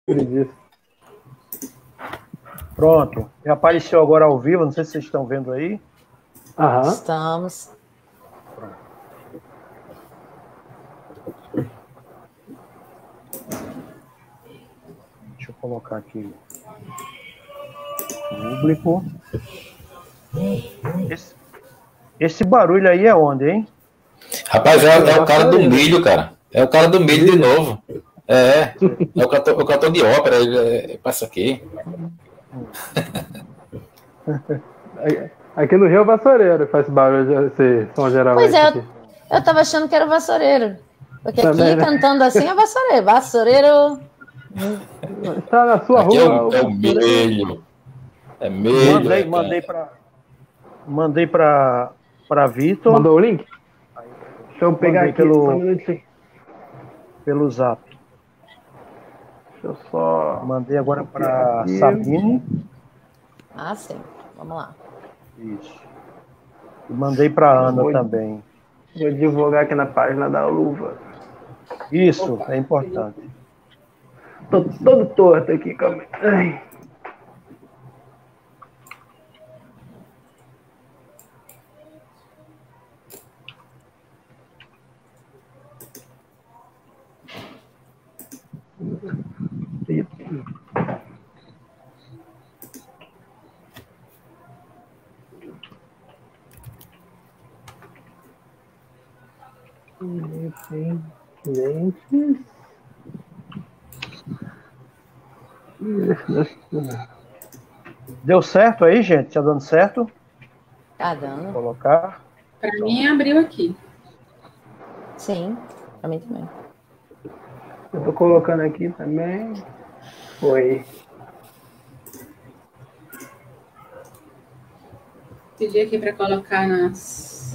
Acredito. Pronto. Já apareceu agora ao vivo, não sei se vocês estão vendo aí. Aham. Estamos. Deixa eu colocar aqui. Público. Esse barulho aí é onde, hein? Rapaz, é o cara do milho, cara. É o cara do milho de novo. É o cantor de ópera, ele passa aqui. Aqui no Rio é o vassoureiro que faz esse barulho, esse som geral. Pois é, aqui. eu tava achando que era o vassoureiro. Porque Também, aqui, né? cantando assim, é vassoureiro. Vassoureiro. Tá na sua Aqui rua. é o milho. É milho. Mandei para Vitor. Mandou o link? Deixa eu pegar Mandei aqui só um minutinho. pelo zap. Deixa eu só... Mandei agora para Sabine. Ah, sim. Vamos lá. Isso. E mandei para Ana também. Vou divulgar aqui na página da Luva. Isso, é importante. Tô todo torto aqui, calma aí. Ai. Gente. Deu certo aí, gente? Tá dando certo? Tá dando. Vou colocar. Para mim, abriu aqui. Sim, pra mim também. Eu tô colocando aqui também. Foi. Pedi aqui para colocar nas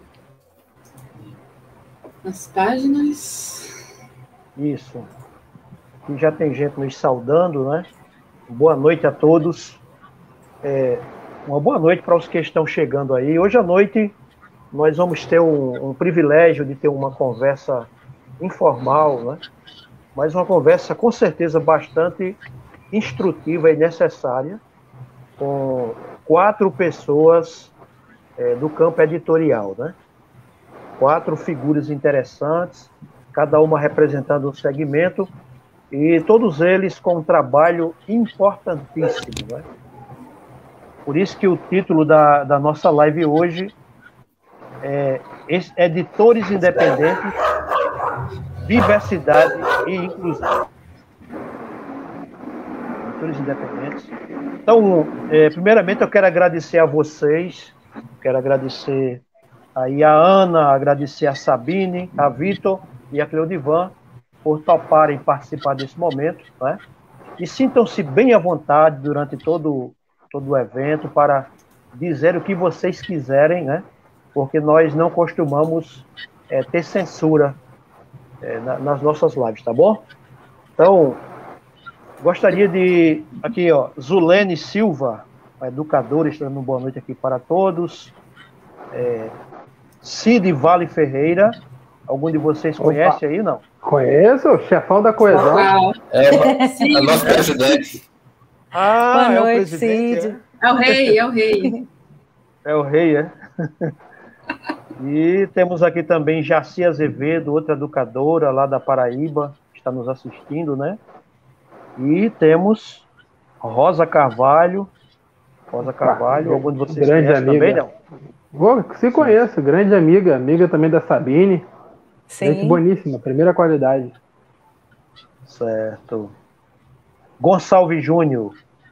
páginas. Isso. E já tem gente nos saudando, né? Boa noite a todos. Uma boa noite para os que estão chegando aí. Hoje à noite nós vamos ter um privilégio de ter uma conversa informal, né? Mas uma conversa com certeza bastante instrutiva e necessária com 4 pessoas do campo editorial, né? 4 figuras interessantes, cada uma representando um segmento, e todos eles com um trabalho importantíssimo, né? Por isso que o título da nossa live hoje é Editores Independentes, Diversidade e Inclusão. Editores Independentes. Então, primeiramente eu quero agradecer a vocês, quero agradecer aí a Ana, agradecer a Sabine, a Vitor e a Cleodivan por toparem participar desse momento, né? E sintam-se bem à vontade durante todo o evento para dizer o que vocês quiserem, né? Porque nós não costumamos ter censura nas nossas lives, tá bom? Então, gostaria de... Aqui, ó, Zulene Silva, educadora, está dando uma boa noite aqui para todos. Cid Vale Ferreira, algum de vocês conhece aí, não? Conheço, o chefão da coesão. É o nosso presidente. Boa é noite, o presidente, Cid. É o rei, é o rei. É o rei, é? E temos aqui também Jaci Azevedo, outra educadora lá da Paraíba, que está nos assistindo, né? E temos Rosa Carvalho. Algum de vocês grande conhece amiga. também, não? Se conheço, grande amiga também da Sabine. Sim. Gente boníssima, primeira qualidade. Certo. Gonçalves Júnior.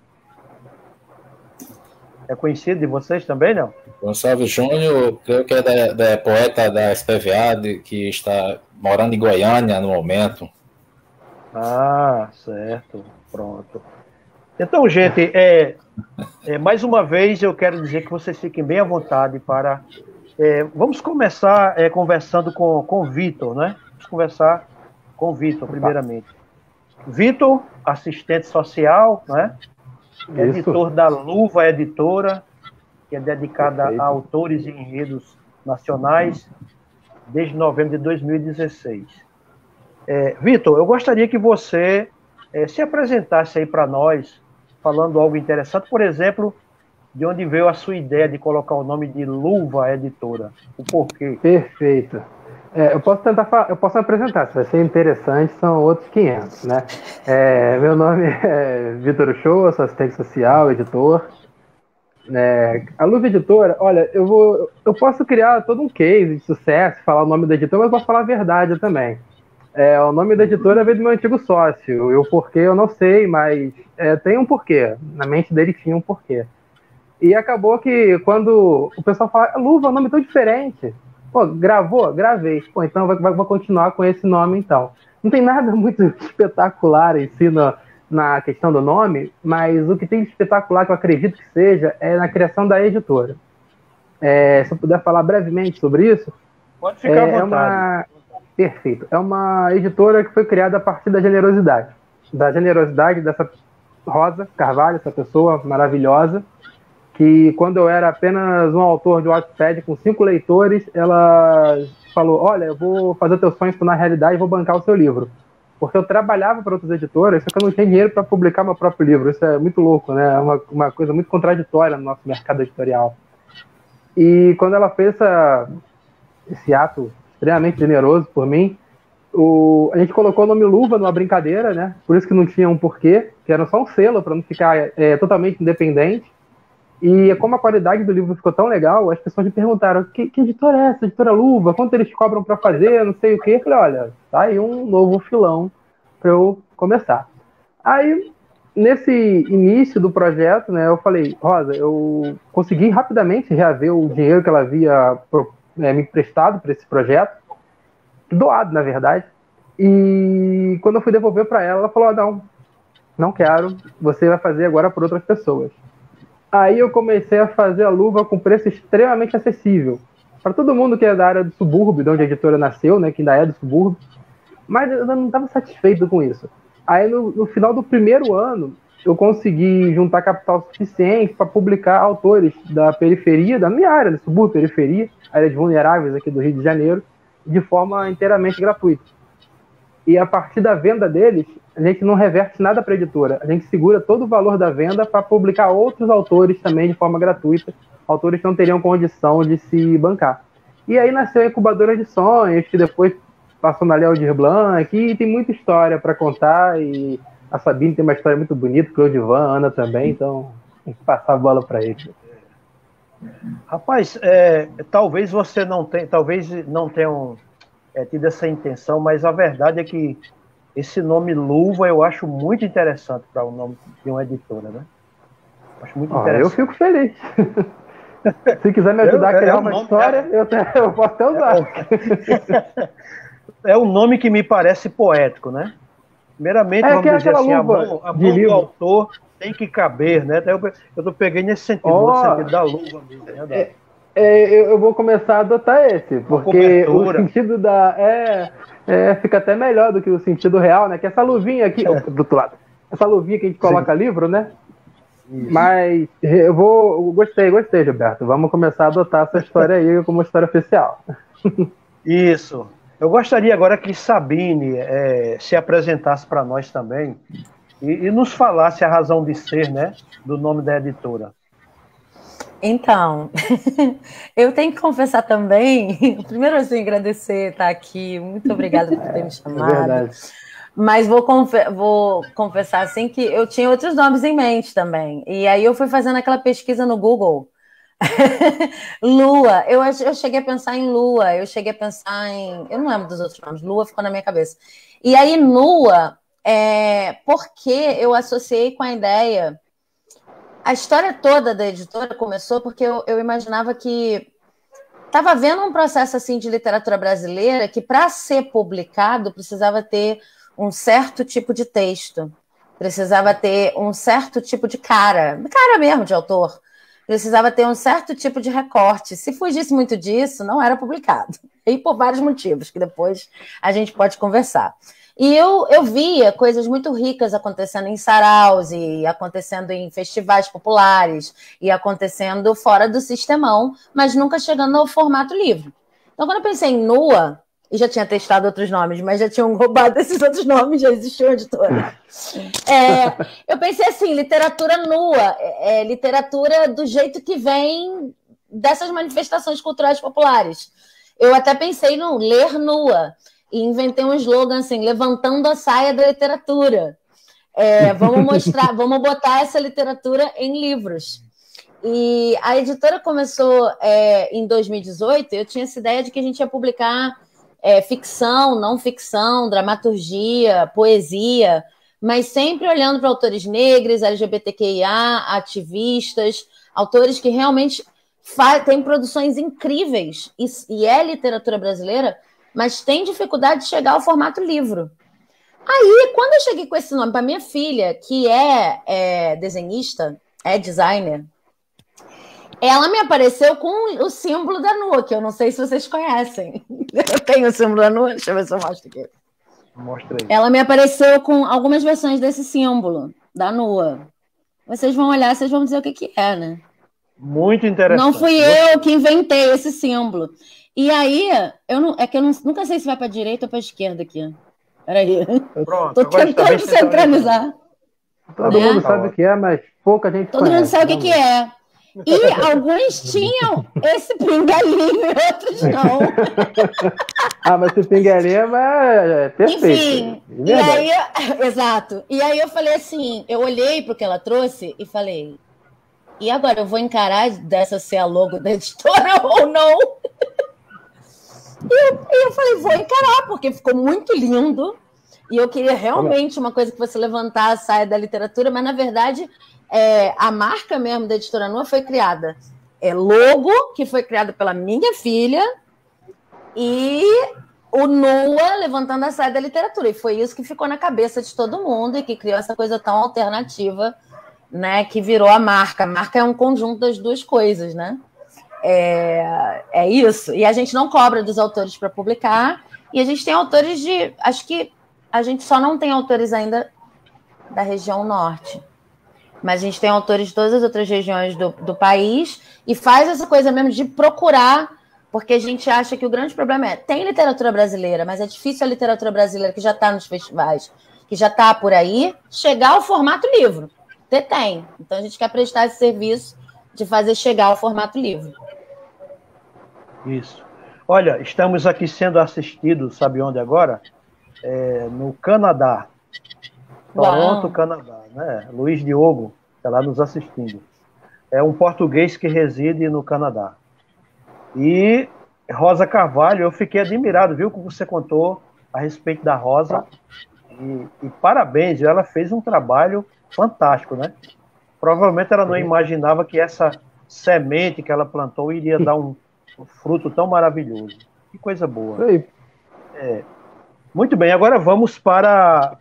É conhecido de vocês também, não? Gonçalves Júnior, creio que é poeta da SPVA, que está morando em Goiânia no momento. Ah, certo. Pronto. Então, gente, mais uma vez eu quero dizer que vocês fiquem bem à vontade para... vamos começar conversando com o Vitor, né? Vamos conversar com o Vitor, primeiramente. Vitor, assistente social, né? Editor da Luva Editora, que é dedicada a autores e enredos nacionais desde novembro de 2016. Vitor, eu gostaria que você se apresentasse aí para nós, falando algo interessante, por exemplo, de onde veio a sua ideia de colocar o nome de Luva Editora, o porquê. Perfeito. Eu posso eu posso apresentar, se vai ser interessante, são outros 500, né? Meu nome é Vitor Uchoa, sou assistente social, editor. A Luva Editora, olha, eu posso criar todo um case de sucesso, falar o nome da editora, mas posso falar a verdade também. O nome da editora veio do meu antigo sócio, e o porquê eu não sei, mas tem um porquê. Na mente dele tinha um porquê. E acabou que quando o pessoal fala, Luva, é um nome tão diferente. Pô, gravou? Gravei. Pô, então vou continuar com esse nome, então. Não tem nada muito espetacular em si na questão do nome, mas o que tem de espetacular, que eu acredito que seja, é na criação da editora. Se eu puder falar brevemente sobre isso. Pode ficar à vontade. Perfeito. É uma editora que foi criada a partir da generosidade. Da generosidade dessa Rosa Carvalho, essa pessoa maravilhosa, que quando eu era apenas um autor de Wattpad com 5 leitores, ela falou, olha, eu vou fazer teu sonho se tornar realidade e vou bancar o seu livro. Porque eu trabalhava para outras editoras, só que eu não tinha dinheiro para publicar meu próprio livro. Isso é muito louco, né? É uma coisa muito contraditória no nosso mercado editorial. E quando ela fez esse ato extremamente generoso por mim, a gente colocou o nome Luva numa brincadeira, né? Por isso que não tinha um porquê, que era só um selo para não ficar totalmente independente. E como a qualidade do livro ficou tão legal, as pessoas me perguntaram, que editora é essa? Editora Luva? Quanto eles cobram para fazer? Não sei o quê. Eu falei, olha, tá aí um novo filão para eu começar. Aí, nesse início do projeto, né, eu falei, Rosa, eu consegui rapidamente reaver o dinheiro que ela havia me emprestado para esse projeto, doado, na verdade. E quando eu fui devolver para ela, ela falou, não quero, você vai fazer agora por outras pessoas. Aí eu comecei a fazer a luva com preço extremamente acessível. Para todo mundo que é da área do subúrbio, de onde a editora nasceu, né, que ainda é do subúrbio. Mas eu não estava satisfeito com isso. Aí no final do primeiro ano, eu consegui juntar capital suficiente para publicar autores da periferia, da minha área, do subúrbio, periferia, áreas vulneráveis aqui do Rio de Janeiro, de forma inteiramente gratuita. E a partir da venda deles, a gente não reverte nada para a editora. A gente segura todo o valor da venda para publicar outros autores também de forma gratuita, autores que não teriam condição de se bancar. E aí nasceu a Incubadora de Sonhos, que depois passou na Léo Blanc, e tem muita história para contar, e a Sabine tem uma história muito bonita, Claudivan, Ana também, então tem que passar a bola para eles. Rapaz, talvez você não tenha, tido essa intenção, mas a verdade é que esse nome Luva eu acho muito interessante para o nome de uma editora, né? Acho muito interessante. Eu fico feliz. Se quiser me ajudar a criar uma história, eu posso até usar. É um nome que me parece poético, né? Primeiramente, vamos dizer assim, a mão do autor tem que caber, né? Eu peguei nesse sentido, no sentido da luva mesmo, né? Eu vou começar a adotar esse, porque o sentido fica até melhor do que o sentido real, né? Que essa luvinha aqui, do outro lado, essa luvinha que a gente coloca livro, né? Isso. Mas gostei, Gilberto. Vamos começar a adotar essa história aí como história oficial. Isso. Eu gostaria agora que Sabine se apresentasse para nós também e nos falasse a razão de ser, né, do nome da editora. Então, eu tenho que confessar também, primeiro assim, agradecer estar aqui, muito obrigada por ter me chamado. É verdade. Mas vou confessar assim que eu tinha outros nomes em mente também. E aí eu fui fazendo aquela pesquisa no Google. Lua, eu cheguei a pensar em Lua, eu cheguei a pensar em... Eu não lembro dos outros nomes, Lua ficou na minha cabeça. E aí Lua, porque eu associei com a ideia... A história toda da editora começou porque eu imaginava que estava havendo um processo assim de literatura brasileira que, para ser publicado, precisava ter um certo tipo de texto, precisava ter um certo tipo de cara mesmo de autor, precisava ter um certo tipo de recorte. Se fugisse muito disso, não era publicado. E por vários motivos, que depois a gente pode conversar. E eu via coisas muito ricas acontecendo em saraus, e acontecendo em festivais populares, e acontecendo fora do sistemão, mas nunca chegando ao formato livro. Então, quando eu pensei em Nua, e já tinha testado outros nomes, mas já tinham roubado esses outros nomes, já existia uma editora. Eu pensei assim, literatura nua, literatura do jeito que vem dessas manifestações culturais populares. Eu até pensei no ler nua, e inventei um slogan assim, levantando a saia da literatura. Vamos botar essa literatura em livros. E a editora começou em 2018, eu tinha essa ideia de que a gente ia publicar ficção, não ficção, dramaturgia, poesia, mas sempre olhando para autores negros, LGBTQIA, ativistas, autores que realmente têm produções incríveis, e é literatura brasileira, mas tem dificuldade de chegar ao formato livro. Aí, quando eu cheguei com esse nome para minha filha, que é desenhista, é designer, ela me apareceu com o símbolo da Nua, que eu não sei se vocês conhecem. Eu tenho o símbolo da Nua, deixa eu ver se eu mostro aqui. Mostra aí. Ela me apareceu com algumas versões desse símbolo, da Nua. Vocês vão olhar, vocês vão dizer o que é, né? Muito interessante. Não fui eu que inventei esse símbolo. E aí, eu nunca sei se vai para a direita ou para a esquerda aqui. Peraí. Pronto, tô tentando centralizar. Todo mundo sabe o que é, mas pouca gente Todo mundo sabe o que é. E alguns tinham esse pingalinho e outros não. Mas esse pingalinho é perfeito. Enfim, e aí, exato. E aí eu falei assim, eu olhei para o que ela trouxe e falei, e agora eu vou encarar dessa ser a logo da editora ou não? E eu falei, vou encarar, porque ficou muito lindo. E eu queria realmente uma coisa que fosse levantar a saia da literatura, mas, na verdade, a marca mesmo da Editora Nua foi criada. Logo, que foi criado pela minha filha, e o Nua levantando a saia da literatura. E foi isso que ficou na cabeça de todo mundo e que criou essa coisa tão alternativa, né, que virou a marca. A marca é um conjunto das duas coisas, né? É isso. E a gente não cobra dos autores para publicar. E a gente tem autores de... Acho que a gente só não tem autores ainda da região norte. Mas a gente tem autores de todas as outras regiões do país e faz essa coisa mesmo de procurar, porque a gente acha que o grande problema tem literatura brasileira, mas é difícil a literatura brasileira que já está nos festivais, que já está por aí, chegar ao formato livro. Tem. Então a gente quer prestar esse serviço de fazer chegar ao formato livro. Isso. Olha, estamos aqui sendo assistidos, sabe onde agora? No Canadá. Toronto, Canadá, né? Luiz Diogo está lá nos assistindo. É um português que reside no Canadá. E Rosa Carvalho, eu fiquei admirado, viu, como você contou a respeito da Rosa. E parabéns, ela fez um trabalho fantástico, né? Provavelmente ela não imaginava que essa semente que ela plantou iria dar um fruto tão maravilhoso. Que coisa boa. Muito bem, agora vamos para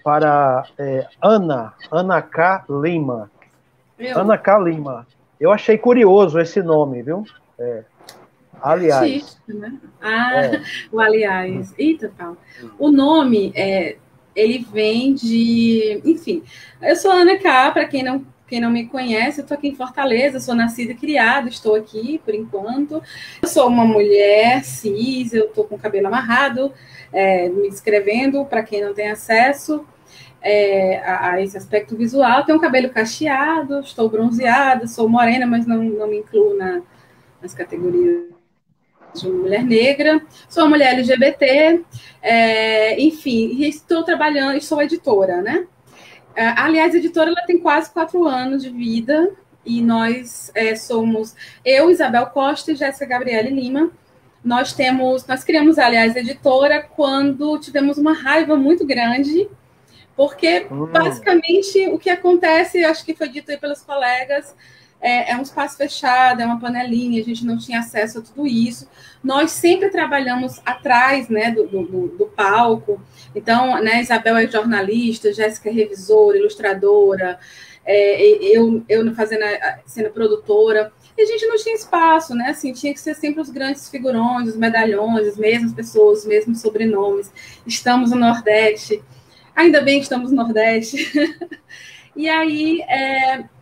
Ana K. Lima. Ana K. Lima. Eu achei curioso esse nome, viu? Aliás. Artístico, né? O aliás. Eita, Paulo. O nome, ele vem de... Enfim, eu sou Ana K., para quem não me conhece, eu estou aqui em Fortaleza, sou nascida e criada, estou aqui por enquanto. Eu sou uma mulher cis, eu estou com o cabelo amarrado, me descrevendo, para quem não tem acesso a esse aspecto visual. Tenho um cabelo cacheado, estou bronzeada, sou morena, mas não me incluo nas categorias de mulher negra. Sou uma mulher LGBT, enfim, e estou trabalhando, sou editora, né? Aliás, a editora ela tem quase 4 anos de vida e nós somos eu, Isabel Costa e Jéssica Gabriele Lima. Nós criamos, aliás, a editora quando tivemos uma raiva muito grande, porque basicamente o que acontece, acho que foi dito aí pelos colegas, é um espaço fechado, é uma panelinha, a gente não tinha acesso a tudo isso. Nós sempre trabalhamos atrás, né, do palco. Então, né, Isabel é jornalista, Jéssica é revisora, ilustradora, eu sendo produtora. E a gente não tinha espaço, né? Assim, tinha que ser sempre os grandes figurões, os medalhões, as mesmas pessoas, os mesmos sobrenomes. Estamos no Nordeste. Ainda bem que estamos no Nordeste. E aí...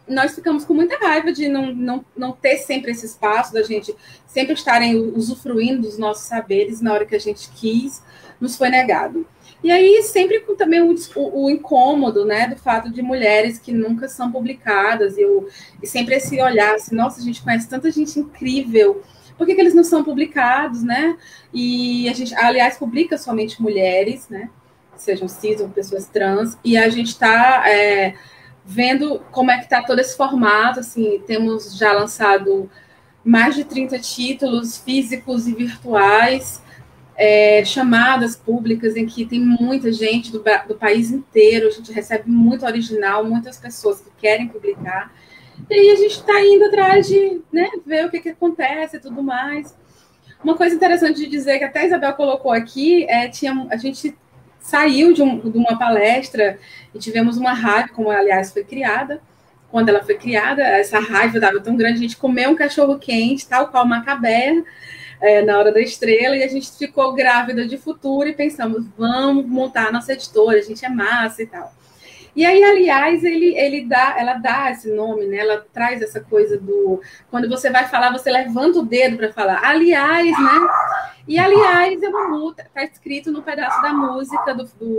nós ficamos com muita raiva de não ter sempre esse espaço, da gente sempre estarem usufruindo dos nossos saberes na hora que a gente quis, nos foi negado. E aí, sempre com também o incômodo, né, do fato de mulheres que nunca são publicadas, e sempre esse olhar, assim, nossa, a gente conhece tanta gente incrível, por que eles não são publicados, né? E a gente, aliás, publica somente mulheres, né, sejam cis ou pessoas trans, e a gente está vendo como é que está todo esse formato, assim, temos já lançado mais de 30 títulos físicos e virtuais, chamadas públicas em que tem muita gente do país inteiro, a gente recebe muito original, muitas pessoas que querem publicar, e aí a gente está indo atrás de, né, ver o que acontece e tudo mais. Uma coisa interessante de dizer, que até a Isabel colocou aqui, a gente saiu de uma palestra e tivemos uma raiva, como aliás foi criada. Quando ela foi criada, essa raiva dava tão grande, a gente comeu um cachorro quente, tal qual Macabé, na Hora da Estrela, e a gente ficou grávida de futuro e pensamos, vamos montar a nossa editora, a gente é massa e tal. E aí, aliás, ela dá esse nome, né? Ela traz essa coisa do... Quando você vai falar, você levanta o dedo para falar, aliás, né? E, aliás, é uma multa, está escrito no pedaço da música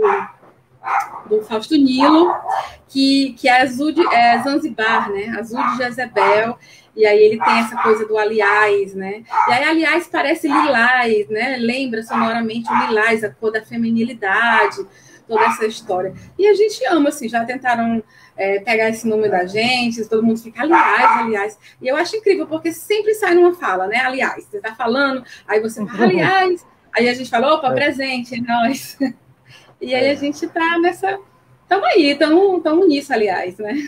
do Fausto Nilo, que é azul Zanzibar, né? Azul de Jezebel. E aí ele tem essa coisa do aliás, né? E aí, aliás, parece lilás, né? Lembra sonoramente o lilás, a cor da feminilidade, toda essa história. E a gente ama, assim, já tentaram pegar esse nome da gente, todo mundo fica, aliás. E eu acho incrível, porque sempre sai numa fala, né? Aliás, você tá falando, aí você fala, aliás. Aí a gente fala, opa, presente, é nós. E aí a gente tá nessa... Estamos nisso, aliás, né?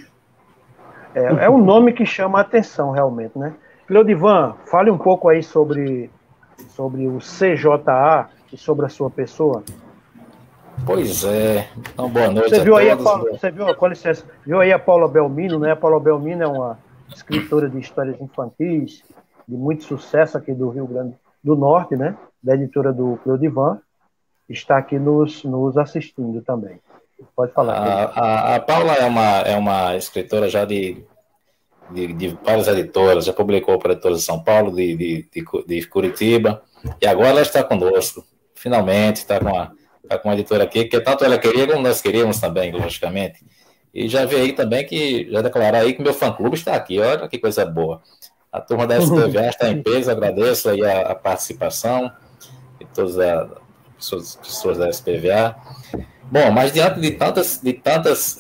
É um nome que chama a atenção, realmente, né? Cleodivan, fale um pouco aí sobre o CJA e sobre a sua pessoa. Pois é. Então, boa noite você viu a todos. Você viu, com licença, viu aí a Paula Belmino, né? A Paula Belmino é uma escritora de histórias infantis, de muito sucesso aqui do Rio Grande do Norte, né? Da editora do Cleodivan. Está aqui nos assistindo também. Pode falar. A Paula é uma escritora já de várias editoras, já publicou para editoras de São Paulo, de Curitiba, e agora ela está conosco. Finalmente está com uma editora aqui, que tanto ela queria como nós queríamos também, logicamente. E já vi aí também já declarar aí que meu fã-clube está aqui, olha que coisa boa. A turma da SPVA está em peso, agradeço aí a participação de todas as pessoas da SPVA. Bom, mas diante de tantas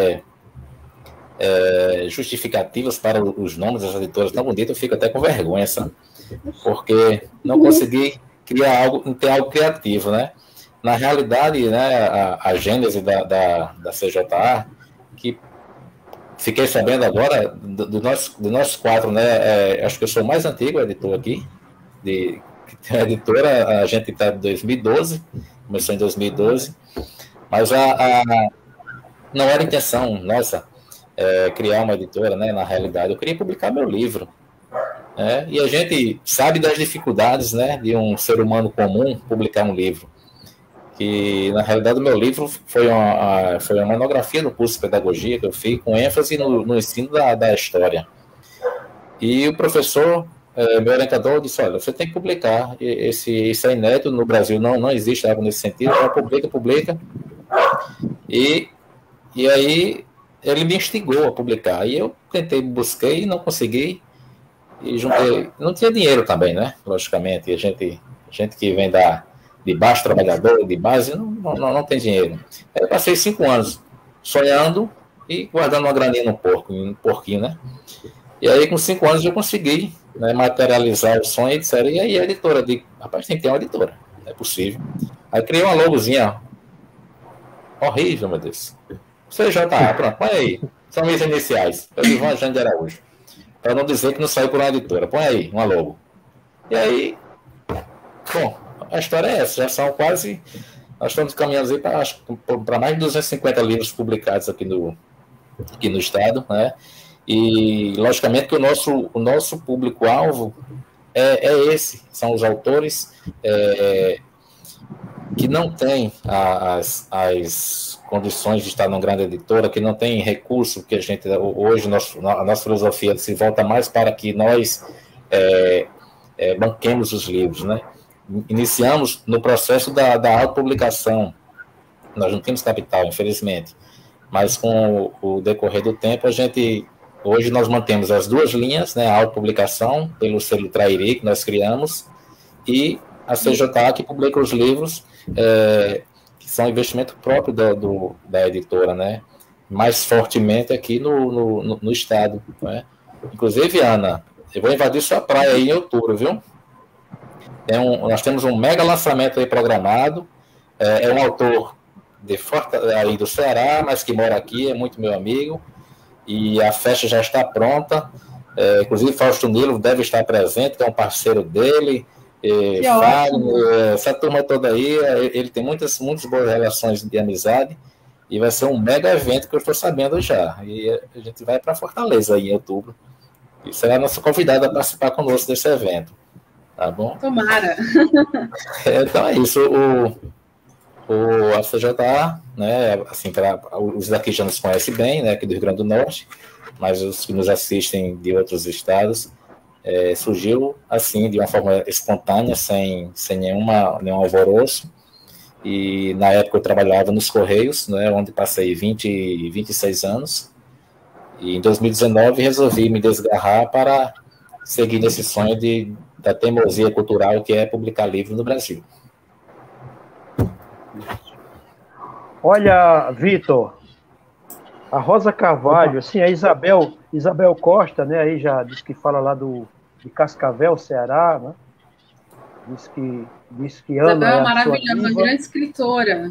justificativas para os nomes das editoras tão bonitas, eu fico até com vergonha, sabe? Porque não consegui ter algo criativo, né? Na realidade, né, a gênese da CJA, que fiquei sabendo agora, do nós quatro, né, acho que eu sou o mais antigo editor aqui, a editora, a gente está em 2012, começou em 2012, mas não era intenção nossa criar uma editora, né, na realidade. Eu queria publicar meu livro. E a gente sabe das dificuldades, né, de um ser humano comum publicar um livro. Que, na realidade, o meu livro foi uma monografia do curso de pedagogia que eu fiz, com ênfase no ensino da história. E o professor, meu orientador, disse, olha, você tem que publicar, isso é inédito, no Brasil não existe algo nesse sentido, já publica. E aí ele me instigou a publicar. E eu busquei e não consegui, e juntei, não tinha dinheiro também, né, logicamente, a gente que vem de baixo trabalhador, de base, não tem dinheiro. Aí eu passei 5 anos sonhando e guardando uma graninha no porquinho, né? E aí, com 5 anos, eu consegui, né, materializar o sonho e disseram, e aí a editora? Rapaz, tem que ter uma editora, não é possível. Aí criei uma logozinha horrível, meu Deus. CJA, pronto, põe aí. São minhas iniciais. Cleodivan Jane de Araújo. Para não dizer que não saiu por uma editora. Põe aí, uma logo. E aí, bom, a história é essa, já são quase... Nós estamos caminhando aí para mais de 250 livros publicados aqui no estado, né? E, logicamente, que o nosso público-alvo é esse, são os autores que não tem as condições de estar numa grande editora, que não tem recurso, que a gente, hoje, a nossa filosofia se volta mais para que nós banquemos os livros, né? Iniciamos no processo da autopublicação. Nós não temos capital, infelizmente, mas com o decorrer do tempo, hoje nós mantemos as duas linhas, né? A autopublicação pelo selo Trairi, que nós criamos, e a CJA, que publica os livros, que são investimento próprio da editora, né? Mais fortemente aqui no estado, né? Inclusive, Ana, eu vou invadir sua praia aí em outubro, viu? Nós temos um mega lançamento aí programado, é um autor aí do Ceará, mas que mora aqui, é muito meu amigo, e a festa já está pronta, inclusive Fausto Nilo deve estar presente, que é um parceiro dele, essa turma toda aí, ele tem muitas boas relações de amizade, e vai ser um mega evento que eu estou sabendo já, e a gente vai para Fortaleza aí em outubro, e será a nossa convidada a participar conosco desse evento, tá bom? Tomara! Então é isso, a CJA, né, assim, os daqui já nos conhecem bem, né, aqui do Rio Grande do Norte, mas os que nos assistem de outros estados, surgiu assim, de uma forma espontânea, sem nenhum alvoroço, e na época eu trabalhava nos Correios, né, onde passei 26 anos, e em 2019 resolvi me desgarrar para seguir nesse sonho da teimosia cultural que é publicar livro no Brasil. Olha, Vitor, a Rosa Carvalho, assim, a Isabel Costa, né, aí já disse que fala lá de Cascavel, Ceará, né? Diz que ama. Isabel é maravilhosa, uma grande escritora.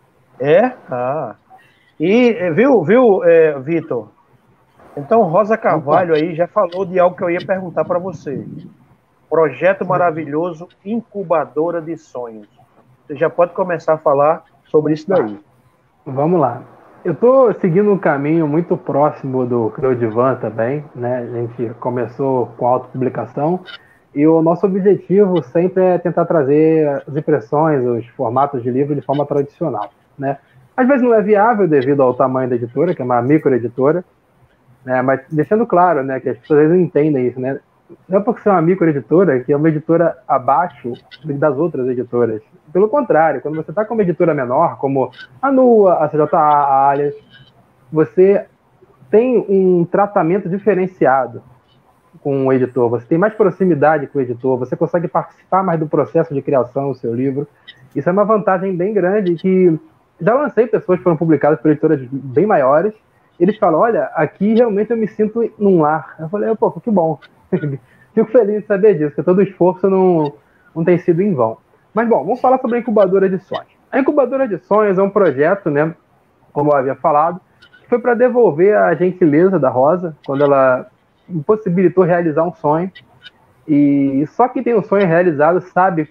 E viu, Vitor? Então, Rosa Carvalho aí já falou de algo que eu ia perguntar para você. Projeto maravilhoso, incubadora de sonhos. Você já pode começar a falar sobre isso daí. Vamos lá. Eu estou seguindo um caminho muito próximo do Creudivan também, né? A gente começou com autopublicação e o nosso objetivo sempre é tentar trazer as impressões, os formatos de livro de forma tradicional, né? Às vezes não é viável devido ao tamanho da editora, que é uma microeditora, né? Mas deixando claro, né, que as pessoas às vezes não entendem isso, né? Não é porque você é uma microeditora que é uma editora abaixo das outras editoras. Pelo contrário, quando você está com uma editora menor, como a NUA, a CJA, a Alias, você tem um tratamento diferenciado com o editor, você tem mais proximidade com o editor, você consegue participar mais do processo de criação do seu livro. Isso é uma vantagem bem grande que já lancei pessoas que foram publicadas por editoras bem maiores, eles falam, olha, aqui realmente eu me sinto num lar. Eu falei, pô, que bom. Fico feliz de saber disso, que todo o esforço não tem sido em vão. Mas, bom, vamos falar sobre a Incubadora de Sonhos. A Incubadora de Sonhos é um projeto, né, como eu havia falado, que foi para devolver a gentileza da Rosa, quando ela impossibilitou realizar um sonho. E só quem tem um sonho realizado sabe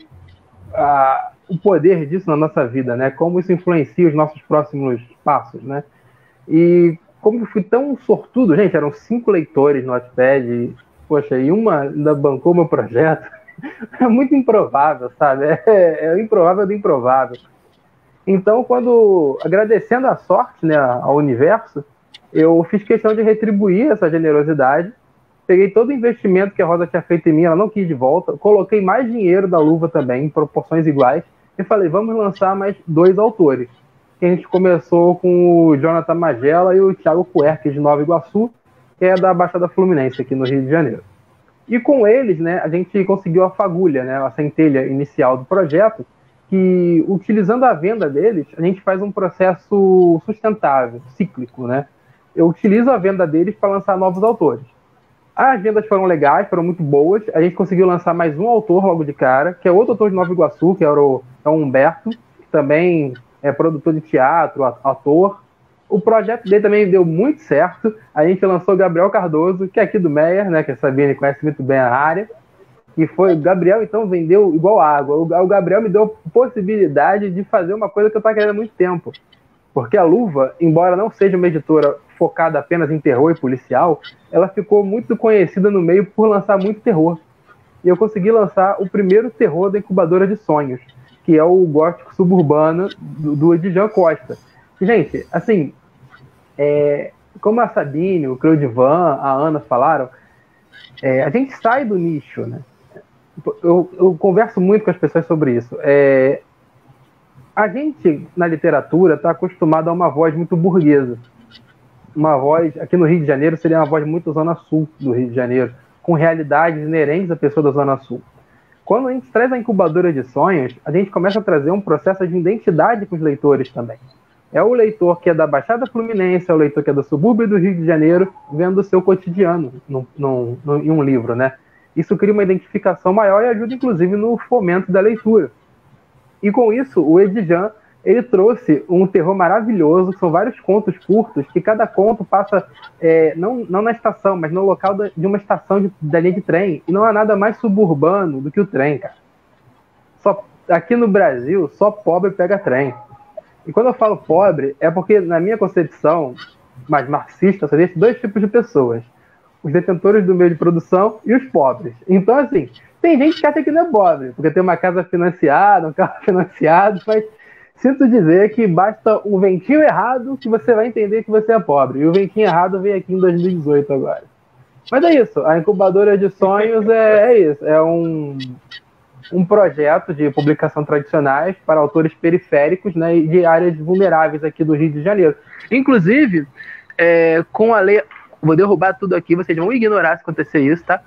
o poder disso na nossa vida, né? Como isso influencia os nossos próximos passos, né? E como eu fui tão sortudo, gente, eram 5 leitores no Wattpad, poxa, e uma ainda bancou meu projeto. É muito improvável, sabe? É improvável do improvável. Então, agradecendo a sorte, né, ao universo, eu fiz questão de retribuir essa generosidade, peguei todo o investimento que a Rosa tinha feito em mim, ela não quis de volta, coloquei mais dinheiro da luva também, em proporções iguais, e falei, vamos lançar mais 2 autores. A gente começou com o Jonathan Magela e o Thiago Puerque, de Nova Iguaçu, que é da Baixada Fluminense, aqui no Rio de Janeiro. E com eles, né, a gente conseguiu a fagulha, né, a centelha inicial do projeto, que, utilizando a venda deles, a gente faz um processo sustentável, cíclico, né? Eu utilizo a venda deles para lançar novos autores. As vendas foram legais, foram muito boas, a gente conseguiu lançar mais um autor logo de cara, que é outro autor de Nova Iguaçu, que é o Humberto, que também é produtor de teatro, ator. O projeto dele também deu muito certo. A gente lançou o Gabriel Cardoso, que é aqui do Meyer, né, que a Sabine conhece muito bem a área. E foi, o Gabriel, então, vendeu igual água. O Gabriel me deu a possibilidade de fazer uma coisa que eu estava querendo há muito tempo. Porque a Luva, embora não seja uma editora focada apenas em terror e policial, ela ficou muito conhecida no meio por lançar muito terror. E eu consegui lançar o primeiro terror da Incubadora de Sonhos, que é o gótico suburbano do Edjan Costa. Gente, assim, como a Sabine, o Cleudivan, a Ana falaram, a gente sai do nicho, né? Eu converso muito com as pessoas sobre isso. A gente, na literatura, está acostumado a uma voz muito burguesa. Uma voz, aqui no Rio de Janeiro, seria uma voz muito Zona Sul do Rio de Janeiro, com realidades inerentes à pessoa da Zona Sul. Quando a gente traz a incubadora de sonhos, a gente começa a trazer um processo de identidade com os leitores também. É o leitor que é da Baixada Fluminense, é o leitor que é do subúrbio do Rio de Janeiro, vendo o seu cotidiano em um livro, né? Isso cria uma identificação maior e ajuda, inclusive, no fomento da leitura. E com isso, o Edjan, ele trouxe um terror maravilhoso, que são vários contos curtos, que cada conto passa, não na estação, mas no local de uma estação da linha de trem. E não há nada mais suburbano do que o trem, cara. Aqui no Brasil, só pobre pega trem. E quando eu falo pobre, é porque, na minha concepção mais marxista, só existe dois tipos de pessoas. Os detentores do meio de produção e os pobres. Então, assim, tem gente que acha que não é pobre, porque tem uma casa financiada, um carro financiado, mas sinto dizer que basta um ventinho errado que você vai entender que você é pobre. E o ventinho errado veio aqui em 2018 agora. Mas é isso, a incubadora de sonhos é isso, é um projeto de publicação tradicionais para autores periféricos, né, e de áreas vulneráveis aqui do Rio de Janeiro. Inclusive, com a lei... Vou derrubar tudo aqui, vocês vão ignorar se acontecer isso, tá?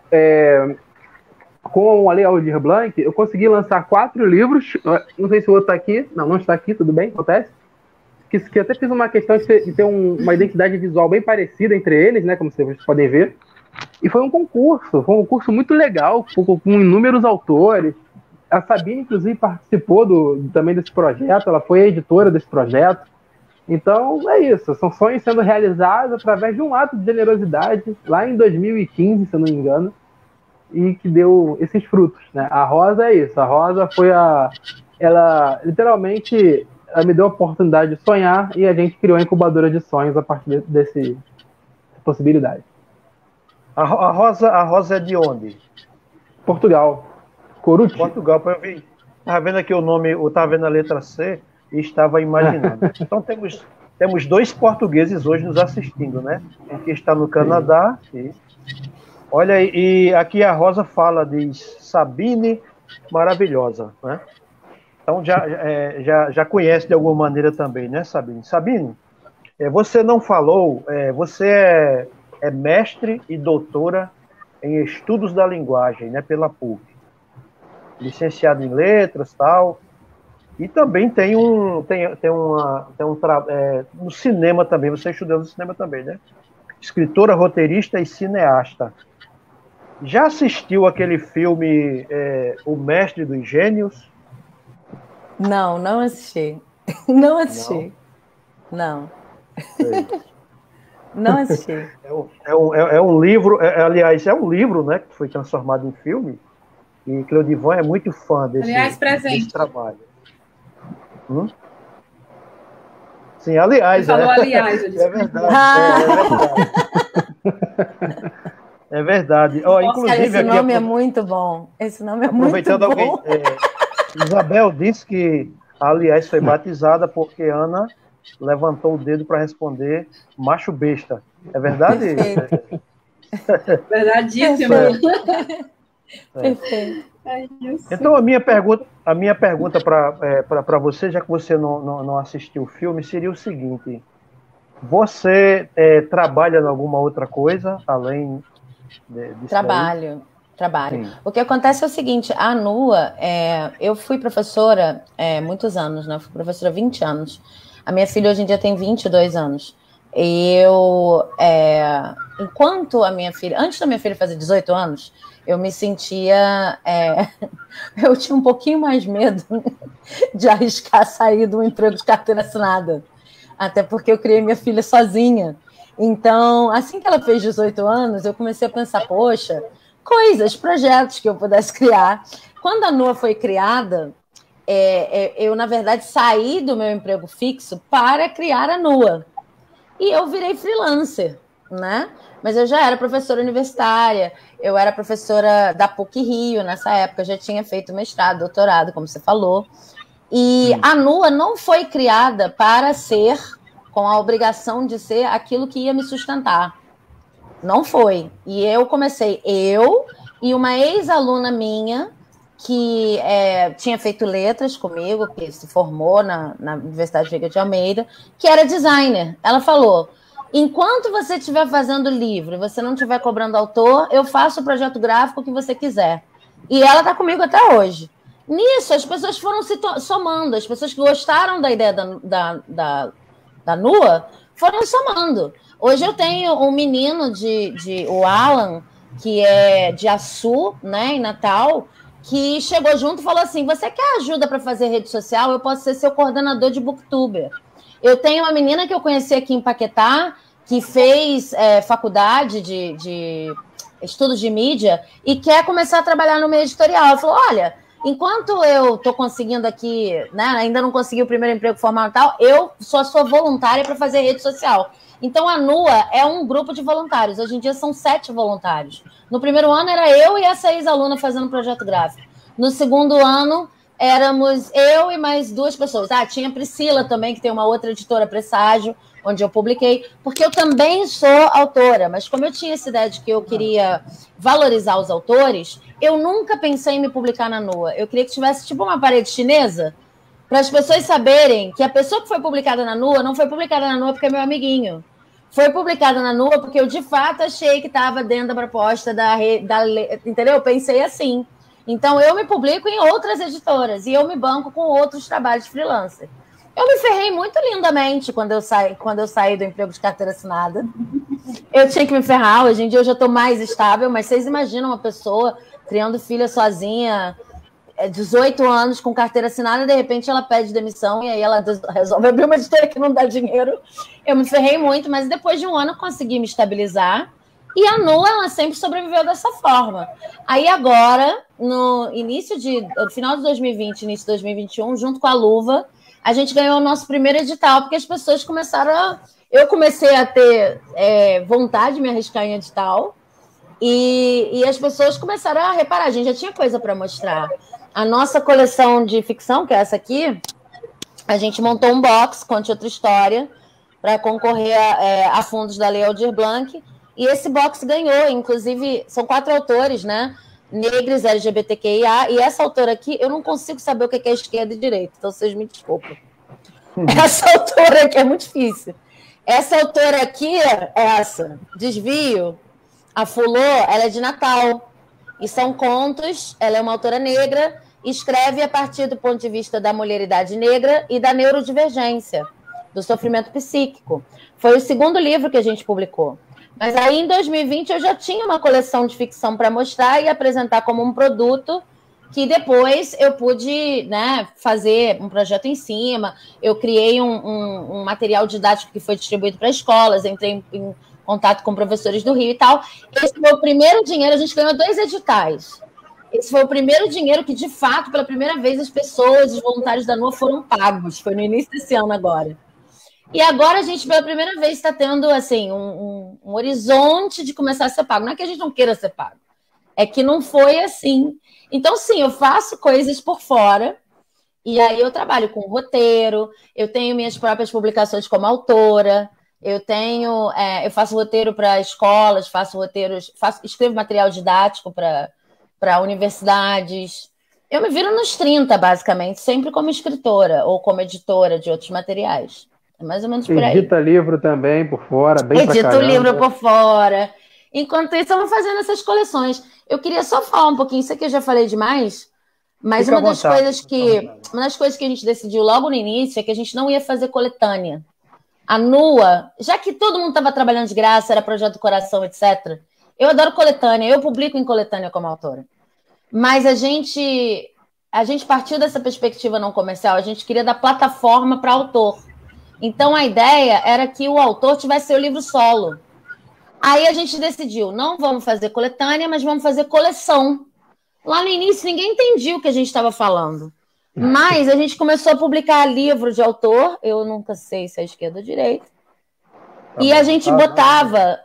Com a Lei Aldir Blanc, eu consegui lançar 4 livros. Não sei se o outro está aqui. Não está aqui, tudo bem, acontece. Que até fiz uma questão de ter uma identidade visual bem parecida entre eles, né? Como vocês podem ver. E foi um concurso muito legal, com inúmeros autores. A Sabine, inclusive, participou também desse projeto, ela foi a editora desse projeto. Então, é isso, são sonhos sendo realizados através de um ato de generosidade, lá em 2015, se eu não me engano, e que deu esses frutos, né? A Rosa é isso, a Rosa foi ela, literalmente, ela me deu a oportunidade de sonhar e a gente criou a incubadora de sonhos a partir dessa possibilidade. A Rosa é de onde? Portugal. Coruche. Portugal, eu vi. Estava vendo aqui o nome, eu estava vendo a letra C e estava imaginando. Então temos 2 portugueses hoje nos assistindo, né? Um que está no Canadá. Olha, e aqui a Rosa fala, diz Sabine maravilhosa, né? Então já conhece de alguma maneira também, né, Sabine? Sabine, você não falou, você é mestre e doutora em estudos da linguagem, né, pela PUC. Licenciado em letras, tal. E também no cinema também, você estudou no cinema também, né? Escritora, roteirista e cineasta. Já assistiu aquele filme O Mestre dos Gênios? Não assisti. Não assisti. Não. Não assisti. É um livro, aliás, é um livro, né, que foi transformado em filme, e Cleudivan é muito fã desse trabalho. Sim, aliás. Falou aliás, eu disse. É verdade. É verdade. Inclusive, esse nome é muito bom. Esse nome é muito bom. Isabel disse que, aliás, foi batizada porque Ana levantou o dedo para responder macho besta. É verdade? Verdadeíssimo. Perfeito. Então, a minha pergunta para você, já que você não assistiu o filme, seria o seguinte: você trabalha em alguma outra coisa, além disso? Trabalho. Sim. O que acontece é o seguinte, a NUA, eu fui professora muitos anos, né? Fui professora há 20 anos. A minha filha hoje em dia tem 22 anos. Enquanto antes da minha filha fazer 18 anos, eu me sentia, eu tinha um pouquinho mais medo de arriscar sair do emprego de carteira assinada, até porque eu criei minha filha sozinha. Então, assim que ela fez 18 anos, eu comecei a pensar, poxa, projetos que eu pudesse criar. Quando a NUA foi criada, eu, na verdade, saí do meu emprego fixo para criar a NUA. E eu virei freelancer. né? Mas eu já era professora universitária, eu era professora da PUC-Rio nessa época, já tinha feito mestrado, doutorado, como você falou. E a NUA não foi criada para ser, com a obrigação de ser aquilo que ia me sustentar. Não foi. E eu comecei, eu e uma ex-aluna minha, que tinha feito letras comigo, que se formou na Universidade Veiga de Almeida, que era designer. Ela falou, enquanto você estiver fazendo livro e você não estiver cobrando autor, eu faço o projeto gráfico que você quiser. E ela está comigo até hoje. Nisso, as pessoas foram se somando, as pessoas que gostaram da ideia da NUA foram somando. Hoje eu tenho um menino o Alan, que é de Açu, né, em Natal, que chegou junto e falou assim, você quer ajuda para fazer rede social? Eu posso ser seu coordenador de booktuber. Eu tenho uma menina que eu conheci aqui em Paquetá, que fez faculdade de estudos de mídia e quer começar a trabalhar no meio editorial. Ela falou, olha, enquanto eu estou conseguindo aqui, né, ainda não consegui o primeiro emprego formal e tal, eu sou voluntária para fazer rede social. Então, a NUA é um grupo de voluntários. Hoje em dia são 7 voluntários. No primeiro ano era eu e essa ex-aluna fazendo projeto gráfico. No segundo ano, éramos eu e mais 2 pessoas. Tinha a Priscila também, que tem uma outra editora, Presságio, onde eu publiquei, porque eu também sou autora, mas como eu tinha essa ideia de que eu queria valorizar os autores, eu nunca pensei em me publicar na NUA. Eu queria que tivesse tipo uma parede chinesa, para as pessoas saberem que a pessoa que foi publicada na NUA não foi publicada na NUA porque é meu amiguinho. Foi publicada na NUA porque eu, de fato, achei que estava dentro da proposta entendeu? Eu pensei assim. Então, eu me publico em outras editoras e eu me banco com outros trabalhos freelancer. Eu me ferrei muito lindamente quando eu saí do emprego de carteira assinada. Eu tinha que me ferrar. Hoje em dia eu já estou mais estável, mas vocês imaginam uma pessoa criando filha sozinha, 18 anos, com carteira assinada, e de repente ela pede demissão e aí ela resolve abrir uma editora que não dá dinheiro. Eu me ferrei muito, mas depois de um ano eu consegui me estabilizar. E a NUA, ela sempre sobreviveu dessa forma. Aí agora, no final de 2020, início de 2021, junto com a Luva, a gente ganhou o nosso primeiro edital, porque as pessoas começaram eu comecei a ter vontade de me arriscar em edital, e as pessoas começaram a reparar, a gente já tinha coisa para mostrar. A nossa coleção de ficção, que é essa aqui, a gente montou um box, Conte Outra História, para concorrer a fundos da Lei Aldir Blanc, e esse box ganhou, inclusive, são 4 autores, né? Negros, LGBTQIA, e essa autora aqui, eu não consigo saber o que é esquerda e direita, então vocês me desculpem. Essa autora aqui é muito difícil. Essa autora aqui, essa, Desvio, a Fulô, ela é de Natal, e são contos, ela é uma autora negra, escreve a partir do ponto de vista da mulheridade negra e da neurodivergência, do sofrimento psíquico. Foi o segundo livro que a gente publicou. Mas aí, em 2020, eu já tinha uma coleção de ficção para mostrar e apresentar como um produto que depois eu pude, né, fazer um projeto em cima. Eu criei um material didático que foi distribuído para escolas, entrei em contato com professores do Rio e tal. Esse foi o primeiro dinheiro, a gente ganhou 2 editais. Esse foi o primeiro dinheiro que, de fato, pela primeira vez, as pessoas, os voluntários da NUA foram pagos. Foi no início desse ano agora. E agora a gente, pela primeira vez, está tendo assim, um horizonte de começar a ser pago. Não é que a gente não queira ser pago, é que não foi assim. Então, sim, eu faço coisas por fora, e aí eu trabalho com roteiro, eu tenho minhas próprias publicações como autora, eu faço roteiro para escolas, escrevo material didático para universidades. Eu me viro nos 30, basicamente, sempre como escritora ou como editora de outros materiais. É mais ou menos por aí. Edita livro também por fora, bem pra caramba. Edito livro por fora. Enquanto isso, eu vou fazendo essas coleções. Eu queria só falar um pouquinho, isso aqui eu já falei demais, mas uma das coisas que a gente decidiu logo no início é que a gente não ia fazer coletânea. A NUA, já que todo mundo estava trabalhando de graça, era Projeto do Coração, etc. Eu adoro coletânea, eu publico em coletânea como autora. Mas a gente partiu dessa perspectiva não comercial, a gente queria dar plataforma para autor. Então, a ideia era que o autor tivesse seu livro solo. Aí a gente decidiu, não vamos fazer coletânea, mas vamos fazer coleção. Lá no início, ninguém entendia o que a gente estava falando. Mas a gente começou a publicar livro de autor, eu nunca sei se é esquerda ou direita, e a gente botava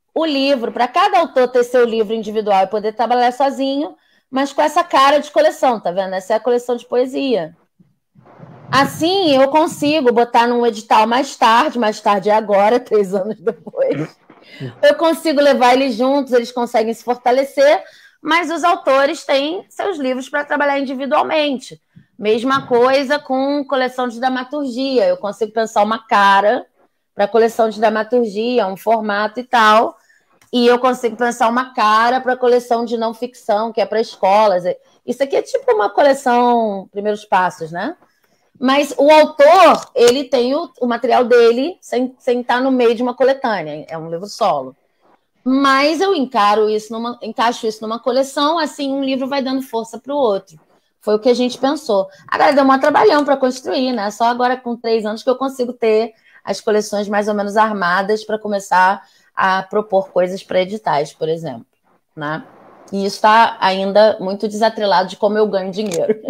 o livro, para cada autor ter seu livro individual e poder trabalhar sozinho, mas com essa cara de coleção, tá vendo? Essa é a coleção de poesia. Assim, eu consigo botar num edital mais tarde é agora, 3 anos depois. Eu consigo levar eles juntos, eles conseguem se fortalecer, mas os autores têm seus livros para trabalhar individualmente. Mesma coisa com coleção de dramaturgia. Eu consigo pensar uma cara para coleção de dramaturgia, um formato e tal, e eu consigo pensar uma cara para coleção de não ficção, que é para escolas. Isso aqui é tipo uma coleção Primeiros Passos, né? Mas o autor, ele tem o material dele sem estar no meio de uma coletânea. É um livro solo. Mas eu encaixo isso numa coleção, assim um livro vai dando força para o outro. Foi o que a gente pensou. Agora deu um trabalhão para construir, né? Só agora com 3 anos que eu consigo ter as coleções mais ou menos armadas para começar a propor coisas para editais, por exemplo. Né? E isso está ainda muito desatrelado de como eu ganho dinheiro.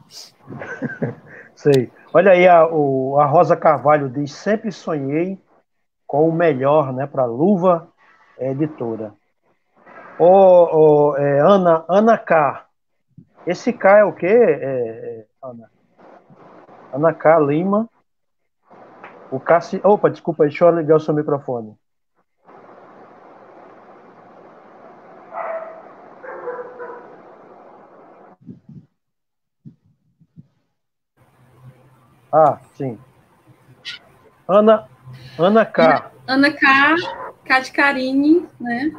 Sei. Olha aí, a Rosa Carvalho diz: sempre sonhei com o melhor, né, para Luva Editora. Ana K. Esse K é o quê, Ana? Ana K. Lima. O Cassi... Opa, desculpa, deixa eu ligar o seu microfone. Ah, sim. Ana K. Ana K. K de Carine, né?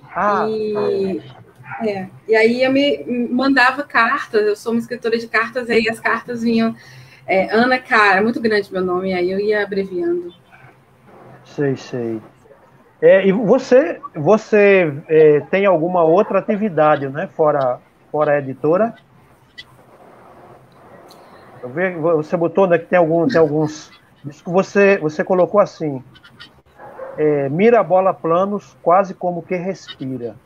E aí eu me mandava cartas, eu sou uma escritora de cartas, aí as cartas vinham Ana K, é muito grande meu nome, aí eu ia abreviando. Sei. E você tem alguma outra atividade, né, fora a editora? Eu vi, você botou, né, que tem alguns. Você colocou assim: mira a bola planos, quase como que respira.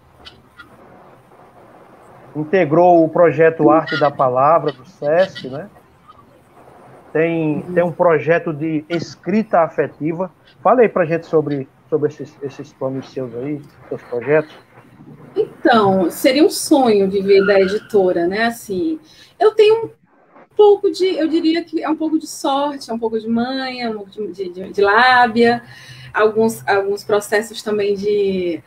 Integrou o projeto Arte da Palavra do SESC, né? Tem um projeto de escrita afetiva. Fala aí pra gente sobre esses planos seus aí, seus projetos. Então, seria um sonho viver da editora, né? Assim, eu tenho um pouco eu diria que é um pouco de sorte, é um pouco de manha, um pouco de lábia, alguns processos também de,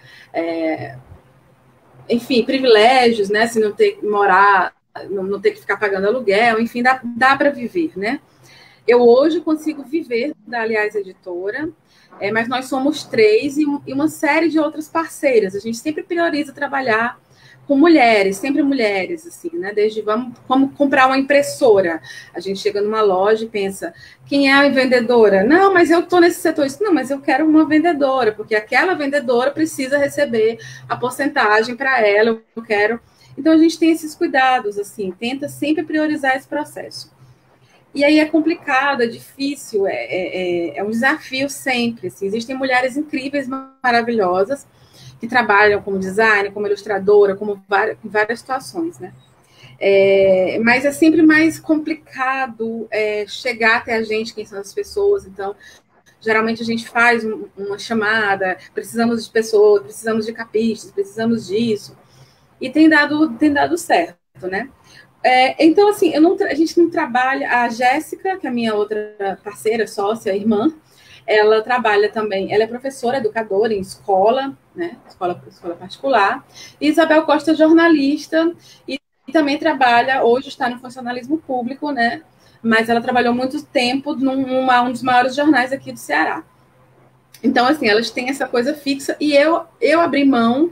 enfim, privilégios, né? Se não ter que morar, não ter que ficar pagando aluguel, enfim, dá para viver, né? Eu hoje consigo viver da Aliás Editora, mas nós somos 3 e uma série de outras parceiras. A gente sempre prioriza trabalhar com mulheres, sempre mulheres, assim, né? Desde vamos comprar uma impressora. A gente chega numa loja e pensa, quem é a vendedora? Não, mas eu estou nesse setor. Não, mas eu quero uma vendedora, porque aquela vendedora precisa receber a porcentagem para ela, eu quero. Então a gente tem esses cuidados, assim, tenta sempre priorizar esse processo. E aí é complicado, é difícil, é um desafio sempre. Assim. Existem mulheres incríveis, maravilhosas, que trabalham como designer, como ilustradora, como em várias situações, né? Mas é sempre mais complicado chegar até a gente, quem são as pessoas. Então, geralmente a gente faz uma chamada, precisamos de pessoas, precisamos de capistas, precisamos disso. E tem dado certo, né? Então, assim, a gente não trabalha... A Jéssica, que é a minha outra parceira, sócia, irmã, ela trabalha também... Ela é professora, educadora em escola, né? Escola particular. E Isabel Costa é jornalista e também trabalha... Hoje está no funcionalismo público, né? Mas ela trabalhou muito tempo um dos maiores jornais aqui do Ceará. Então, assim, elas têm essa coisa fixa. E eu abri mão...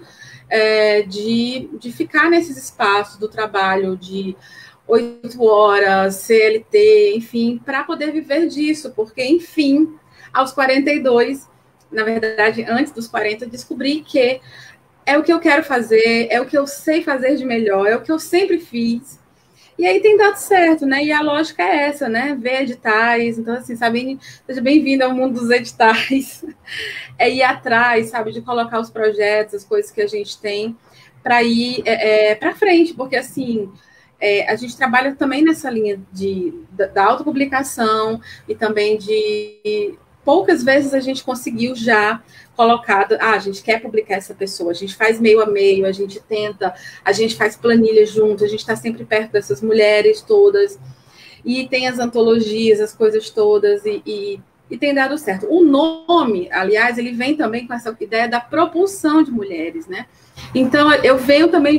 de ficar nesses espaços do trabalho de 8 horas, CLT, enfim, para poder viver disso, porque, enfim, aos 42, na verdade, antes dos 40, descobri que é o que eu quero fazer, é o que eu sei fazer de melhor, é o que eu sempre fiz. E aí tem dado certo, né? E a lógica é essa, né? Ver editais. Então, assim, sabe, seja bem-vindo ao mundo dos editais. Ir atrás, sabe, de colocar os projetos, as coisas que a gente tem para ir para frente, porque, assim, a gente trabalha também nessa linha da autopublicação e também de poucas vezes a gente conseguiu já colocar, a gente quer publicar essa pessoa, a gente faz meio a meio, a gente tenta, a gente faz planilha junto, a gente está sempre perto dessas mulheres todas, e tem as antologias, as coisas todas, e tem dado certo. O nome, aliás, ele vem também com essa ideia da propulsão de mulheres, né? Então, eu venho também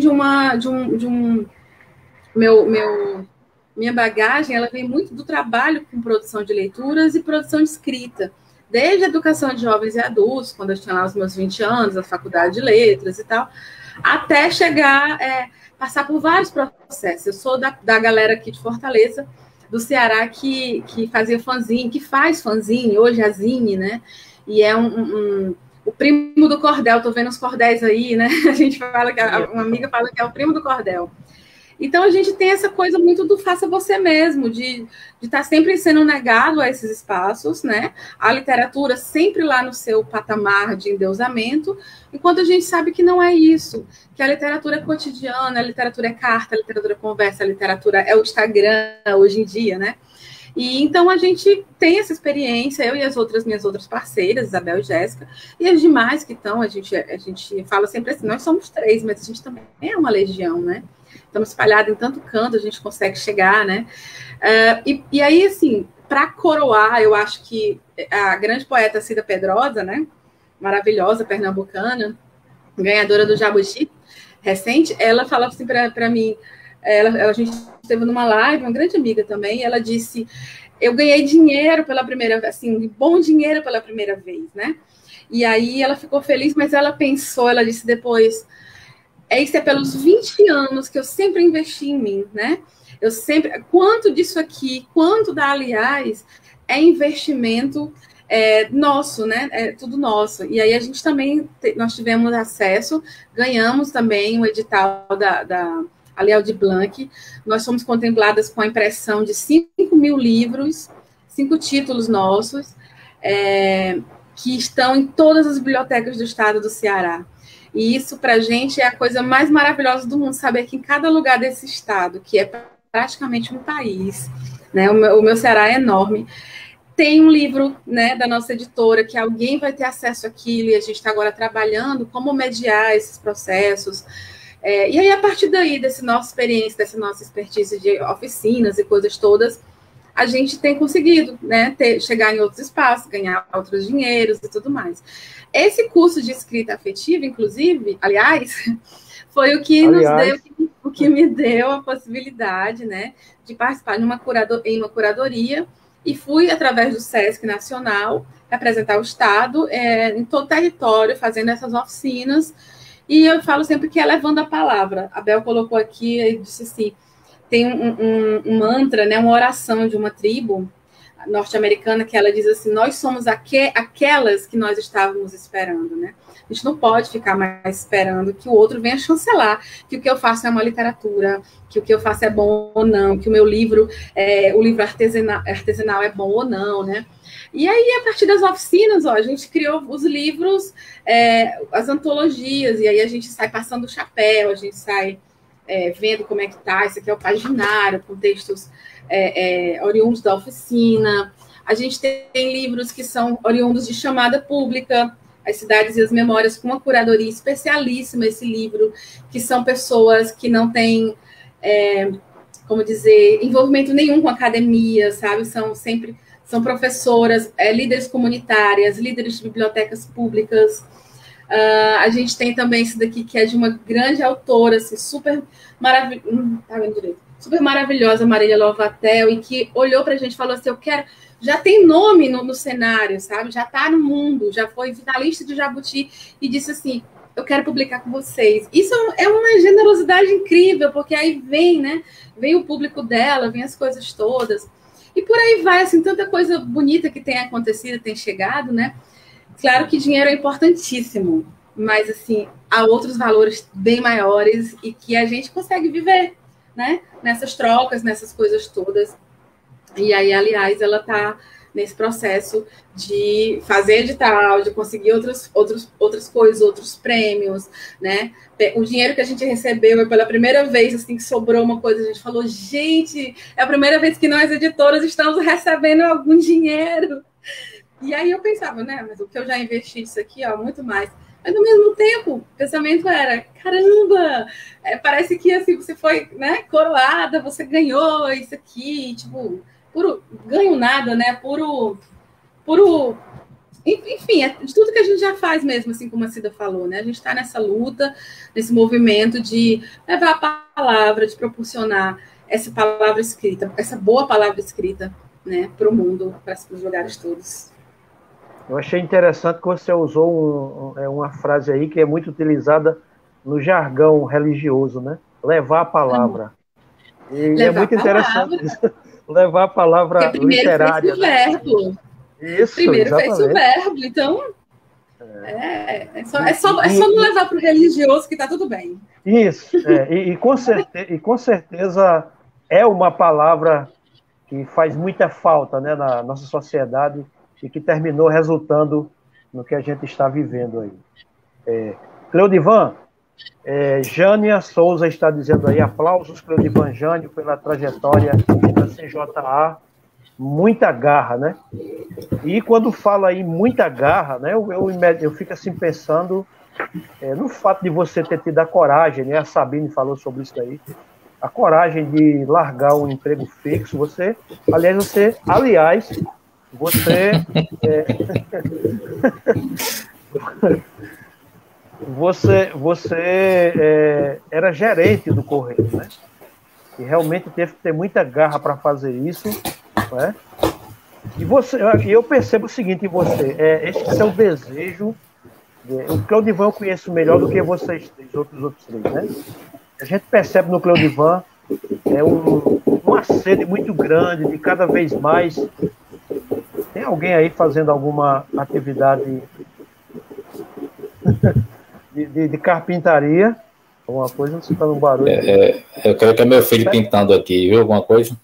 minha bagagem, ela vem muito do trabalho com produção de leituras e produção de escrita. Desde a educação de jovens e adultos, quando eu tinha lá os meus 20 anos, a faculdade de letras e tal, até chegar, passar por vários processos. Eu sou da galera aqui de Fortaleza, do Ceará, que fazia fanzine, que faz fanzine, hoje é a Zine, né? E é o primo do cordel, tô vendo os cordéis aí, né? A gente fala que uma amiga fala que é o primo do cordel. Então, a gente tem essa coisa muito do faça você mesmo, de estar sempre sendo negado a esses espaços, né? A literatura sempre lá no seu patamar de endeusamento, enquanto a gente sabe que não é isso, que a literatura é cotidiana, a literatura é carta, a literatura é conversa, a literatura é o Instagram hoje em dia, né? E então a gente tem essa experiência, eu e minhas outras parceiras, Isabel e Jéssica, e as demais que estão, a gente fala sempre assim, nós somos 3, mas a gente também é uma legião, né? Estamos espalhados em tanto canto, a gente consegue chegar, né? E aí, assim, para coroar, eu acho que a grande poeta Cida Pedrosa, né? Maravilhosa, pernambucana, ganhadora do Jabuti recente, ela falou assim para mim, a gente esteve numa live, uma grande amiga também, ela disse, eu ganhei dinheiro pela primeira vez, assim, bom dinheiro pela primeira vez, né? E aí ela ficou feliz, mas ela pensou, ela disse depois, isso é pelos 20 anos que eu sempre investi em mim, né? Quanto disso aqui, quanto da Aliás, é investimento nosso, né? É tudo nosso. E aí a gente também, nós tivemos acesso, ganhamos também o edital da Aldir Blanc, nós fomos contempladas com a impressão de 5.000 livros, 5 títulos nossos, que estão em todas as bibliotecas do estado do Ceará. E isso, para a gente, é a coisa mais maravilhosa do mundo, saber que em cada lugar desse estado, que é praticamente um país, né, o meu Ceará é enorme, tem um livro, né, da nossa editora, que alguém vai ter acesso àquilo, e a gente está agora trabalhando como mediar esses processos. E aí, a partir daí, dessa nossa experiência, dessa nossa expertise de oficinas e coisas todas, a gente tem conseguido, né, chegar em outros espaços, ganhar outros dinheiros e tudo mais. Esse curso de escrita afetiva, inclusive, aliás, foi o que me deu a possibilidade, né, de participar em uma curadoria, e fui, através do SESC Nacional, representar o Estado em todo o território, fazendo essas oficinas, e eu falo sempre que é levando a palavra. A Bel colocou aqui e disse assim, tem um mantra, né, uma oração de uma tribo norte-americana que ela diz assim, nós somos aquelas que nós estávamos esperando, né? A gente não pode ficar mais esperando que o outro venha chancelar, que o que eu faço é uma literatura, que o que eu faço é bom ou não, que o meu livro, o livro artesanal é bom ou não, né? E aí, a partir das oficinas, a gente criou os livros, as antologias, e aí a gente sai passando o chapéu, a gente sai vendo como é que tá, esse aqui é o paginário, com textos oriundos da oficina. A gente tem livros que são oriundos de chamada pública, As Cidades e as Memórias, com uma curadoria especialíssima, esse livro, que são pessoas que não têm, como dizer, envolvimento nenhum com a academia, sabe? São professoras, líderes comunitárias, líderes de bibliotecas públicas. A gente tem também esse daqui, que é de uma grande autora, assim, super maravilhosa, Marília Lovatel, e que olhou para a gente e falou assim, eu quero... Já tem nome no cenário, sabe? Já está no mundo, já foi finalista de Jabuti, e disse assim, eu quero publicar com vocês. Isso é uma generosidade incrível, porque aí vem, né? Vem o público dela, vem as coisas todas. E por aí vai, assim, tanta coisa bonita que tem acontecido, tem chegado, né? Claro que dinheiro é importantíssimo, mas, assim, há outros valores bem maiores e que a gente consegue viver, né? Nessas trocas, nessas coisas todas. E aí, aliás, ela está nesse processo de fazer edital, de conseguir outras coisas, outros prêmios, né? O dinheiro que a gente recebeu pela primeira vez, assim, que sobrou uma coisa, a gente falou, gente, é a primeira vez que nós, editoras, estamos recebendo algum dinheiro. E aí eu pensava, né, mas o que eu já investi isso aqui, ó, muito mais. Mas ao mesmo tempo, o pensamento era, caramba, parece que assim, você foi, né, coroada, você ganhou isso aqui, tipo, puro ganho nada, né? Puro, enfim, de tudo que a gente já faz mesmo, assim como a Cida falou, né? A gente está nessa luta, nesse movimento de levar a palavra, de proporcionar essa palavra escrita, essa boa palavra escrita, né, para o mundo, para os lugares todos. Eu achei interessante que você usou uma frase aí que é muito utilizada no jargão religioso, né? Levar a palavra. E é muito interessante isso. Levar a palavra literária. Porque primeiro fez o verbo. Isso, primeiro exatamente. fez o verbo, então é só não levar para o religioso que está tudo bem. Isso, e com certeza é uma palavra que faz muita falta, né, na nossa sociedade e que terminou resultando no que a gente está vivendo aí. Cleodivan, Jânia Souza está dizendo aí, aplausos, Cleodivan Jânio, pela trajetória da CJA, muita garra, né? E quando fala aí muita garra, né, eu fico assim pensando no fato de você ter tido a coragem, né? A Sabine falou sobre isso aí, a coragem de largar um emprego fixo. Você era gerente do Correio, né? E realmente teve que ter muita garra para fazer isso, né? E eu percebo o seguinte em você, esse seu desejo. O Cleodivan eu conheço melhor do que vocês três, outros três, né? A gente percebe no Cleodivan uma sede muito grande, de cada vez mais. Tem alguém aí fazendo alguma atividade de carpintaria? Alguma coisa? Você está no barulho? Eu creio que é meu filho pintando aqui, viu? Alguma coisa?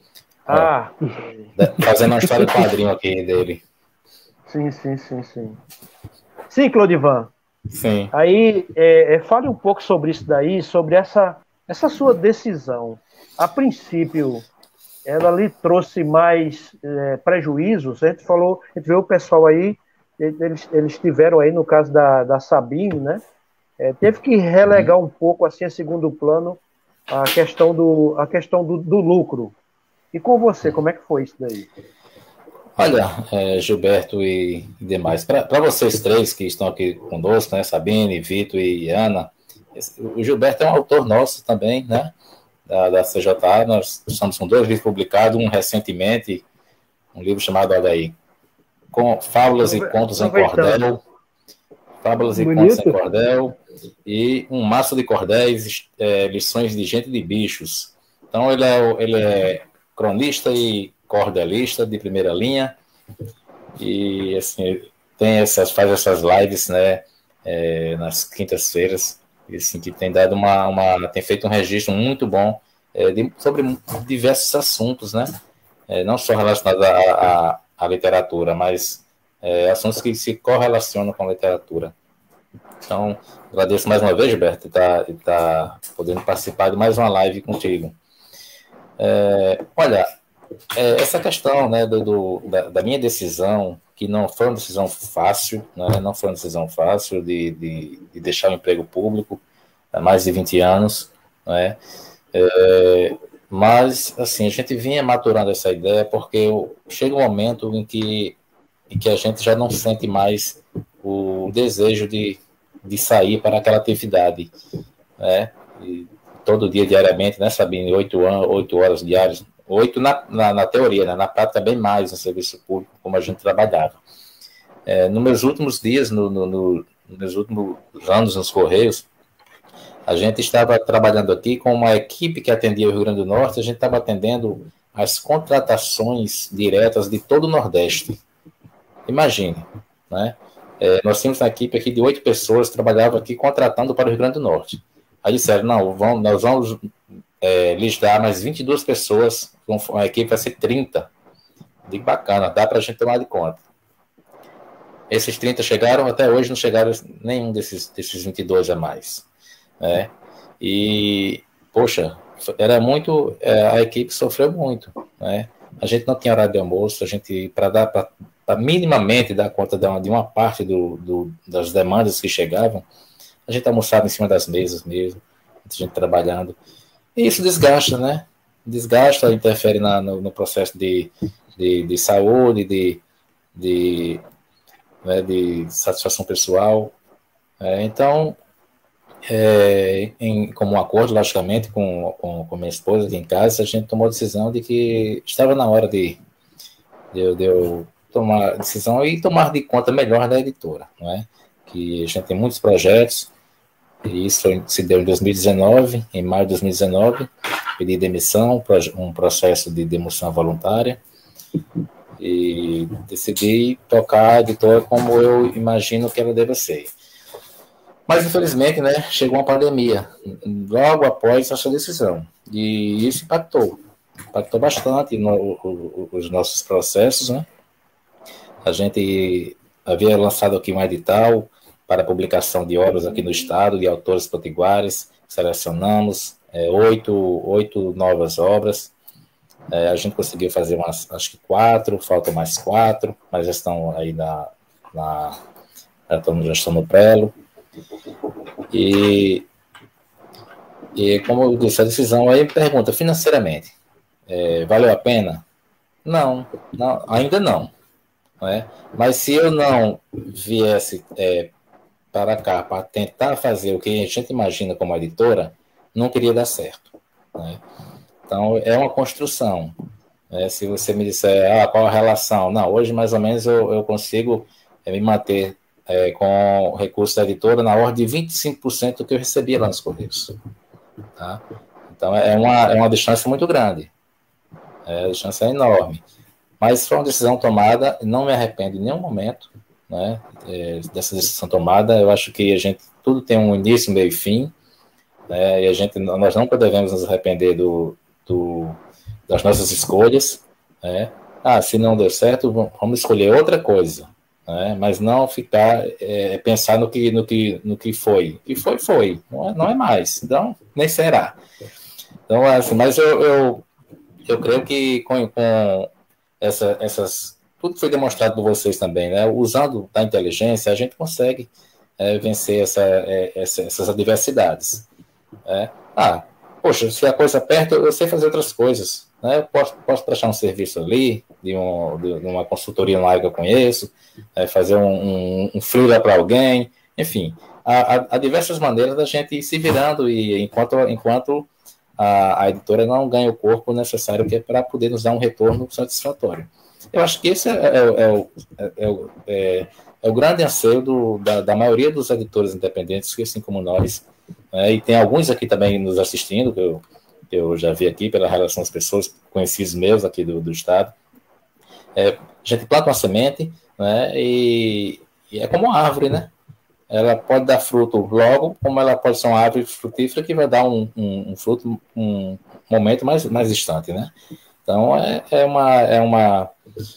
Fazendo uma história de quadrinho aqui dele. Sim. Sim, Cleodivan. Sim. Aí, fale um pouco sobre isso daí, sobre essa sua decisão. A princípio, ela lhe trouxe mais prejuízos. A gente vê o pessoal aí, eles tiveram aí, no caso da Sabine, né? Teve que relegar um pouco, assim, a segundo plano, a questão do lucro. E com você, como é que foi isso daí? Olha, Gilberto e demais, para vocês três que estão aqui conosco, né, Sabine, Vitor e Ana, o Gilberto é um autor nosso também, né, da CJA. Nós estamos com 2 livros publicados, um recentemente, um livro chamado, olha aí, com Fábulas e Contos em Cordel, Fábulas e Contos em Cordel, e um maço de cordéis, lições de gente de bichos. Então ele é cronista e cordelista de primeira linha, e assim, faz essas lives, né, nas quintas-feiras, e assim, que tem dado tem feito um registro muito bom sobre diversos assuntos, né, não só relacionados à literatura, mas assuntos que se correlacionam com a literatura. Então, agradeço mais uma vez, Gilberto, de estar podendo participar de mais uma live contigo. Olha, essa questão, né, da minha decisão, que não foi uma decisão fácil, né, não foi uma decisão fácil de deixar o emprego público há mais de 20 anos, né, mas, assim, a gente vinha maturando essa ideia porque chega um momento em que a gente já não sente mais o desejo de sair para aquela atividade, né, e todo dia, diariamente, né, Sabine, 8 horas diárias, 8 na teoria, né? Na prática bem mais no serviço público, como a gente trabalhava. Nos meus últimos dias, nos meus últimos anos nos Correios, a gente estava trabalhando aqui com uma equipe que atendia o Rio Grande do Norte, a gente estava atendendo as contratações diretas de todo o Nordeste. Imagine, né? Nós tínhamos uma equipe aqui de 8 pessoas que trabalhavam aqui contratando para o Rio Grande do Norte. Aí disseram, não, nós vamos lhes dar mais 22 pessoas, a equipe vai ser 30. Digo, bacana, dá para a gente tomar de conta. Esses 30 chegaram, até hoje não chegaram nenhum desses 22 a mais, né? E, poxa, era muito, a equipe sofreu muito, né? A gente não tinha horário de almoço, para para minimamente dar conta de uma parte das demandas que chegavam, a gente almoçava em cima das mesas mesmo, a gente trabalhando. E isso desgasta, né? Desgasta, interfere no processo de saúde, né, de satisfação pessoal. Então, como um acordo, logicamente, com minha esposa aqui em casa, a gente tomou a decisão de que estava na hora de eu tomar a decisão e tomar de conta melhor da editora, não é? Que a gente tem muitos projetos, e isso se deu em 2019, em maio de 2019, pedi demissão, um processo de demissão voluntária, e decidi tocar a editora como eu imagino que ela deva ser. Mas, infelizmente, né, chegou uma pandemia logo após essa decisão, e isso impactou bastante os nossos processos, né? A gente havia lançado aqui um edital para publicação de obras aqui no estado, de autores potiguares, selecionamos 8 novas obras, a gente conseguiu fazer acho que 4, faltam mais 4, mas já estão aí já estão no prelo. E como eu disse, a decisão aí pergunta, financeiramente, valeu a pena? Não, ainda não. Mas se eu não viesse para cá para tentar fazer o que a gente imagina como editora, não queria dar certo, né? Então é uma construção, né? Se você me disser qual a relação, não, hoje mais ou menos eu consigo me manter com o recurso da editora na ordem de 25% do que eu recebia lá nos Correios, tá? Então é uma distância muito grande, a distância é enorme. Mas foi uma decisão tomada, não me arrependo em nenhum momento, né, dessa decisão tomada. Eu acho que tudo tem um início, meio e fim, né, e nós nunca devemos nos arrepender das nossas escolhas, né. Se não deu certo, vamos escolher outra coisa, né, mas não ficar pensar no que foi. O que foi, não é mais, então nem será. Então, assim, mas eu creio que com tudo foi demonstrado por vocês também, né? Usando da inteligência, a gente consegue vencer essas adversidades. Poxa, se a coisa aperta, eu sei fazer outras coisas, né? Eu posso prestar um serviço ali, de uma consultoria online que eu conheço, fazer um freela para alguém, enfim, há diversas maneiras da gente ir se virando, e enquanto a editora não ganha o corpo necessário que é para poder nos dar um retorno satisfatório. Eu acho que esse é o grande anseio da maioria dos editores independentes, que assim como nós, e tem alguns aqui também nos assistindo, que eu já vi aqui pela relação das pessoas, conhecidos meus aqui do estado. A gente planta uma semente, né, e é como uma árvore, né? Ela pode dar fruto logo, como ela pode ser uma árvore frutífera que vai dar um fruto um momento mais distante, né? Então, é uma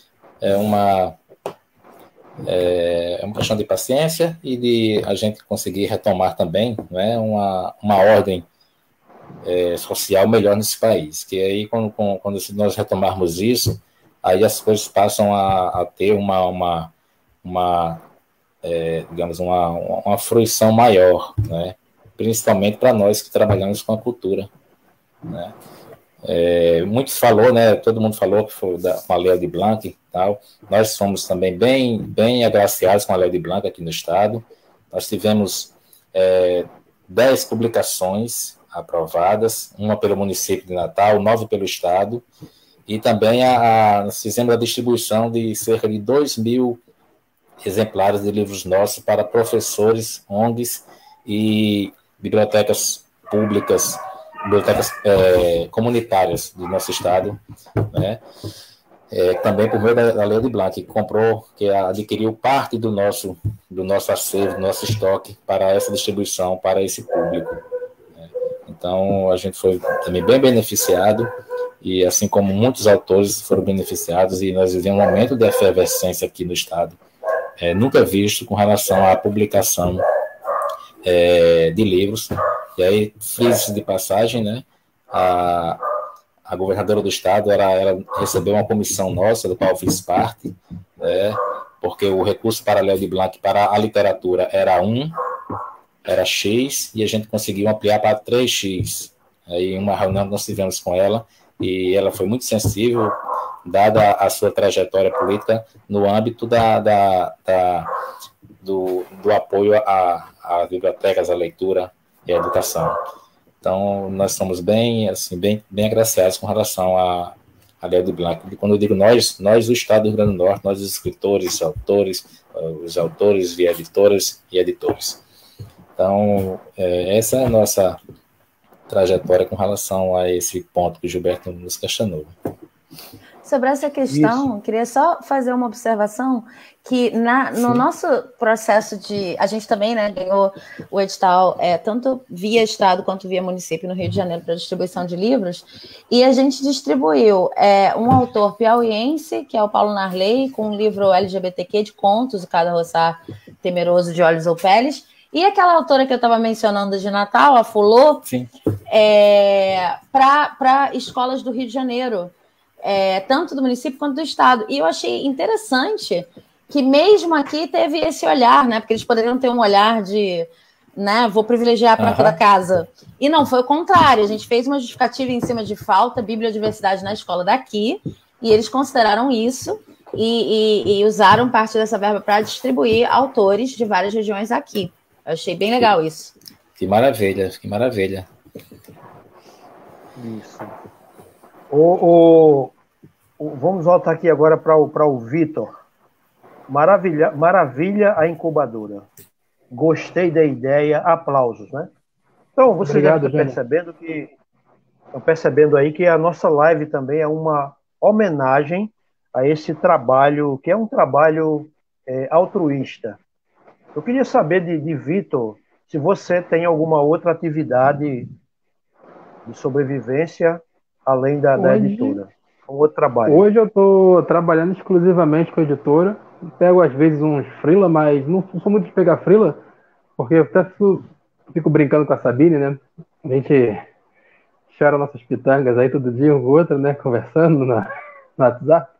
questão de paciência e de a gente conseguir retomar também, né, uma ordem social melhor nesse país. Que aí, quando nós retomarmos isso, aí as coisas passam a ter digamos, uma fruição maior, né? Principalmente para nós que trabalhamos com a cultura, né? Muitos falou, né? Todo mundo falou que foi com a Lei Aldir Blanc e tal. Nós fomos também bem agraciados com a Lei Aldir Blanc aqui no estado. Nós tivemos 10 publicações aprovadas, uma pelo município de Natal, 9 pelo estado, e também nós fizemos a distribuição de cerca de 2.000 exemplares de livros nossos para professores, ONGs e bibliotecas públicas, bibliotecas comunitárias do nosso estado, né? Também por meio da Lei Aldir Blanc, que adquiriu parte do nosso acervo, do nosso estoque para essa distribuição, para esse público, né? Então, a gente foi também bem beneficiado, e assim como muitos autores foram beneficiados, e nós vivemos um momento de efervescência aqui no estado, nunca visto com relação à publicação de livros. E aí, friso de passagem, né? A governadora do estado, ela recebeu uma comissão nossa, do qual eu fiz parte, porque o recurso para Léo de Blanc para a literatura era X, e a gente conseguiu ampliar para 3X. Aí, em uma reunião que nós tivemos com ela, e ela foi muito sensível, dada a sua trajetória política, no âmbito do apoio às bibliotecas, à leitura e à educação. Então, nós somos bem agraciados com relação a Léo de Blanc. Quando eu digo nós, o Estado do Rio Grande do Norte, nós os escritores, os autores e editoras e editores. Então, essa é a nossa trajetória com relação a esse ponto que o Gilberto nos questionou. Sobre essa questão, queria só fazer uma observação que no nosso processo a gente também, né, ganhou o edital tanto via Estado quanto via município no Rio de Janeiro para distribuição de livros, e a gente distribuiu um autor piauiense, que é o Paulo Narley, com um livro LGBTQ de contos, O Cada Roçar Temeroso de Olhos ou Peles, e aquela autora que eu estava mencionando de Natal, a Fulô, para escolas do Rio de Janeiro, tanto do município quanto do Estado. E eu achei interessante que mesmo aqui teve esse olhar, né? Porque eles poderiam ter um olhar de, né, vou privilegiar para toda casa. E não, foi o contrário. A gente fez uma justificativa em cima de falta bibliodiversidade na escola daqui, e eles consideraram isso e usaram parte dessa verba para distribuir autores de várias regiões aqui. Eu achei bem legal isso. Que maravilha, que maravilha. Isso. Vamos voltar aqui agora para o Vitor. Maravilha a incubadora. Gostei da ideia, aplausos, né? Então, você já está percebendo aí que a nossa live também é uma homenagem a esse trabalho, que é um trabalho altruísta. Eu queria saber de Vitor, se você tem alguma outra atividade de sobrevivência além da editora. Um outro trabalho. Hoje eu estou trabalhando exclusivamente com a editora. Pego às vezes uns freela, mas não sou muito de pegar freela, porque eu até fico brincando com a Sabine, né? A gente chora nossas pitangas aí todo dia um com o outro, né? Conversando no WhatsApp.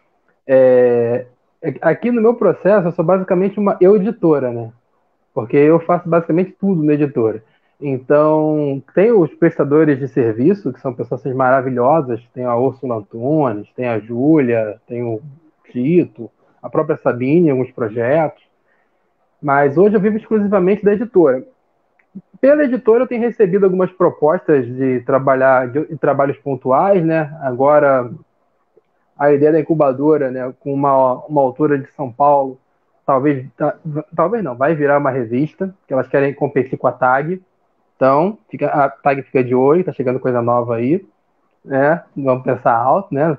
Aqui no meu processo eu sou basicamente uma editora, né? Porque eu faço basicamente tudo na editora. Então, tem os prestadores de serviço, que são pessoas maravilhosas, tem a Úrsula Antunes, tem a Júlia, tem o Tito, a própria Sabine em alguns projetos, mas hoje eu vivo exclusivamente da editora. Pela editora eu tenho recebido algumas propostas de trabalhos pontuais, né? Agora, a ideia da incubadora, né, com uma autora de São Paulo, talvez não, vai virar uma revista, que elas querem competir com a TAG. Então, a TAG fica de olho, tá chegando coisa nova aí, né? Vamos pensar alto, né?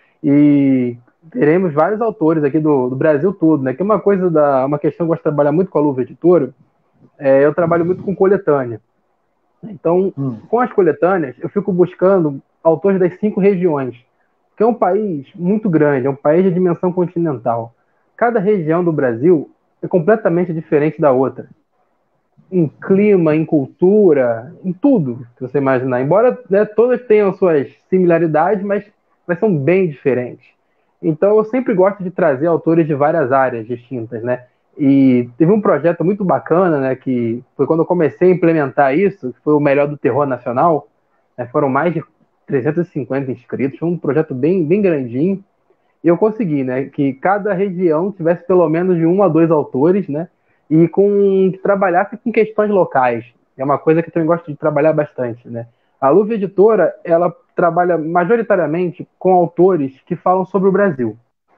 E teremos vários autores aqui do Brasil todo, né? Que é uma questão que eu gosto de trabalhar muito com a Luva Editora, eu trabalho muito com coletânea. Então, com as coletâneas, eu fico buscando autores das 5 regiões, que é um país muito grande, é um país de dimensão continental. Cada região do Brasil é completamente diferente da outra. Em clima, em cultura, em tudo que você imaginar. Embora, né, todas tenham suas similaridades, mas são bem diferentes. Então, eu sempre gosto de trazer autores de várias áreas distintas, né? E teve um projeto muito bacana, né, que foi quando eu comecei a implementar isso, que foi o Melhor do Terror Nacional, né, foram mais de 350 inscritos, foi um projeto bem, bem grandinho, e eu consegui, né, que cada região tivesse pelo menos de 1 a 2 autores, né, e que trabalhasse com questões locais. É uma coisa que eu também gosto de trabalhar bastante, né. A Luva Editora, ela trabalha majoritariamente com autores que falam sobre o Brasil.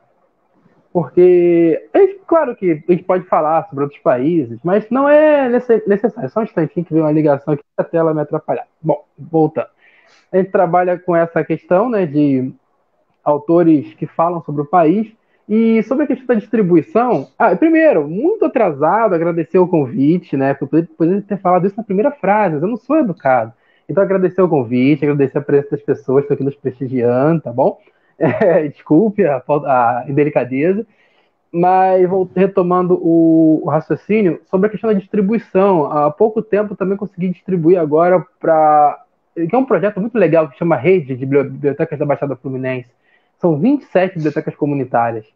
Porque, claro que a gente pode falar sobre outros países, mas não é necessário. Só um instantinho que veio uma ligação aqui até ela me atrapalhar. Bom, voltando. A gente trabalha com essa questão, né, de autores que falam sobre o país. E sobre a questão da distribuição, primeiro, muito atrasado, agradecer o convite, né? Eu poderia ter falado isso na primeira frase, mas eu não sou educado. Então, agradecer o convite, agradecer a presença das pessoas que estão aqui nos prestigiando, tá bom? Desculpe a indelicadeza, mas retomando o raciocínio sobre a questão da distribuição. Há pouco tempo também consegui distribuir agora que é um projeto muito legal que chama Rede de Bibliotecas da Baixada Fluminense. São 27 bibliotecas comunitárias.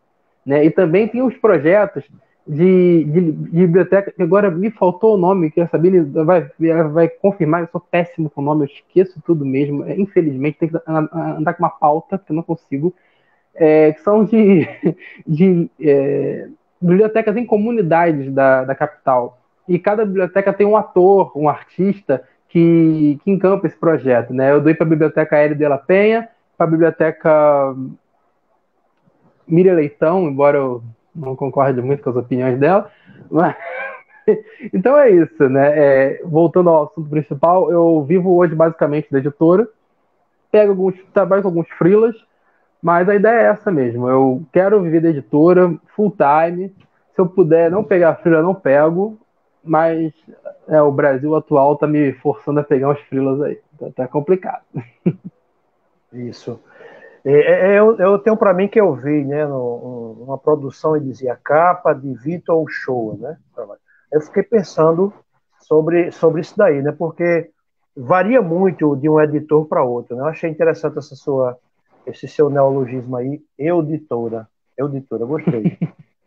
né? E também tem os projetos de biblioteca, que agora me faltou o nome, que a Sabine vai confirmar, eu sou péssimo com o nome, eu esqueço tudo mesmo, infelizmente tem que andar com uma pauta, que eu não consigo, que são de bibliotecas em comunidades da capital. E cada biblioteca tem um ator, um artista que encampa esse projeto, né? Eu doei para a Biblioteca Hélio de la Penha, para a Biblioteca Miriam Leitão, embora eu não concorde muito com as opiniões dela, mas... Então é isso, né? Voltando ao assunto principal, eu vivo hoje basicamente da editora, trabalho com alguns freelas, mas a ideia é essa mesmo. Eu quero viver da editora full time. Se eu puder não pegar freela, não pego, mas o Brasil atual tá me forçando a pegar uns freelas aí. Tá complicado. Isso. Eu tenho para mim que eu vi, né, numa produção, ele dizia capa de Vitor Uchoa, né? Eu fiquei pensando sobre isso daí, né? Porque varia muito de um editor para outro, né? Eu achei interessante esse seu neologismo aí, editora, gostei.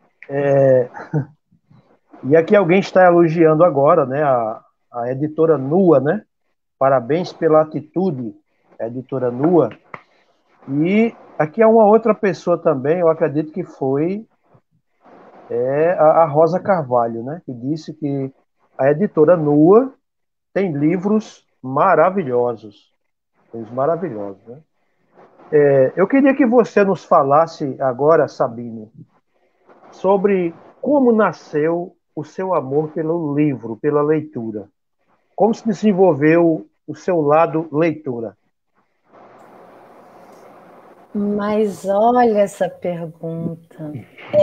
E aqui alguém está elogiando agora, né, a editora Nua, né? Parabéns pela atitude, editora Nua. E aqui há uma outra pessoa também, eu acredito que foi a Rosa Carvalho, né? Que disse que a editora Nua tem livros maravilhosos. Né? Eu queria que você nos falasse agora, Sabine, sobre como nasceu o seu amor pelo livro, pela leitura. Como se desenvolveu o seu lado leitura? Mas olha essa pergunta.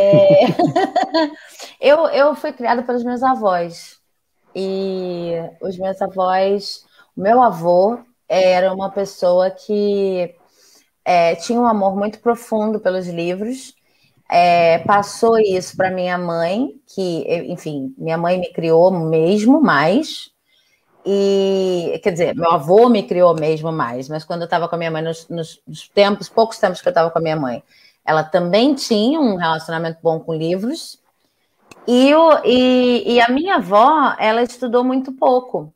Eu fui criada pelos meus avós. E os meus avós... O meu avô era uma pessoa que tinha um amor muito profundo pelos livros. Passou isso para minha mãe, que, enfim, minha mãe me criou mesmo mais. E, quer dizer, meu avô me criou mesmo mais, mas quando eu estava com a minha mãe, nos poucos tempos que eu estava com a minha mãe, ela também tinha um relacionamento bom com livros. E a minha avó, ela estudou muito pouco.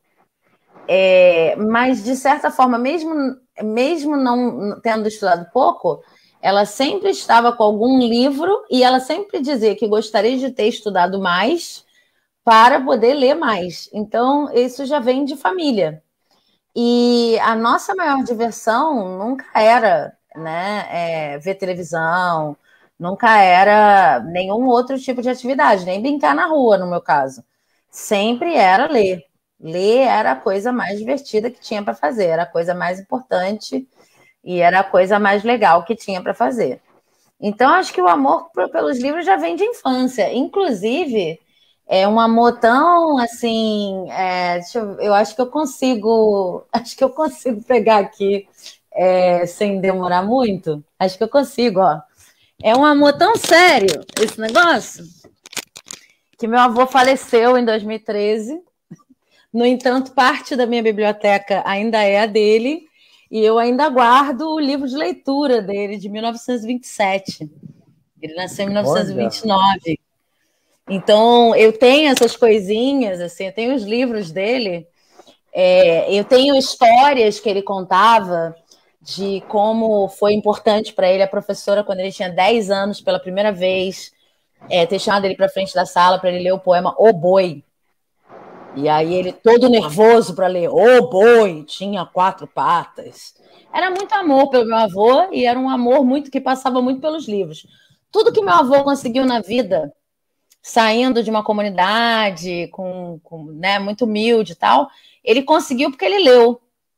Mas, de certa forma, mesmo não tendo estudado pouco, ela sempre estava com algum livro e ela sempre dizia que gostaria de ter estudado mais para poder ler mais. Então, isso já vem de família. E a nossa maior diversão nunca era, né, ver televisão, nunca era nenhum outro tipo de atividade, nem brincar na rua, no meu caso. Sempre era ler. Ler era a coisa mais divertida que tinha para fazer, era a coisa mais importante e era a coisa mais legal que tinha para fazer. Então, acho que o amor pelos livros já vem de infância. Inclusive, é um amor tão, assim... eu acho que eu consigo pegar aqui sem demorar muito. Acho que eu consigo, ó. É um amor tão sério, esse negócio, que meu avô faleceu em 2013. No entanto, parte da minha biblioteca ainda é a dele, e eu ainda guardo o livro de leitura dele, de 1927. Ele nasceu em 1929. Olha. Então, eu tenho essas coisinhas, assim, eu tenho os livros dele, eu tenho histórias que ele contava de como foi importante para ele, a professora, quando ele tinha 10 anos, pela primeira vez, ter chamado ele para frente da sala para ele ler o poema O Boi. E aí ele todo nervoso para ler O Boi, tinha 4 patas. Era muito amor pelo meu avô e era um amor que passava muito pelos livros. Tudo que meu avô conseguiu na vida, saindo de uma comunidade né, muito humilde e tal, ele conseguiu porque ele leu.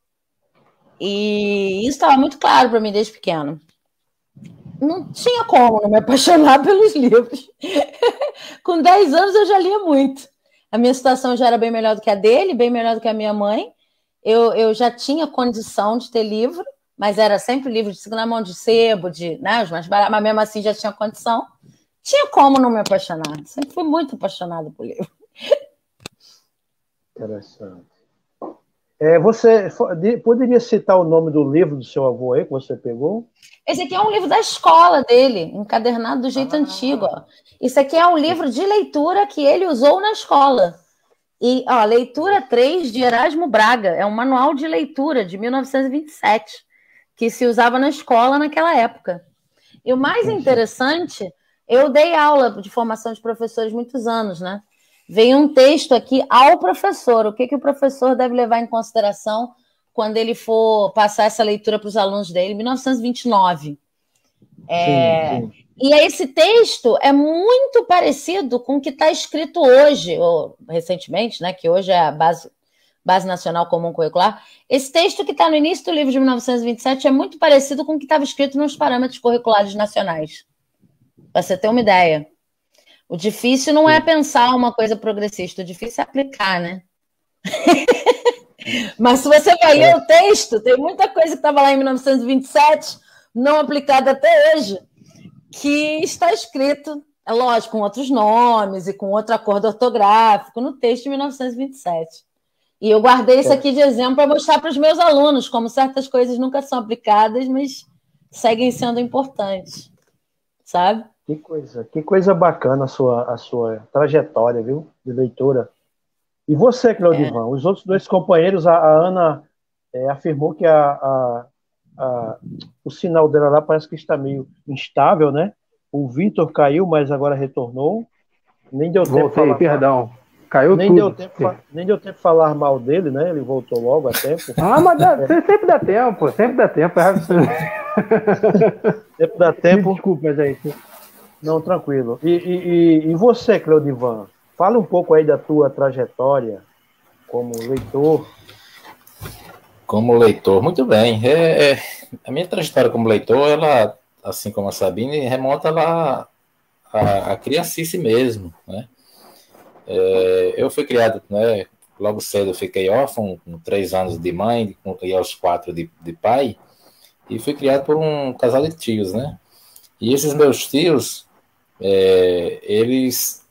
E isso estava muito claro para mim desde pequeno. Não tinha como não me apaixonar pelos livros. Com 10 anos eu já lia muito. A minha situação já era bem melhor do que a dele, bem melhor do que a minha mãe. Eu já tinha condição de ter livro, mas era sempre livro de segunda mão, de sebo, né, os mais baratos, mas mesmo assim já tinha condição. Tinha como não me apaixonar. Sempre fui muito apaixonada por livro. Interessante. Você poderia citar o nome do livro do seu avô aí que você pegou? Esse aqui é um livro da escola dele, encadernado do jeito antigo. Ó. Isso aqui é um livro de leitura que ele usou na escola. E, ó, leitura 3 de Erasmo Braga. É um manual de leitura de 1927, que se usava na escola naquela época. E o mais interessante, eu dei aula de formação de professores muitos anos, né? Veio um texto aqui ao professor. O que o professor deve levar em consideração quando ele for passar essa leitura para os alunos dele, 1929. Sim. E esse texto é muito parecido com o que está escrito hoje, ou recentemente, né, que hoje é a Base Nacional Comum Curricular. Esse texto que está no início do livro de 1927 é muito parecido com o que estava escrito nos parâmetros curriculares nacionais. Para você ter uma ideia. O difícil não é pensar uma coisa progressista, o difícil é aplicar, né? Mas se você vai ler o texto, tem muita coisa que estava lá em 1927, não aplicada até hoje, que está escrito, é lógico, com outros nomes e com outro acordo ortográfico no texto de 1927. E eu guardei isso aqui de exemplo para mostrar para os meus alunos como certas coisas nunca são aplicadas, mas seguem sendo importantes, sabe? Que coisa bacana a sua trajetória, viu, de leitura. E você, Cleodivan, os outros 2 companheiros, a Ana afirmou que o sinal dela lá parece que está meio instável, né? O Vitor caiu, mas agora retornou. Nem deu tempo de falar. Perdão. Caiu nem tudo. Nem deu tempo de falar mal dele, né? Ele voltou logo a tempo. Mas sempre dá tempo, sempre dá tempo. Sempre dá tempo. Desculpa, gente. Não, tranquilo. E você, Cleodivan? Fala um pouco aí da tua trajetória como leitor. Como leitor, muito bem. A minha trajetória como leitor, ela, assim como a Sabine, remonta lá à criancice mesmo, né? Eu fui criado, né, logo cedo eu fiquei órfão, com 3 anos de mãe e aos 4 de pai, e fui criado por um casal de tios, né? E esses meus tios, eles...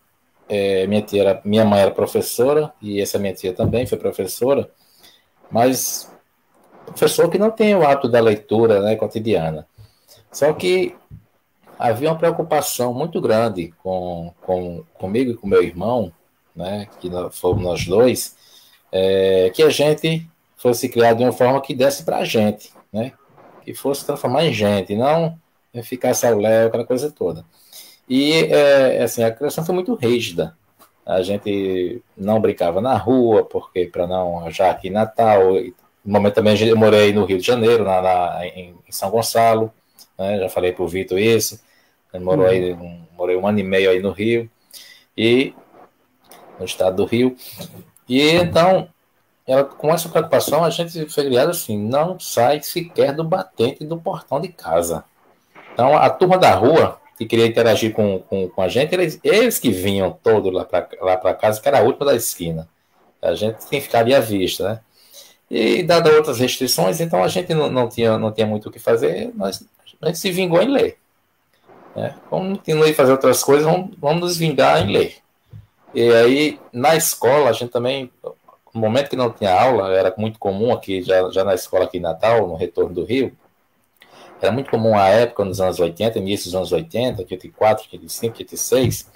minha mãe era professora, e essa minha tia também foi professora, mas professor que não tem o hábito da leitura, né, cotidiana. Só que havia uma preocupação muito grande comigo e com meu irmão, né, que fomos nós 2, que a gente fosse criado de uma forma que desse para a gente, né, que fosse transformar em gente, não ficasse ao léu, aquela coisa toda. E, assim, a criação foi muito rígida. A gente não brincava na rua, porque para não já aqui em Natal. No momento também eu morei no Rio de Janeiro, em São Gonçalo, né? Já falei para o Vitor isso. Morei 1 ano e meio aí no Rio, e no estado do Rio. E então, com essa preocupação, a gente foi criado assim: não sai sequer do batente do portão de casa. Então, a turma da rua que queria interagir com a gente, eles que vinham todos lá para casa, que era a última da esquina. A gente tem que ficar ali à vista, né? E, dadas outras restrições, então a gente não tinha muito o que fazer, a gente se vingou em ler. Né? Como não ia fazer outras coisas, vamos nos vingar em ler. E aí, na escola, a gente também, no momento que não tinha aula, era muito comum aqui, já na escola aqui em Natal, no retorno do Rio, era muito comum à época, nos anos 80, início dos anos 80, 84, 85, 86,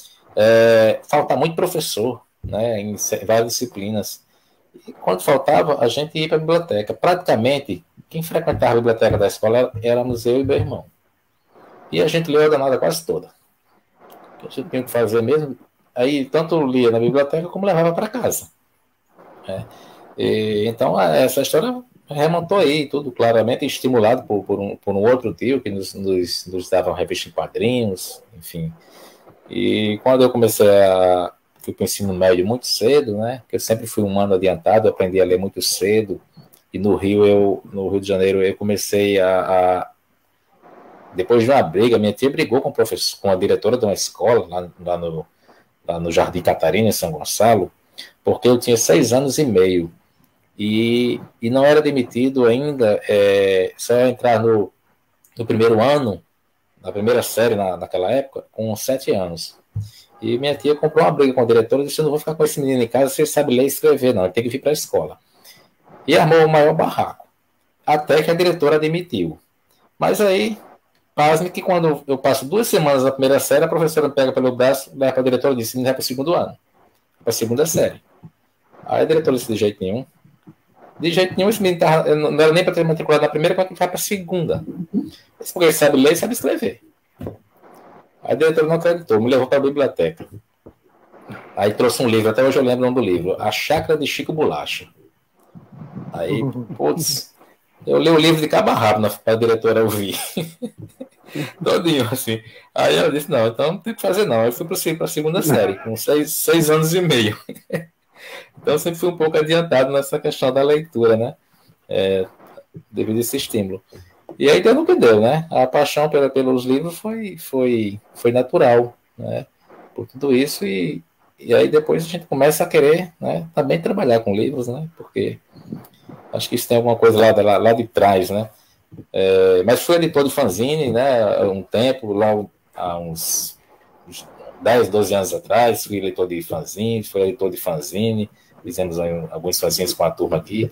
faltar muito professor, né, em várias disciplinas. E quando faltava, a gente ia para a biblioteca. Praticamente, quem frequentava a biblioteca da escola éramos eu e meu irmão. E a gente leu a danada quase toda. A gente tinha que fazer mesmo. Aí, tanto lia na biblioteca, como levava para casa. Então, essa história remontou aí, tudo claramente estimulado por um outro tio que nos dava uma revista em quadrinhos, enfim. E quando eu fui para o ensino médio muito cedo, né? Porque eu sempre fui um ano adiantado, aprendi a ler muito cedo. E no Rio de Janeiro, eu comecei depois de uma briga, minha tia brigou com a diretora de uma escola lá no Jardim Catarina, em São Gonçalo, porque eu tinha 6 anos e meio. E não era demitido ainda, só entrar no primeiro ano, na primeira série naquela época, com 7 anos. E minha tia comprou uma briga com a diretora e disse: eu não vou ficar com esse menino em casa se ele sabe ler e escrever, não, ele tem que vir para a escola. e armou o maior barraco, até que a diretora admitiu. Mas aí, pasme que quando eu passo 2 semanas na primeira série, a professora me pega pelo braço, leva para a diretora e disse: não é para o 2º ano, para a 2ª série. Aí a diretora disse: de jeito nenhum. De jeito nenhum, esse menino não era nem para ter matriculado na primeira, quando vai para a 2ª. Porque ele sabe ler e sabe escrever. Aí a diretora não acreditou, me levou para a biblioteca. Aí trouxe um livro, até hoje eu lembro o nome do livro, A Chácara de Chico Bolacha. Aí, putz, eu li o livro de cabo a rabo para a diretora ouvir. Todinho, assim. Aí eu disse: não, então não tem que fazer não. Eu fui para a 2ª série, com 6 anos e meio. Então eu sempre fui um pouco adiantado nessa questão da leitura, né? Devido a esse estímulo. E aí deu no que deu, né? A paixão pelos livros foi natural, né? Por tudo isso, e aí depois a gente começa a querer, né, também trabalhar com livros, né? Porque acho que isso tem alguma coisa lá de trás, né? Mas fui editor de fanzine, né? Há um tempo, lá há uns 10, 12 anos atrás, fui editor de fanzine, fizemos alguns fanzines com a turma aqui.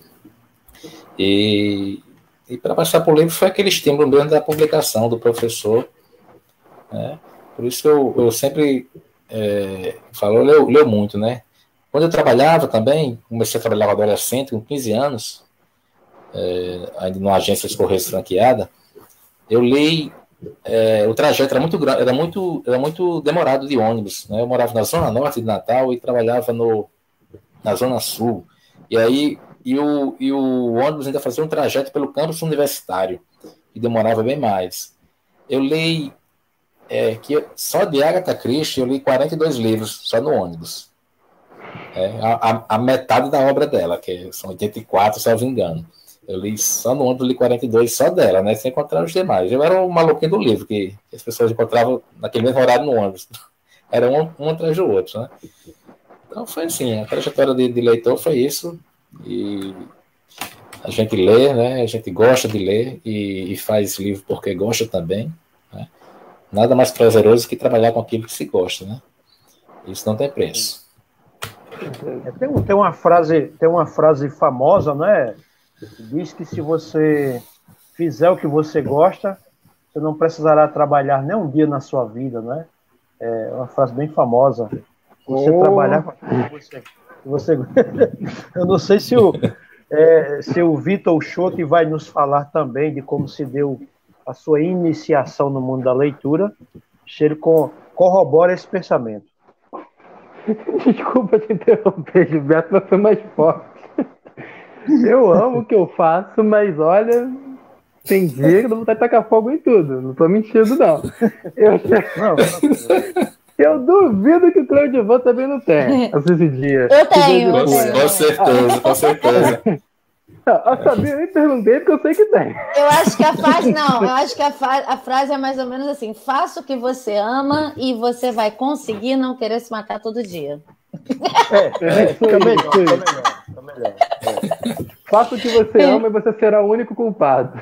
E para passar por livro foi aquele estímulo mesmo da publicação do professor, né? Por isso que eu sempre falo, eu leio muito, né? Quando eu trabalhava também, comecei a trabalhar adolescente, com 15 anos, ainda numa agência de Correios franqueada, eu li, o trajeto era muito grande, era muito demorado de ônibus, né? Eu morava na Zona Norte de Natal e trabalhava na Zona Sul. E aí o ônibus ainda fazia um trajeto pelo campus universitário, e demorava bem mais. Eu li, só de Agatha Christie, eu li 42 livros, só no ônibus. A metade da obra dela, que são 84, se eu não me engano. Eu li só no ônibus, li 42 só dela, né? Sem encontrar os demais. Eu era o maluquinho do livro, que as pessoas encontravam naquele mesmo horário no ônibus. Era um atrás do outro, né? Então foi assim, a trajetória de leitor foi isso. E a gente lê, né? A gente gosta de ler e faz livro porque gosta também, né? Nada mais prazeroso que trabalhar com aquilo que se gosta, né? Isso não tem preço. Tem uma frase famosa, né? Diz que se você fizer o que você gosta, você não precisará trabalhar nem um dia na sua vida, né? É uma frase bem famosa. Você trabalhar com aquilo que você Eu não sei se o Vitor Chotti vai nos falar também de como se deu a sua iniciação no mundo da leitura, se ele corrobora esse pensamento. Desculpa te interromper, Gilberto, mas foi mais forte. Eu amo o que eu faço, mas olha, tem dia que eu dou vontade de tacar fogo em tudo. Não tô mentindo, não. Eu duvido que o Claudivan também não tem esses dias. Eu tenho. Com certeza. Eu sabia, eu nem perguntei porque eu sei que tem. Eu acho que a frase é mais ou menos assim: faça o que você ama e você vai conseguir não querer se matar todo dia. Fica melhor. Faça o que você ama e você será o único culpado.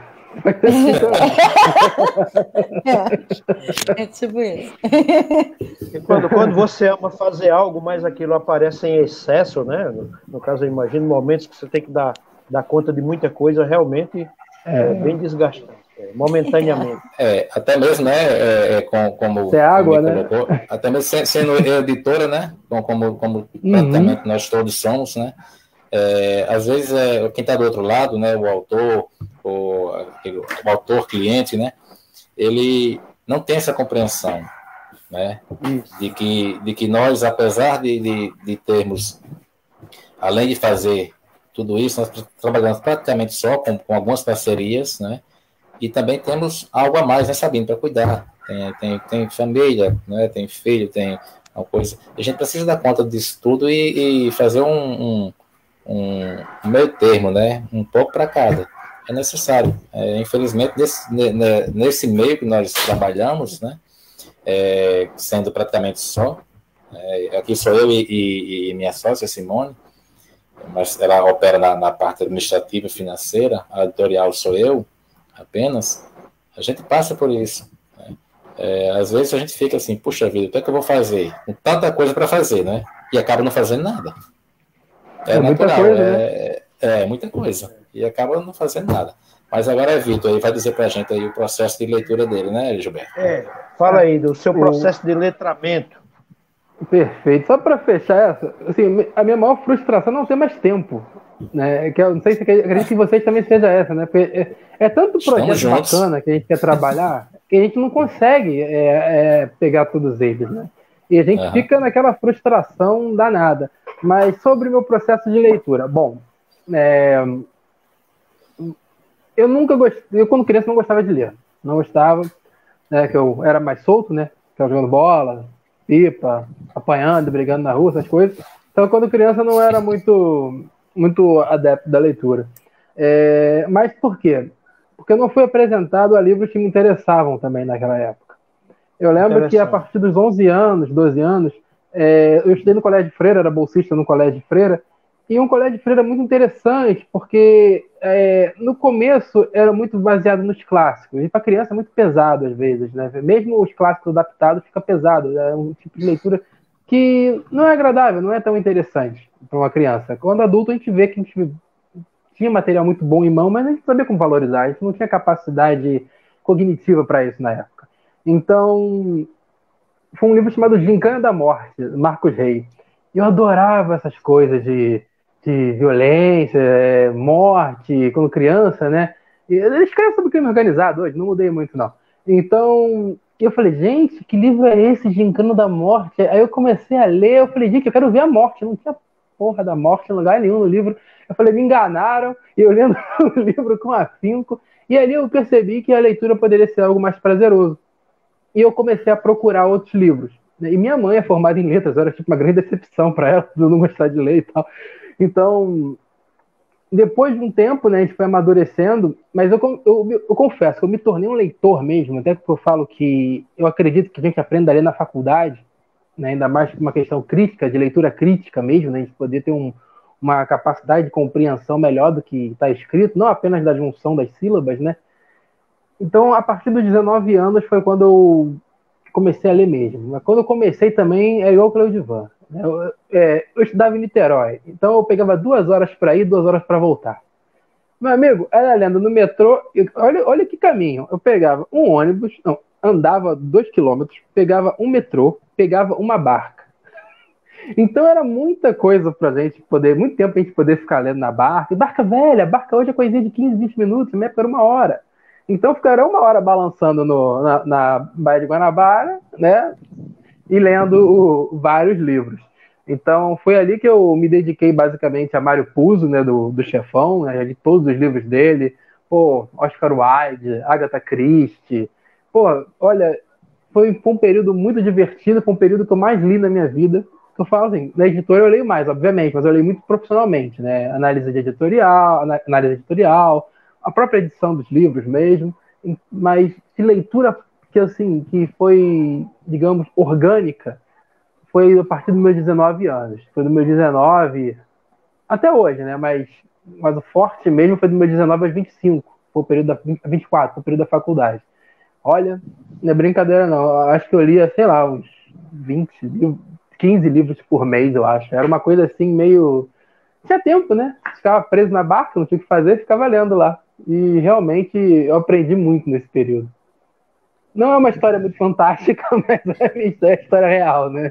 É tipo isso. E quando você ama fazer algo, mas aquilo aparece em excesso, né? No caso, eu imagino momentos que você tem que dar conta de muita coisa, realmente é bem desgastante, momentaneamente. Até mesmo, né? Como é água, né? Colocou, até mesmo sendo editora, né? Como praticamente nós todos somos, né? Às vezes quem está do outro lado, né? O autor, o autor cliente, né? Ele não tem essa compreensão, né? De que nós, apesar de termos, além de fazer tudo isso, nós trabalhamos praticamente só com algumas parcerias, né? E também temos algo a mais, né, Sabino, para cuidar. Tem família, né? Tem filho, tem uma coisa. A gente precisa dar conta disso tudo e fazer um meio termo, né? Um pouco para cada. É necessário. Infelizmente, nesse meio que nós trabalhamos, né? Sendo praticamente só, aqui sou eu e minha sócia, Simone, mas ela opera na parte administrativa e financeira, a editorial sou eu apenas. A gente passa por isso, né? Às vezes a gente fica assim, puxa vida, o que é que eu vou fazer? Com tanta coisa para fazer, né? E acaba não fazendo nada. É natural, muita coisa, né? muita coisa. E acaba não fazendo nada. Mas agora é Vitor, aí vai dizer pra gente aí o processo de leitura dele, né, Gilberto? Fala aí do seu processo de letramento. Perfeito. Só para fechar essa, assim, a minha maior frustração é não ter mais tempo, né? Que eu não sei se acredito que vocês também seja essa, né? Porque é tanto projeto bacana que a gente quer trabalhar que a gente não consegue pegar todos eles, né? E a gente fica naquela frustração danada. Mas sobre o meu processo de leitura, bom, eu nunca gostei, eu quando criança não gostava de ler, não gostava, né? Que eu era mais solto, né? Ficava jogando bola, pipa, apanhando, brigando na rua, essas coisas. Então, quando criança, não era muito adepto da leitura. Mas por quê? Porque eu não fui apresentado a livros que me interessavam também naquela época. Eu lembro que a partir dos 11 anos, 12 anos, eu estudei no colégio de freira, era bolsista no colégio de freira, e um colégio de freira muito interessante, porque no começo era muito baseado nos clássicos, e para criança é muito pesado às vezes, né? Mesmo os clássicos adaptados fica pesado, é um tipo de leitura que não é agradável, não é tão interessante para uma criança. Quando adulto a gente vê que a gente tinha material muito bom em mão, mas a gente não sabia como valorizar, a gente não tinha capacidade cognitiva para isso na época. Então, foi um livro chamado Gincana da Morte, Marcos Rey. E eu adorava essas coisas de violência, morte, quando criança, né? E ele escreve sobre crime organizado hoje, não mudei muito, não. Então, eu falei, gente, que livro é esse, Gincana da Morte? Aí eu comecei a ler, eu falei, gente, eu quero ver a morte. Não tinha porra da morte em lugar nenhum no livro. Eu falei, me enganaram, e eu lendo o livro com afinco. E ali eu percebi que a leitura poderia ser algo mais prazeroso. E eu comecei a procurar outros livros. E minha mãe é formada em letras, era tipo uma grande decepção para ela, eu não gostar de ler e tal. Então, depois de um tempo, né, a gente foi amadurecendo, mas eu confesso que eu me tornei um leitor mesmo, até porque eu falo que eu acredito que a gente aprende a ler na faculdade, né, ainda mais com uma questão crítica, de leitura crítica mesmo, né, a gente poder ter uma capacidade de compreensão melhor do que está escrito, não apenas da junção das sílabas, né? Então, a partir dos 19 anos foi quando eu comecei a ler mesmo. Mas quando eu comecei também, é igual o Cleudivan. Eu estudava em Niterói, então eu pegava 2 horas para ir, 2 horas para voltar. Meu amigo, era lendo no metrô, olha que caminho. Eu pegava um ônibus, andava 2 quilômetros, pegava um metrô, pegava uma barca. Então era muita coisa pra gente poder, muito tempo a gente poder ficar lendo na barca. E barca velha, barca hoje é coisinha de 15, 20 minutos, na minha época era 1 hora. Então ficaram 1 hora balançando na Baía de Guanabara, né? E lendo vários livros. Então foi ali que eu me dediquei basicamente a Mário Puzo, né? Do Chefão, né? De todos os livros dele. Pô, Oscar Wilde, Agatha Christie. Pô, olha, foi um período muito divertido, foi um período que eu mais li na minha vida. Eu falo assim, na editora eu leio mais, obviamente, mas eu leio muito profissionalmente, né? Análise editorial, a própria edição dos livros mesmo, mas de leitura que, assim, que foi, digamos, orgânica, foi a partir dos meus 19 anos. Foi do meu 19 até hoje, né? Mas o forte mesmo foi do meu 19 aos 25, foi o período 24, foi o período da faculdade. Olha, não é brincadeira não, eu acho que eu lia, sei lá, uns 15 livros por mês, eu acho. Era uma coisa assim, meio... Tinha tempo, né? Ficava preso na barca, não tinha o que fazer, ficava lendo lá. E realmente eu aprendi muito nesse período. Não é uma história muito fantástica, mas é história real, né?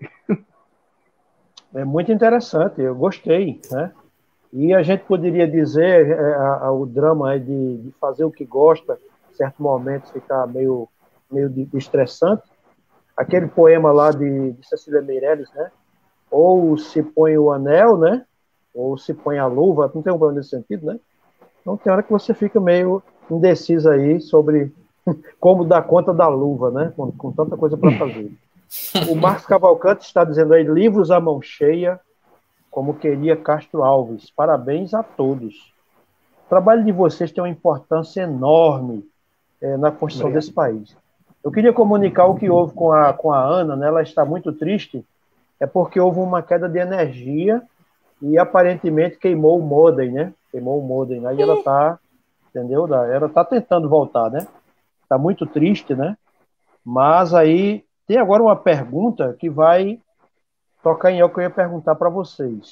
É muito interessante, eu gostei, né? E a gente poderia dizer o drama é de fazer o que gosta, em certos momentos ficar meio estressante. Aquele poema lá de Cecília Meirelles, né? Ou se põe o anel, né? Ou se põe a luva, não tem um problema nesse sentido, né? Então tem hora que você fica meio indeciso aí sobre como dar conta da luva, né? Com tanta coisa para fazer. O Marcos Cavalcante está dizendo aí, livros à mão cheia, como queria Castro Alves. Parabéns a todos. O trabalho de vocês tem uma importância enorme na construção desse país. Eu queria comunicar o que houve com a Ana, né? Ela está muito triste, é porque houve uma queda de energia e aparentemente queimou o modem, né? Queimou o modem. Aí ela está, entendeu? Ela está tentando voltar, né? Está muito triste, né? Mas aí tem agora uma pergunta que vai tocar em algo que eu ia perguntar para vocês.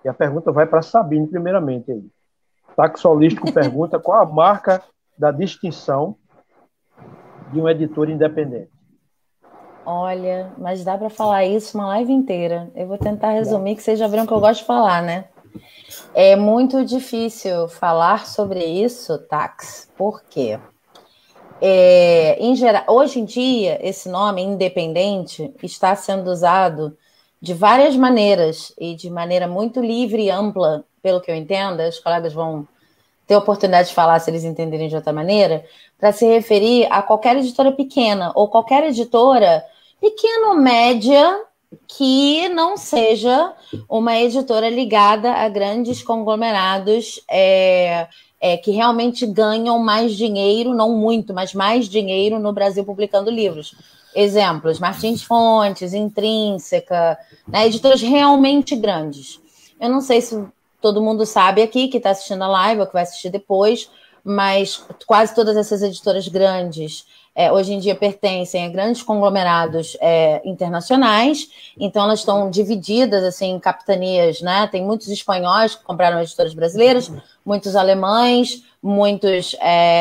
E a pergunta vai para a Sabine, primeiramente. Aí. Taxolístico pergunta qual a marca da distinção de um editor independente. Olha, mas dá para falar isso uma live inteira. Eu vou tentar resumir, que vocês já viram que eu gosto de falar, né? É muito difícil falar sobre isso, Tax. Por quê? Em geral, hoje em dia, esse nome independente está sendo usado de várias maneiras e de maneira muito livre e ampla, pelo que eu entendo. Os colegas vão ter oportunidade de falar se eles entenderem de outra maneira, para se referir a qualquer editora pequena ou qualquer editora pequena ou média que não seja uma editora ligada a grandes conglomerados que realmente ganham mais dinheiro, não muito, mas mais dinheiro no Brasil publicando livros. Exemplos, Martins Fontes, Intrínseca, né, editoras realmente grandes. Eu não sei se todo mundo sabe aqui, que está assistindo a live ou que vai assistir depois, mas quase todas essas editoras grandes hoje em dia pertencem a grandes conglomerados internacionais, então elas estão divididas assim, em capitanias, né? Tem muitos espanhóis que compraram editoras brasileiras, muitos alemães, muitos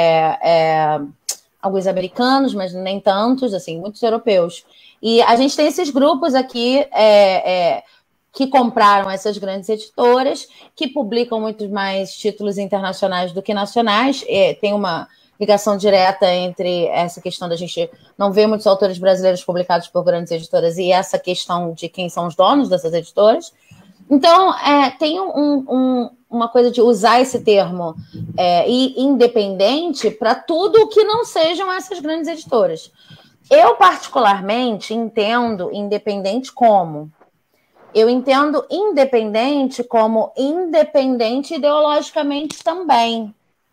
alguns americanos, mas nem tantos, assim, muitos europeus. E a gente tem esses grupos aqui que compraram essas grandes editoras, que publicam muito mais títulos internacionais do que nacionais. Tem uma ligação direta entre essa questão da gente não ver muitos autores brasileiros publicados por grandes editoras e essa questão de quem são os donos dessas editoras. Então, tem uma coisa de usar esse termo independente para tudo que não sejam essas grandes editoras. Eu, particularmente, entendo independente como... Eu entendo independente como independente ideologicamente também.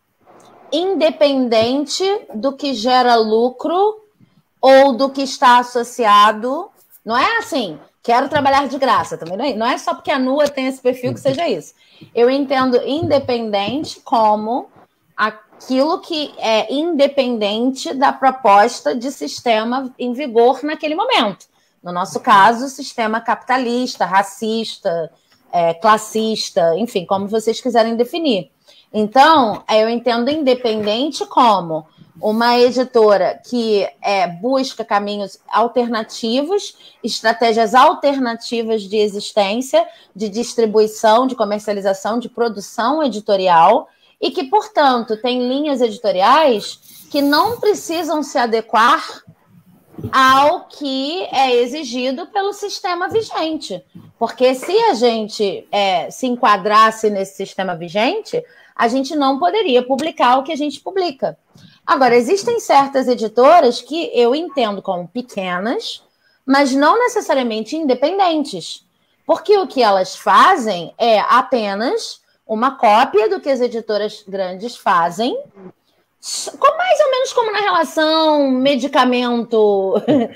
Independente do que gera lucro ou do que está associado. Não é assim, quero trabalhar de graça também. Não é só porque a Nua tem esse perfil que seja isso. Eu entendo independente como aquilo que é independente da proposta de sistema em vigor naquele momento. No nosso caso, sistema capitalista, racista, classista, enfim, como vocês quiserem definir. Então, eu entendo independente como uma editora que busca caminhos alternativos, estratégias alternativas de existência, de distribuição, de comercialização, de produção editorial, e que, portanto, tem linhas editoriais que não precisam se adequar ao que é exigido pelo sistema vigente. Porque se a gente se enquadrasse nesse sistema vigente, a gente não poderia publicar o que a gente publica. Agora, existem certas editoras que eu entendo como pequenas, mas não necessariamente independentes. Porque o que elas fazem é apenas uma cópia do que as editoras grandes fazem, mais ou menos como na relação medicamento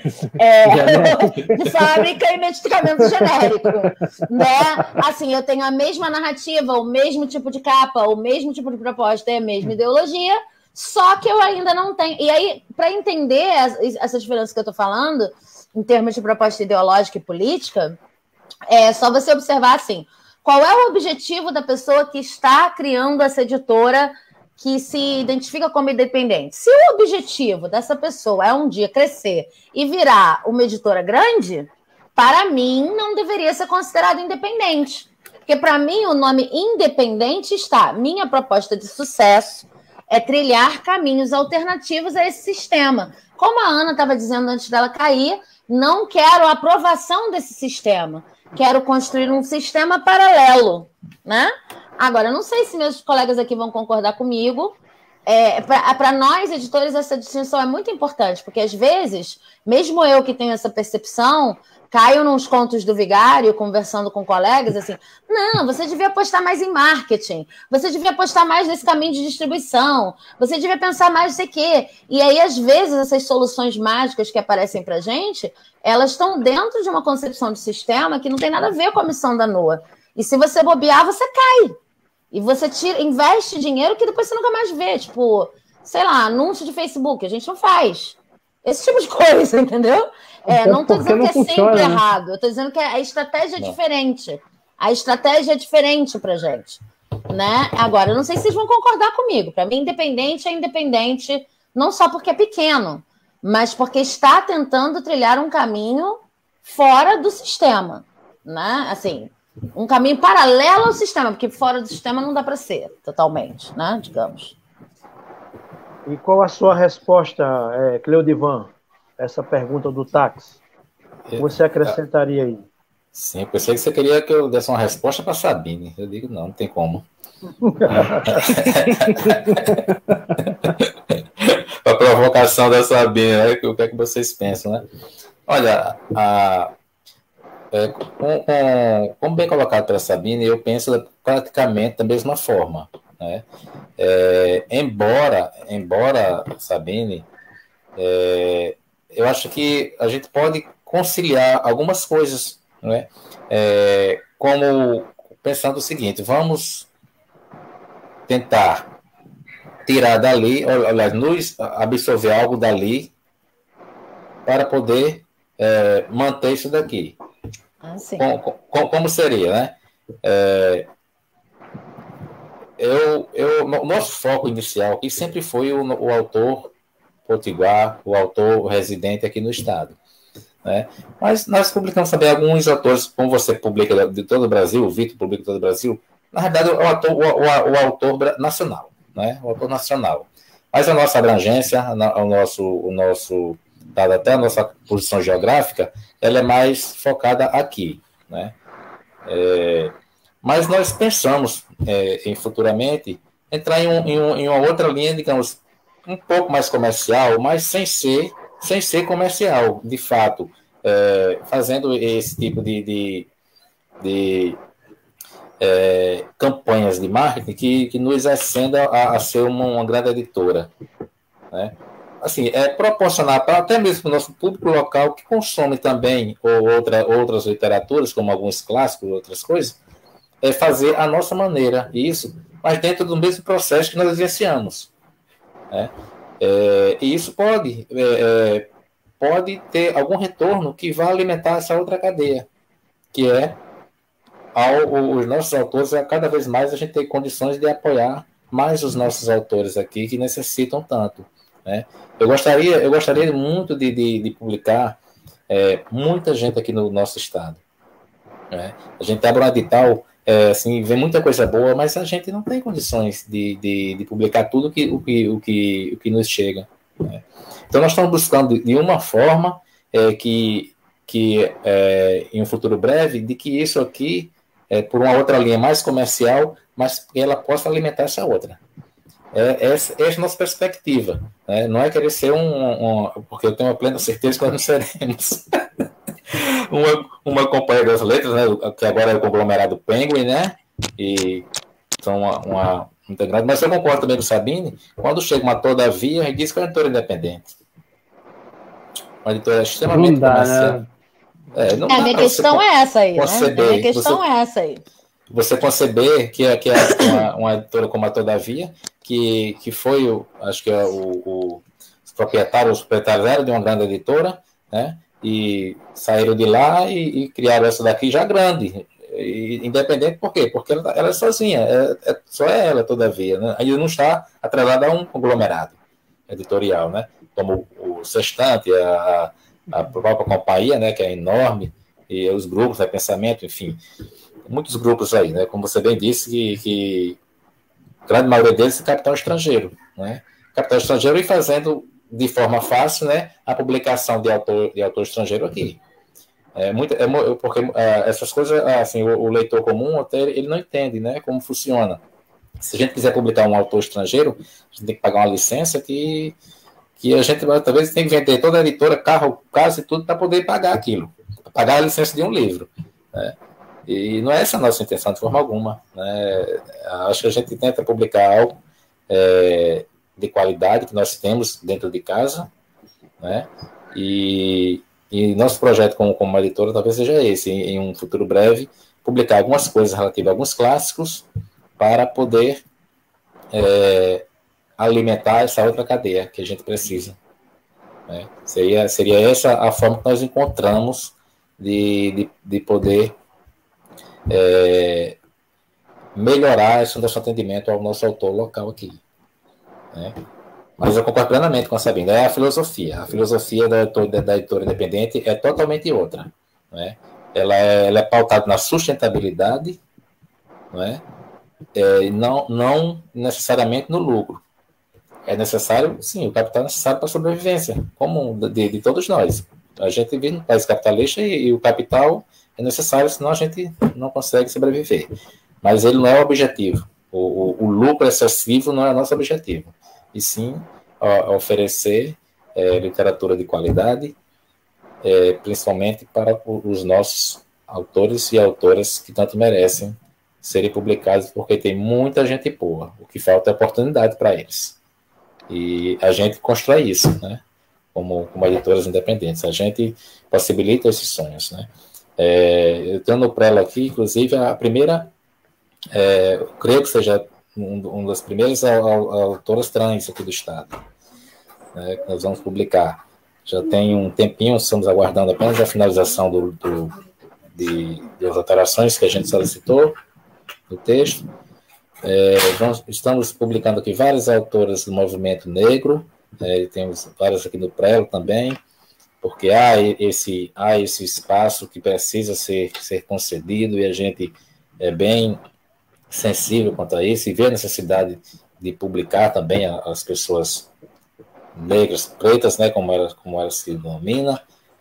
de fábrica e medicamento genérico, né? Assim, eu tenho a mesma narrativa, o mesmo tipo de capa, o mesmo tipo de proposta, a mesma ideologia, só que eu ainda não tenho... E aí, para entender essa diferença que eu estou falando, em termos de proposta ideológica e política, é só você observar, assim, qual é o objetivo da pessoa que está criando essa editora que se identifica como independente. Se o objetivo dessa pessoa é um dia crescer e virar uma editora grande, para mim não deveria ser considerado independente. Porque para mim o nome independente está, minha proposta de sucesso é trilhar caminhos alternativos a esse sistema. Como a Ana estava dizendo antes dela cair, não quero a aprovação desse sistema. Quero construir um sistema paralelo, né? Agora, eu não sei se meus colegas aqui vão concordar comigo. Para nós, editores, essa distinção é muito importante, porque às vezes, mesmo eu que tenho essa percepção, caio nos contos do vigário, conversando com colegas, assim, não, você devia apostar mais em marketing, você devia apostar mais nesse caminho de distribuição, você devia pensar mais não sei o quê. E aí, às vezes, essas soluções mágicas que aparecem para a gente, elas estão dentro de uma concepção de sistema que não tem nada a ver com a missão da NOA. E se você bobear, você cai. E você investe dinheiro que depois você nunca mais vê. Tipo, sei lá, anúncio de Facebook. A gente não faz. Esse tipo de coisa, entendeu? Não estou dizendo que é sempre errado. Eu estou dizendo que a estratégia é diferente. a estratégia é diferente para gente, né? Agora, eu não sei se vocês vão concordar comigo. Para mim, independente é independente, não só porque é pequeno, mas porque está tentando trilhar um caminho fora do sistema, né? Assim, um caminho paralelo ao sistema, porque fora do sistema não dá para ser totalmente, né? Digamos. E qual a sua resposta, Cleodivan, essa pergunta do táxi? O que você acrescentaria aí? Sim, eu pensei que você queria que eu desse uma resposta para a Sabine. Eu digo, não tem como. A provocação da Sabine, né? O que é que vocês pensam, né? Olha, como bem colocado pela Sabine, eu penso praticamente da mesma forma, né? Embora Sabine, eu acho que a gente pode conciliar algumas coisas, né? Como pensando o seguinte, vamos tentar tirar dali, aliás, nos absorver algo dali para poder manter isso daqui. Como seria, né? Nosso foco inicial aqui sempre foi o autor potiguar, o autor residente aqui no estado, né? Mas nós publicamos também alguns autores, como você publica de todo o Brasil, o Vitor publica de todo o Brasil, na verdade o autor nacional, né? O autor nacional. Mas a nossa abrangência, o nosso dado até a nossa posição geográfica, ela é mais focada aqui, né? Mas nós pensamos em futuramente entrar em uma outra linha, digamos, um pouco mais comercial, mas sem ser comercial, de fato, fazendo esse tipo de campanhas de marketing que nos ascenda a ser uma grande editora, né? Assim, proporcionar para até mesmo o nosso público local que consome também outras literaturas, como alguns clássicos, outras coisas, fazer a nossa maneira, isso, mas dentro do mesmo processo que nós vivenciamos, né? E isso pode ter algum retorno que vá alimentar essa outra cadeia, que os nossos autores, cada vez mais a gente tem condições de apoiar mais os nossos autores aqui que necessitam tanto, né? Eu gostaria muito de publicar muita gente aqui no nosso estado, né? A gente abre um edital, assim, vem muita coisa boa, mas a gente não tem condições de publicar tudo o que nos chega, né? Então nós estamos buscando de uma forma que em um futuro breve, de que isso aqui, por uma outra linha mais comercial, mas que ela possa alimentar essa outra. Essa é a nossa perspectiva, né? Não é querer ser porque eu tenho uma plena certeza que nós não seremos uma companhia das letras, né? Que agora é o conglomerado Penguin, né? E são uma integrante. Mas eu concordo também com o Sabine, quando chega uma Todavia, e diz que é uma editora independente. Uma editora extremamente comercial. Né? A minha questão é essa aí, né? A minha questão é essa aí. Você conceber que uma editora como a Todavia, que foi, acho que os proprietários eram de uma grande editora, né? E saíram de lá e criaram essa daqui já grande, independente. Por quê? Porque ela é sozinha, só ela, Todavia, né? Ainda não está atrelada a um conglomerado editorial, né? Como o Sextante, a própria companhia, né? Que é enorme, e os grupos de pensamento, enfim, muitos grupos aí, né? Como você bem disse, que a grande maioria deles é capital estrangeiro, né? Capital estrangeiro e fazendo de forma fácil, né, a publicação de autor estrangeiro aqui. Porque essas coisas, assim, o leitor comum até ele não entende, né, como funciona. Se a gente quiser publicar um autor estrangeiro, a gente tem que pagar uma licença que a gente talvez tem que vender toda a editora, carro, casa e tudo para poder pagar aquilo, pagar a licença de um livro, né? E não é essa a nossa intenção de forma alguma, né? Acho que a gente tenta publicar algo de qualidade que nós temos dentro de casa, né? E nosso projeto como uma editora talvez seja esse, em um futuro breve, publicar algumas coisas relativas a alguns clássicos para poder alimentar essa outra cadeia que a gente precisa, né? Seria essa a forma que nós encontramos de poder melhorar esse nosso atendimento ao nosso autor local aqui, né? Mas eu concordo plenamente com a Sabina. É a filosofia. A filosofia da editora independente é totalmente outra, né? Ela é pautada na sustentabilidade, né? Não necessariamente no lucro. É necessário, sim, o capital é necessário para a sobrevivência, como de todos nós. A gente vive num país capitalista e o capital é necessário, senão a gente não consegue sobreviver. Mas ele não é o objetivo. O lucro excessivo não é nosso objetivo. E sim oferecer literatura de qualidade, principalmente para os nossos autores e autoras que tanto merecem serem publicados, porque tem muita gente boa. O que falta é oportunidade para eles. E a gente constrói isso, né? Como editoras independentes. A gente possibilita esses sonhos, né? Eu tenho no Prelo aqui, inclusive, a primeira, eu creio que seja uma das primeiras autoras trans aqui do Estado, né, que nós vamos publicar. Já tem um tempinho, estamos aguardando apenas a finalização das alterações que a gente solicitou no texto. Estamos publicando aqui várias autoras do movimento negro, temos várias aqui no Prelo também, porque há esse espaço que precisa ser concedido, e a gente é bem sensível quanto a isso, e vê a necessidade de publicar também as pessoas negras, pretas, né, como elas se denomina,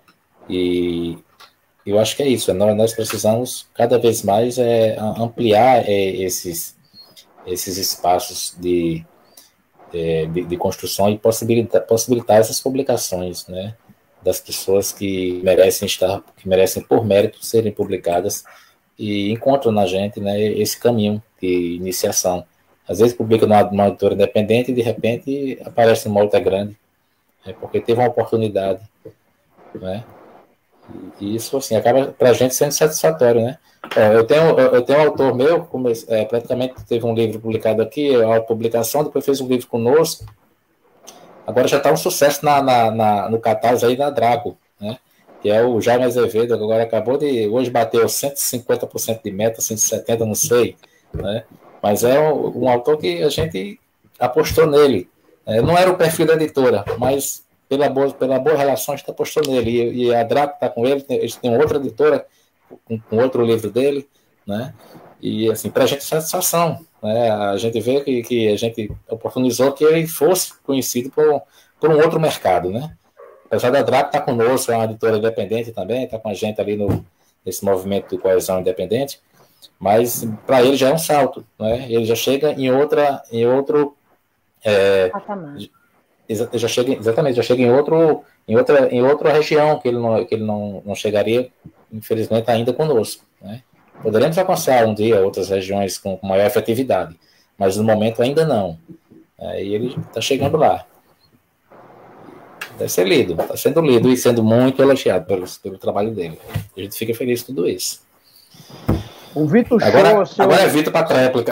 e eu acho que é isso. Nós precisamos cada vez mais ampliar esses espaços de construção e possibilitar essas publicações, né, das pessoas que merecem por mérito serem publicadas, e encontram na gente, né, esse caminho de iniciação. Às vezes publica numa editora independente e de repente aparece uma outra grande, porque teve uma oportunidade, né? E isso, assim, acaba para a gente sendo satisfatório, né? Eu tenho um autor meu, praticamente teve um livro publicado aqui, a autopublicação, depois fez um livro conosco, agora já está um sucesso no Catarse aí na Draco, né? Que é o Jaime Azevedo, que agora hoje bateu 150% de meta, 170%, não sei, né? Mas é um autor que a gente apostou nele. Não era o perfil da editora, mas pela boa relação a gente apostou nele. E a Draco está com ele, eles têm outra editora com outro livro dele, né? E, assim, para a gente é satisfação, né? A gente vê que a gente oportunizou que ele fosse conhecido por um outro mercado, né? Apesar da Draco estar conosco, é uma editora independente também, está com a gente ali nesse movimento de coesão independente, mas para ele já é um salto, né? Ele já chega em outro já chega em outra região que ele não chegaria, infelizmente, ainda conosco, né? Poderemos alcançar um dia outras regiões com maior efetividade, mas no momento ainda não. E ele está chegando lá. Deve ser lido, está sendo lido e sendo muito elogiado pelo trabalho dele. A gente fica feliz com tudo isso. O Vitor agora é Vitor para a tréplica.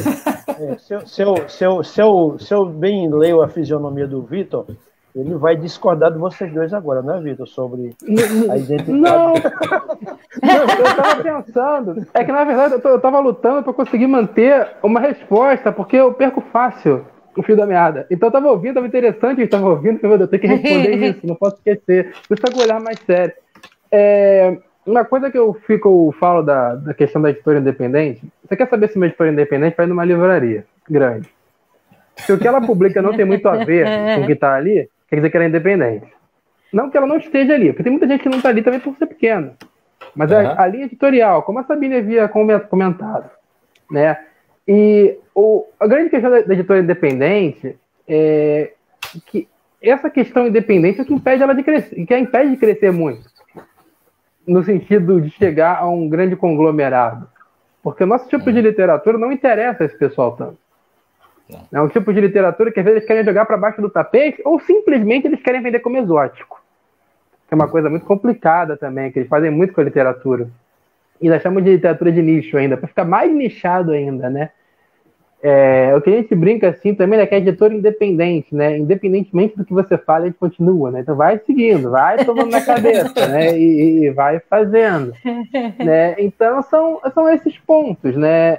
Se eu bem leio a fisionomia do Vitor, ele vai discordar de vocês dois agora, né, Vitor? Sobre a identidade. Não, eu estava pensando. É que, na verdade, eu estava lutando para conseguir manter uma resposta, porque eu perco fácil o fio da meada. Então eu estava ouvindo, estava interessante, eu estava ouvindo, eu tenho que responder isso, não posso esquecer. Precisa com olhar mais sério. Uma coisa que eu falo da questão da editora independente, você quer saber se uma editora independente vai numa livraria grande? Se o que ela publica não tem muito a ver com o que está ali, quer dizer que ela é independente. Não que ela não esteja ali, porque tem muita gente que não está ali também por ser pequena. Mas a linha editorial, como a Sabine havia comentado, né? E a grande questão da editora independente é que essa questão independente é o que impede ela de crescer, que a impede de crescer muito, no sentido de chegar a um grande conglomerado. Porque o nosso tipo de literatura não interessa esse pessoal tanto. É um tipo de literatura que às vezes eles querem jogar para baixo do tapete, ou simplesmente eles querem vender como exótico. Que é uma coisa muito complicada também, que eles fazem muito com a literatura. E nós chamamos de literatura de nicho ainda, para ficar mais nichado ainda, né? O que a gente brinca assim também é que é editor independente, né? Independentemente do que você fala, a gente continua, né? Então vai seguindo, vai tomando na cabeça, né? E vai fazendo, né? Então são esses pontos, né?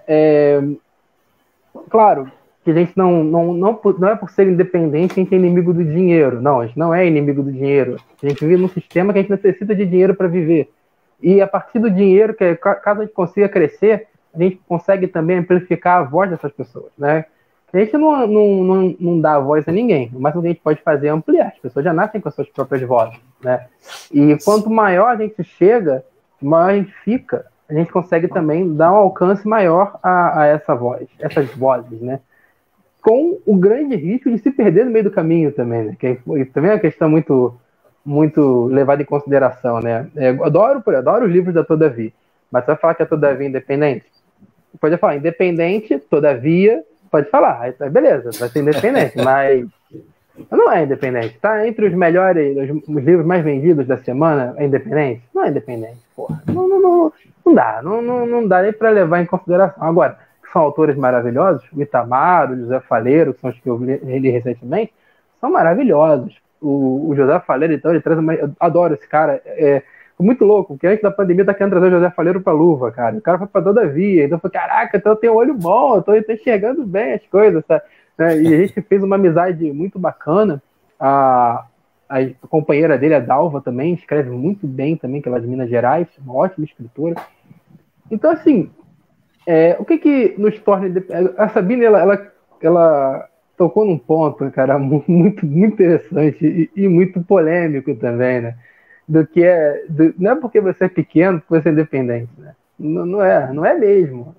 Claro que a gente não é por ser independente que a gente é inimigo do dinheiro. Não, a gente não é inimigo do dinheiro. A gente vive num sistema que a gente necessita de dinheiro para viver. E a partir do dinheiro, caso a gente consiga crescer, a gente consegue também amplificar a voz dessas pessoas, né? A gente não dá voz a ninguém. O máximo que a gente pode fazer é ampliar. As pessoas já nascem com as suas próprias vozes, né? E quanto maior a gente chega, maior a gente fica, a gente consegue também dar um alcance maior a essas vozes, né? Com o grande risco de se perder no meio do caminho também, né? Que também é uma questão muito levada em consideração, né? Eu adoro os livros da Todavia, mas você vai falar que a Todavia é independente? Pode falar, independente, todavia, pode falar, aí, beleza, vai ser independente, mas não é independente, tá? Entre os melhores, os livros mais vendidos da semana, é independente? Não é independente, porra. Não dá nem para levar em consideração. Agora, são autores maravilhosos, o Itamar, o José Faleiro, que são os que eu li recentemente, são maravilhosos. O José Faleiro, então, ele traz eu adoro esse cara, muito louco, porque antes da pandemia tá querendo trazer o José Faleiro pra Luva, cara. O cara foi pra Todavia, então eu falei, caraca, então eu tenho um olho bom, eu tô enxergando bem as coisas, sabe? E a gente fez uma amizade muito bacana. A companheira dele, a Dalva, também, escreve muito bem também, que ela é de Minas Gerais, uma ótima escritora. Então, assim, o que nos torna... A Sabine, ela tocou num ponto, cara, muito, muito interessante e muito polêmico também, né? Não é porque você é pequeno que você é independente, né? Não é mesmo.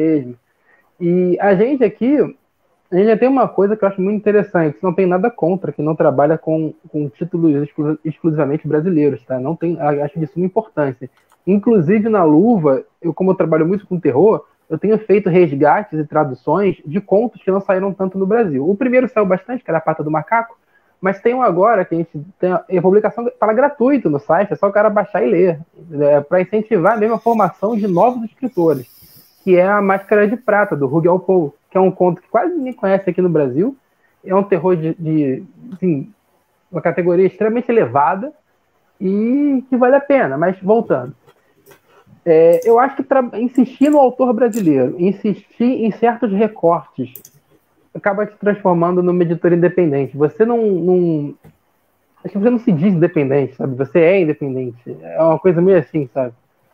E a gente aqui, a gente já tem uma coisa que eu acho muito interessante, não tem nada contra que não trabalha com títulos exclusivamente brasileiros, tá? Não tem, acho de suma importância. Inclusive na Luva, como eu trabalho muito com terror, eu tenho feito resgates e traduções de contos que não saíram tanto no Brasil. O primeiro saiu bastante, que era A Pata do Macaco, mas tem um agora que a gente tem a publicação está gratuito no site, é só o cara baixar e ler, para incentivar mesmo a formação de novos escritores, que é A Máscara de Prata, do Rugyal Poe, que é um conto que quase ninguém conhece aqui no Brasil, é um terror de uma categoria extremamente elevada e que vale a pena. Mas voltando, eu acho que insistir no autor brasileiro, insistir em certos recortes, acaba te transformando numa editora independente. Você acho que você não se diz independente, sabe? Você é independente. É uma coisa meio assim, sabe?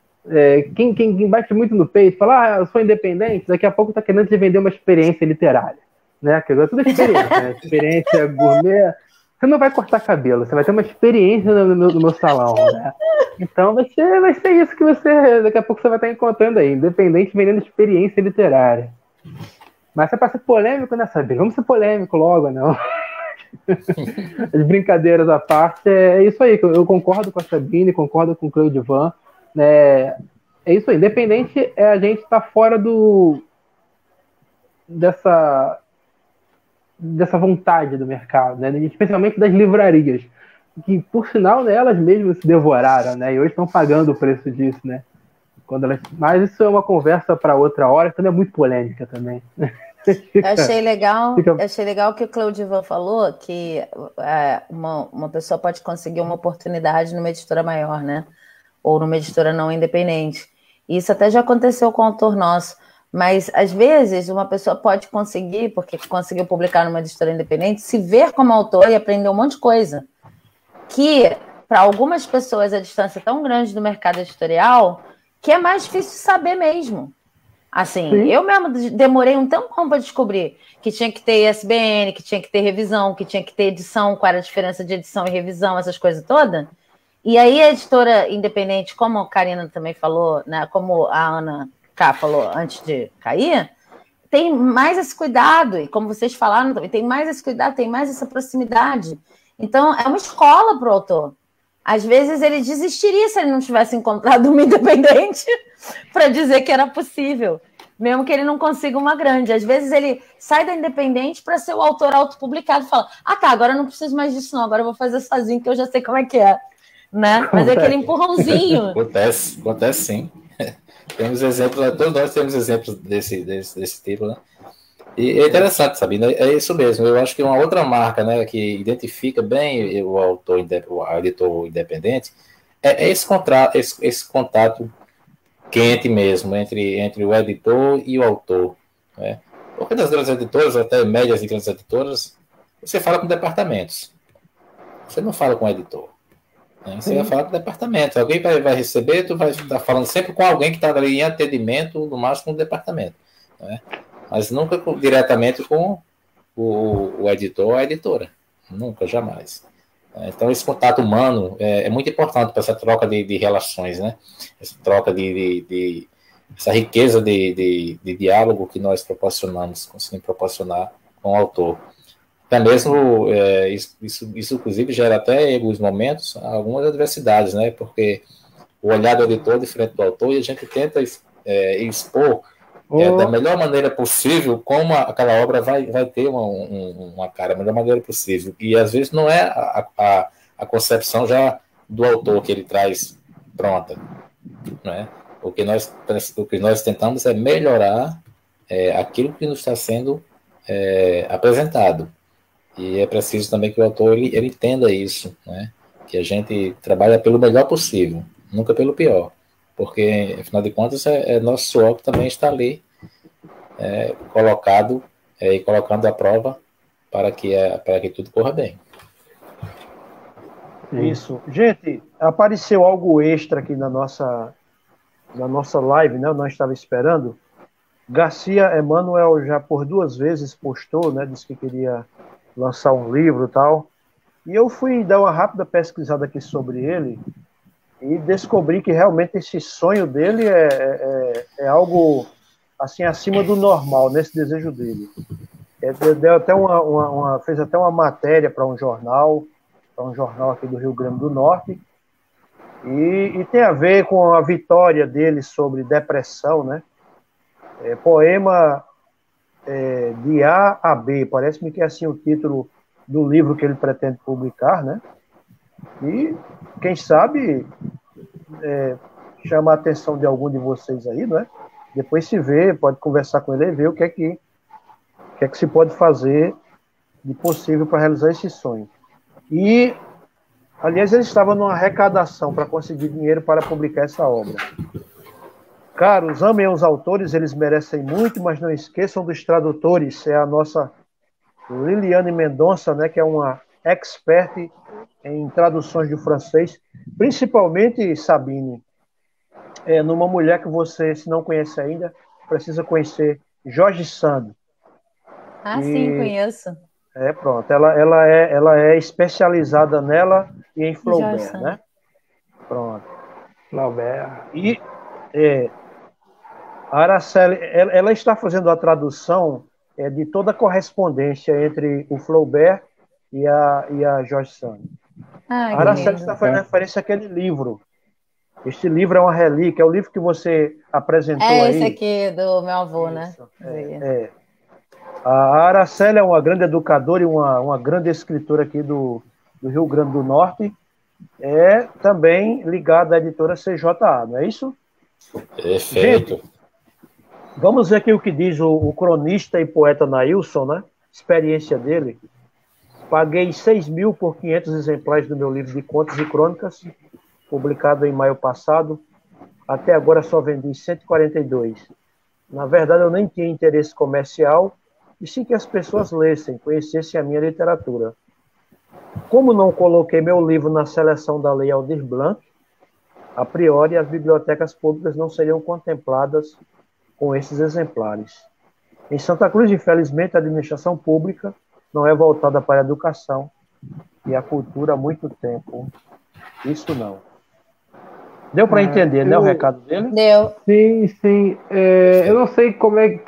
Quem bate muito no peito, fala, eu sou independente, daqui a pouco tá querendo te vender uma experiência literária, né? Que agora é tudo experiência, né? Experiência gourmet. Você não vai cortar cabelo, você vai ter uma experiência no meu salão, né? Então vai ser isso que daqui a pouco você vai estar encontrando aí, independente vendendo experiência literária. Mas se é pra ser polêmico, né, Sabine? Vamos ser polêmico logo, não? As brincadeiras à parte, é isso aí. Eu concordo com a Sabine, concordo com o Cleodivan. É isso aí. Independente a gente estar fora dessa vontade do mercado, né? Especialmente das livrarias, que, por sinal, né, elas mesmas se devoraram, né? E hoje estão pagando o preço disso, né? Mas isso é uma conversa para outra hora, que também é muito polêmica também. Eu achei legal que o Cleodivan falou, que uma pessoa pode conseguir uma oportunidade numa editora maior, né? Ou numa editora não independente. Isso até já aconteceu com o autor nosso. Mas, às vezes, uma pessoa pode conseguir, porque conseguiu publicar numa editora independente, se ver como autor e aprender um monte de coisa. Que, para algumas pessoas, a distância é tão grande do mercado editorial que é mais difícil saber mesmo. Assim, sim. Eu mesmo demorei um tempão para descobrir que tinha que ter ISBN, que tinha que ter revisão, que tinha que ter edição, qual era a diferença de edição e revisão, essas coisas todas. E aí a editora independente, como a Karina também falou, né, como a Ana K falou antes de cair, tem mais esse cuidado, e como vocês falaram também, tem mais esse cuidado, tem mais essa proximidade. Então, é uma escola para o autor. Às vezes ele desistiria se ele não tivesse encontrado uma independente para dizer que era possível, mesmo que ele não consiga uma grande. Às vezes ele sai da independente para ser o autor autopublicado e fala, agora eu não preciso mais disso não, agora eu vou fazer sozinho que eu já sei como é que é. Né? Mas é aquele empurrãozinho. Acontece sim. Temos exemplos, todos nós temos exemplos desse tipo, né? E é interessante, sabe? É isso mesmo. Eu acho que uma outra marca, né, que identifica bem o editor independente é esse contato quente mesmo entre o editor e o autor, né? Porque das grandes editoras, até médias e grandes editoras, você fala com departamentos. Você não fala com o editor. Né? Você vai falar com o departamento. Alguém vai receber, tu vai estar falando sempre com alguém que está ali em atendimento, no máximo no departamento. Né? Mas nunca diretamente com o editor ou a editora. Nunca, jamais. Então, esse contato humano é muito importante para essa troca de relações, né? Essa troca essa riqueza de diálogo que nós conseguimos proporcionar com o autor. Até mesmo, isso inclusive gera até, em alguns momentos, algumas adversidades, né? Porque o olhar do editor é diferente do autor e a gente tenta expor da melhor maneira possível como aquela obra vai ter uma cara, da melhor maneira possível. E às vezes não é a concepção já do autor que ele traz pronta. Né? O que nós tentamos é melhorar aquilo que nos está sendo apresentado. E é preciso também que o autor ele entenda isso, né? Que a gente trabalha pelo melhor possível, nunca pelo pior. Porque, afinal de contas, nosso suor que também está ali colocado e colocando à prova para que tudo corra bem. Isso. Gente, apareceu algo extra aqui na nossa live, né? Eu não estava esperando. Garcia Emanuel já por 2 vezes postou, né? Disse que queria lançar um livro e tal. E eu fui dar uma rápida pesquisada aqui sobre ele e descobri que realmente esse sonho dele é algo assim acima do normal nesse desejo dele. Deu até fez até uma matéria para um jornal aqui do Rio Grande do Norte, e tem a ver com a vitória dele sobre depressão, né? Poema de A a B, parece-me que é assim o título do livro que ele pretende publicar, né? E quem sabe chama a atenção de algum de vocês aí, não é? Depois se vê, pode conversar com ele e ver o que é que se pode fazer de possível para realizar esse sonho. E, aliás, ele estava numa arrecadação para conseguir dinheiro para publicar essa obra. Caros, amem os autores, eles merecem muito, mas não esqueçam dos tradutores. É a nossa Liliane Mendonça, né, que é uma expert em traduções do francês, principalmente, Sabine, numa mulher que você, se não conhece ainda, precisa conhecer, Jorge Sand. Sim, conheço. Pronto, ela é especializada nela e em Flaubert, né? Pronto. Flaubert. E a Araceli, ela está fazendo a tradução de toda a correspondência entre o Flaubert e a Jorge Sand. A Araceli está fazendo referência àquele livro. Este livro é uma relíquia, é o livro que você apresentou aí. Esse aqui do meu avô, né? A Araceli é uma grande educadora e uma grande escritora aqui do Rio Grande do Norte. É também ligada à editora CJA, não é isso? Perfeito. Gente, vamos ver aqui o que diz o cronista e poeta Nailson, né? Experiência dele. Paguei 6.000 por 500 exemplares do meu livro de contos e crônicas, publicado em maio passado. Até agora só vendi 142. Na verdade, eu nem tinha interesse comercial, e sim que as pessoas lessem, conhecessem a minha literatura. Como não coloquei meu livro na seleção da Lei Aldir Blanc, a priori as bibliotecas públicas não seriam contempladas com esses exemplares. Em Santa Cruz, infelizmente, a administração pública não é voltada para a educação e a cultura há muito tempo. Isso não. Deu para entender, né, o recado dele? Deu. Sim. Eu não sei qual é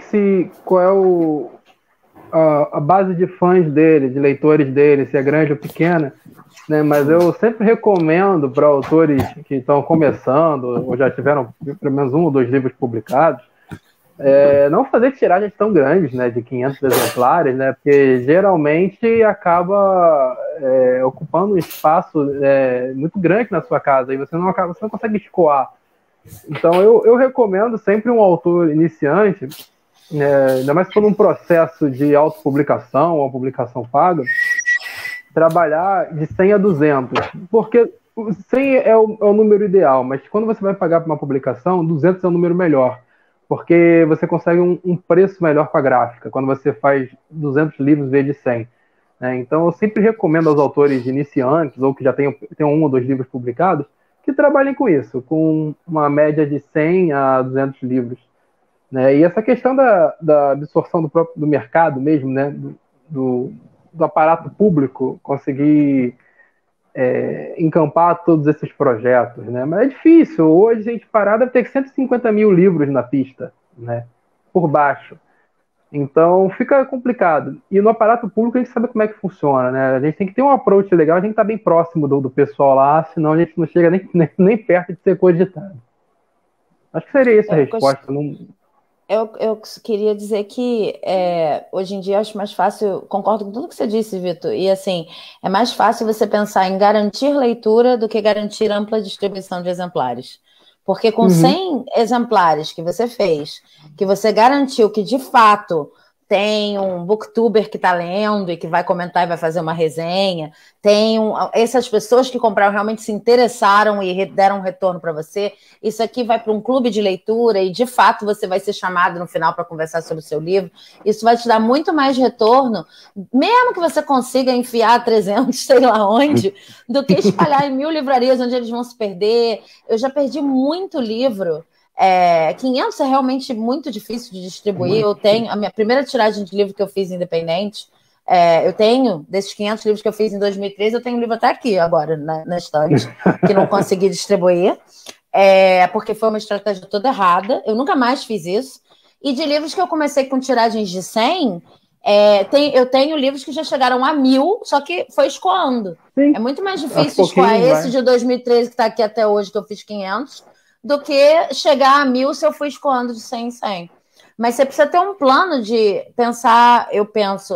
a base de fãs dele, de leitores dele, se é grande ou pequena, né? Mas eu sempre recomendo para autores que estão começando ou já tiveram pelo menos 1 ou 2 livros publicados, não fazer tiragens tão grandes, né, de 500 exemplares, né, porque geralmente acaba ocupando um espaço muito grande na sua casa e você não consegue escoar. Então eu recomendo sempre um autor iniciante ainda mais se for num processo de autopublicação ou publicação paga, trabalhar de 100 a 200, porque 100 é o número ideal, mas quando você vai pagar para uma publicação, 200 é o número melhor, porque você consegue um preço melhor para a gráfica, quando você faz 200 livros vezes 100. Né? Então, eu sempre recomendo aos autores iniciantes, ou que já tenham 1 ou 2 livros publicados, que trabalhem com isso, com uma média de 100 a 200 livros. Né? E essa questão da absorção do mercado mesmo, né? do aparato público, conseguir encampar todos esses projetos, né? Mas é difícil. Hoje, a gente parar deve ter 150 mil livros na pista, né? Por baixo. Então, fica complicado. E no aparato público, a gente sabe como é que funciona, né? A gente tem que ter um approach legal, a gente tá bem próximo do pessoal lá, senão a gente não chega nem perto de ser cogitado. Acho que seria essa a resposta. Eu queria dizer que hoje em dia eu acho mais fácil, concordo com tudo que você disse, Vitor, e assim, é mais fácil você pensar em garantir leitura do que garantir ampla distribuição de exemplares. Porque com 100 exemplares que você fez, que você garantiu que de fato tem um booktuber que está lendo e que vai comentar e vai fazer uma resenha, essas pessoas que compraram realmente se interessaram e deram um retorno para você, isso aqui vai para um clube de leitura e de fato você vai ser chamado no final para conversar sobre o seu livro, isso vai te dar muito mais retorno, mesmo que você consiga enfiar 300, sei lá onde, do que espalhar em 1000 livrarias onde eles vão se perder. Eu já perdi muito livro. 500 é realmente muito difícil de distribuir. Eu tenho a minha primeira tiragem de livro que eu fiz independente. Eu tenho, desses 500 livros que eu fiz em 2013, eu tenho um livro até aqui agora na estante, que não consegui distribuir, porque foi uma estratégia toda errada. Eu nunca mais fiz isso. E de livros que eu comecei com tiragens de 100, eu tenho livros que já chegaram a 1000, só que foi escoando. Sim. É muito mais difícil escoar esse de 2013 que está aqui até hoje, que eu fiz 500, do que chegar a 1000 se eu fui escoando de 100 em 100. Mas você precisa ter um plano de pensar, eu penso,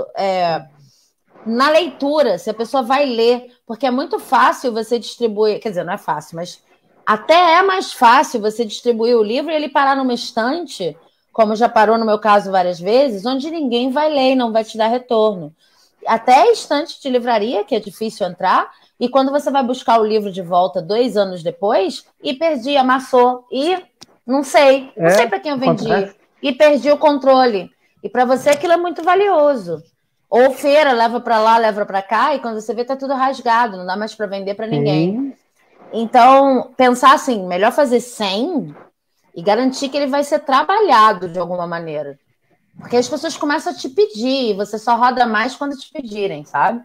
na leitura, se a pessoa vai ler, porque é muito fácil você distribuir, quer dizer, não é fácil, mas até é mais fácil você distribuir o livro e ele parar numa estante, como já parou no meu caso várias vezes, onde ninguém vai ler e não vai te dar retorno. Até a estante de livraria, que é difícil entrar, e quando você vai buscar o livro de volta 2 anos depois, e perdi, amassou, e não sei para quem eu vendi, e perdi o controle. E para você aquilo é muito valioso. Ou feira, leva para lá, leva para cá, e quando você vê, tá tudo rasgado, não dá mais para vender para ninguém. Então, pensar assim, melhor fazer 100 e garantir que ele vai ser trabalhado de alguma maneira. Porque as pessoas começam a te pedir, você só roda mais quando te pedirem, sabe?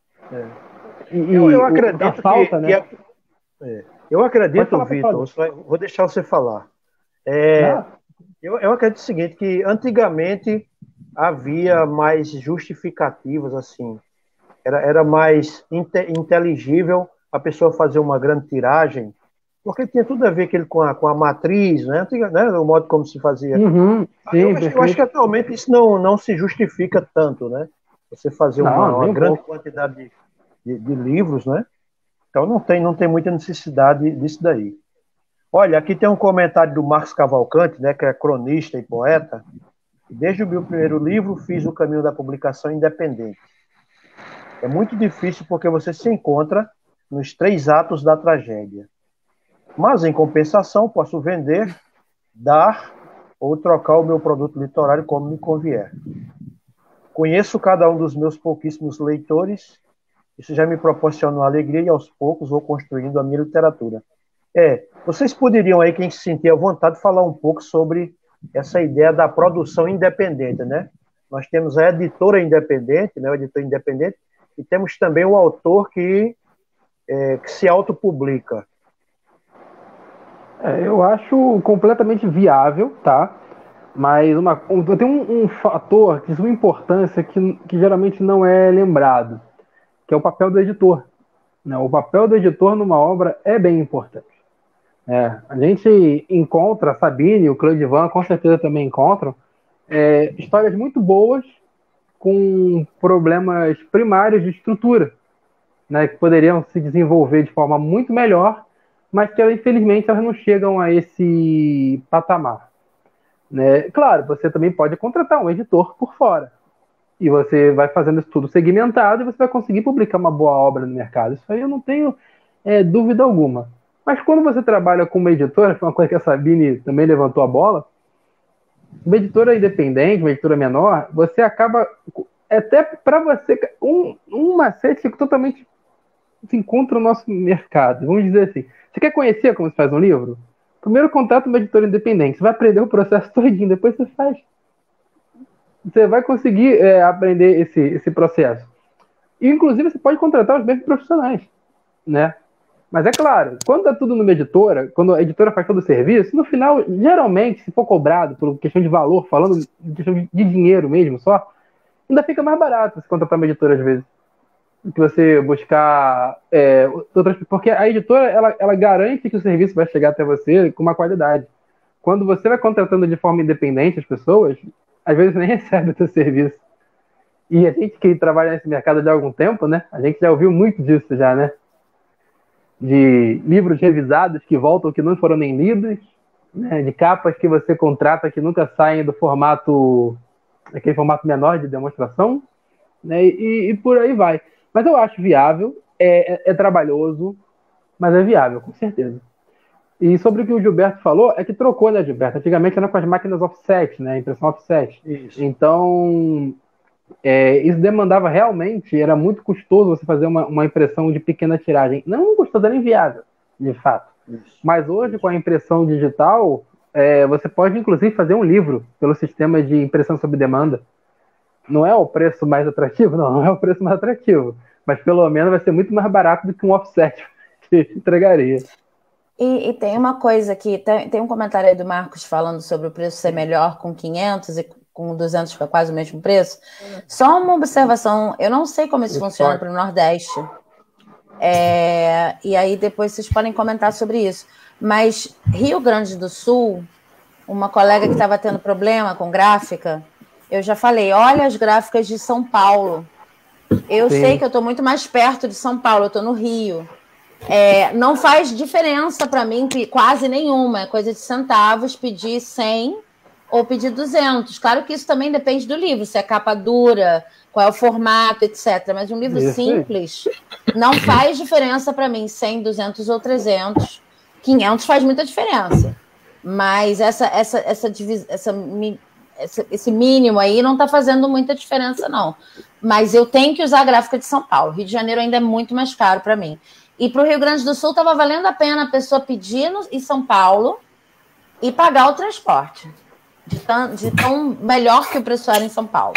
Eu acredito eu acredito, Vitor, vou deixar você falar. Eu acredito o seguinte, que antigamente havia mais justificativas, assim, era mais inteligível a pessoa fazer uma grande tiragem, porque tinha tudo a ver com a matriz, né? O modo como se fazia. Eu acho que atualmente isso não se justifica tanto, né? Você fazer uma grande quantidade de livros, né? Então não tem muita necessidade disso daí. Olha, aqui tem um comentário do Marcos Cavalcante, né, que é cronista e poeta. Desde o meu primeiro livro, fiz o caminho da publicação independente. É muito difícil porque você se encontra nos 3 atos da tragédia. Mas, em compensação, posso vender, dar ou trocar o meu produto literário como me convier. Conheço cada um dos meus pouquíssimos leitores. Isso já me proporcionou alegria e, aos poucos, vou construindo a minha literatura. Vocês poderiam aí, quem se sentir à vontade, falar um pouco sobre essa ideia da produção independente, né? Nós temos a editora independente, né, o editor independente, e temos também o autor que se autopublica. Eu acho completamente viável, tá? Mas tem um fator de suma importância que geralmente não é lembrado, que é o papel do editor. Né? O papel do editor numa obra é bem importante. A gente encontra, a Sabine e o Clodivan com certeza também encontram, histórias muito boas com problemas primários de estrutura, né, que poderiam se desenvolver de forma muito melhor, mas que, infelizmente, elas não chegam a esse patamar. né? Claro, você também pode contratar um editor por fora. E você vai fazendo isso tudo segmentado e você vai conseguir publicar uma boa obra no mercado. Isso aí eu não tenho dúvida alguma. Mas quando você trabalha com uma editora, que é uma coisa que a Sabine também levantou a bola, uma editora independente, uma editora menor, você acaba, até para você, um macete que totalmente se encontra no nosso mercado. Vamos dizer assim, você quer conhecer como se faz um livro? Primeiro contato uma editora independente, você vai aprender o processo todinho, depois você faz. Você vai conseguir aprender esse processo. E, inclusive, você pode contratar os mesmos profissionais, né? Mas é claro, quando está tudo numa editora, quando a editora faz todo o serviço, no final, geralmente, se for cobrado por questão de valor, falando de questão de dinheiro mesmo só, ainda fica mais barato se contratar uma editora às vezes. Do que você buscar outras... Porque a editora, ela garante que o serviço vai chegar até você com uma qualidade. Quando você vai contratando de forma independente as pessoas, às vezes nem recebe o seu serviço. E a gente que trabalha nesse mercado de algum tempo, né? A gente já ouviu muito disso já, né? De livros revisados que voltam que não foram nem lidos, né? De capas que você contrata que nunca saem do formato, aquele formato menor de demonstração, né? E por aí vai. Mas eu acho viável, é trabalhoso, mas é viável, com certeza. E sobre o que o Gilberto falou, é que trocou, né, Gilberto? Antigamente era com as máquinas offset, né? Impressão offset. Isso. Então, isso demandava realmente, era muito custoso você fazer uma impressão de pequena tiragem. Não custoso, era inviável, de fato. Isso. Mas hoje, com a impressão digital, você pode, inclusive, fazer um livro pelo sistema de impressão sob demanda. Não é o preço mais atrativo? Não é o preço mais atrativo. Mas, pelo menos, vai ser muito mais barato do que um offset que entregaria. E tem uma coisa aqui, tem um comentário aí do Marcos falando sobre o preço ser melhor com 500 e com 200 fica quase o mesmo preço. Só uma observação, eu não sei como isso funciona para o Nordeste. E aí depois vocês podem comentar sobre isso. Mas Rio Grande do Sul, uma colega que estava tendo problema com gráfica, eu já falei, olha as gráficas de São Paulo. Eu sei que eu estou muito mais perto de São Paulo, eu estou no Rio. Não faz diferença para mim, quase nenhuma, é coisa de centavos, pedir 100 ou pedir 200. Claro que isso também depende do livro, se é capa dura, qual é o formato, etc. Mas um livro simples não faz diferença para mim, 100, 200 ou 300. 500 faz muita diferença. Mas esse mínimo aí não está fazendo muita diferença, não. Mas eu tenho que usar a gráfica de São Paulo. Rio de Janeiro ainda é muito mais caro para mim. E para o Rio Grande do Sul estava valendo a pena a pessoa pedir em São Paulo e pagar o transporte. De tão melhor que o preço era em São Paulo.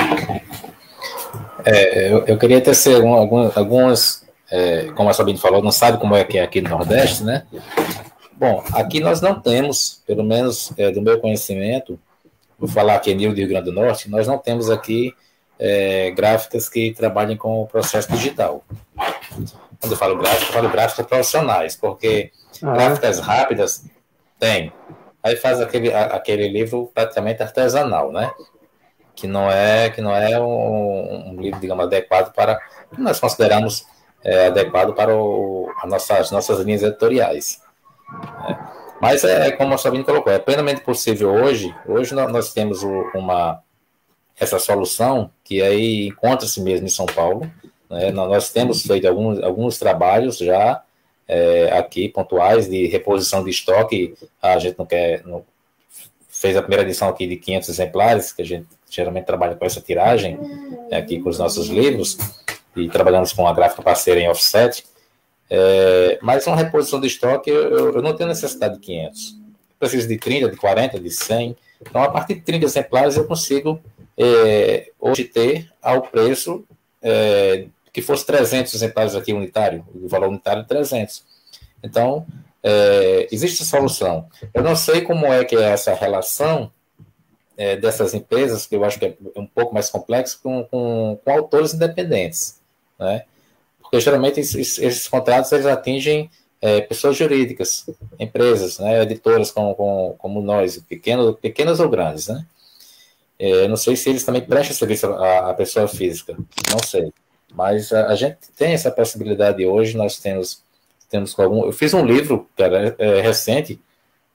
Eu queria tecer algumas, como a Sabine falou, não sabe como é que é aqui no Nordeste, né? Bom, aqui nós não temos, pelo menos do meu conhecimento, vou falar aqui nível do Rio Grande do Norte, nós não temos aqui gráficas que trabalhem com o processo digital. Quando eu falo gráficas profissionais, porque gráficas rápidas tem. Aí faz aquele livro praticamente artesanal, né? Que não é um livro, digamos, adequado para que nós consideramos adequado para as nossas linhas editoriais. Mas como a Sabine colocou, é plenamente possível hoje. Hoje nós temos essa solução que aí encontra-se mesmo em São Paulo. Nós temos feito alguns trabalhos já aqui, pontuais, de reposição de estoque. A gente não fez a primeira edição aqui de 500 exemplares, que a gente geralmente trabalha com essa tiragem, aqui com os nossos livros, e trabalhamos com a gráfica parceira em offset. Mas uma reposição de estoque, eu não tenho necessidade de 500. Eu preciso de 30, de 40, de 100. Então, a partir de 30 exemplares, eu consigo hoje ter ao preço que fosse 300 exemplares aqui unitário, o valor unitário é 300. Então, existe solução. Eu não sei como é que é essa relação dessas empresas, que eu acho que é um pouco mais complexo, com autores independentes, né? Porque, geralmente, esses contratos eles atingem pessoas jurídicas, empresas, né, editoras como nós, pequenas ou grandes, né? Não sei se eles também prestam serviço à pessoa física, não sei. Mas a gente tem essa possibilidade hoje, nós temos eu fiz um livro, cara, recente,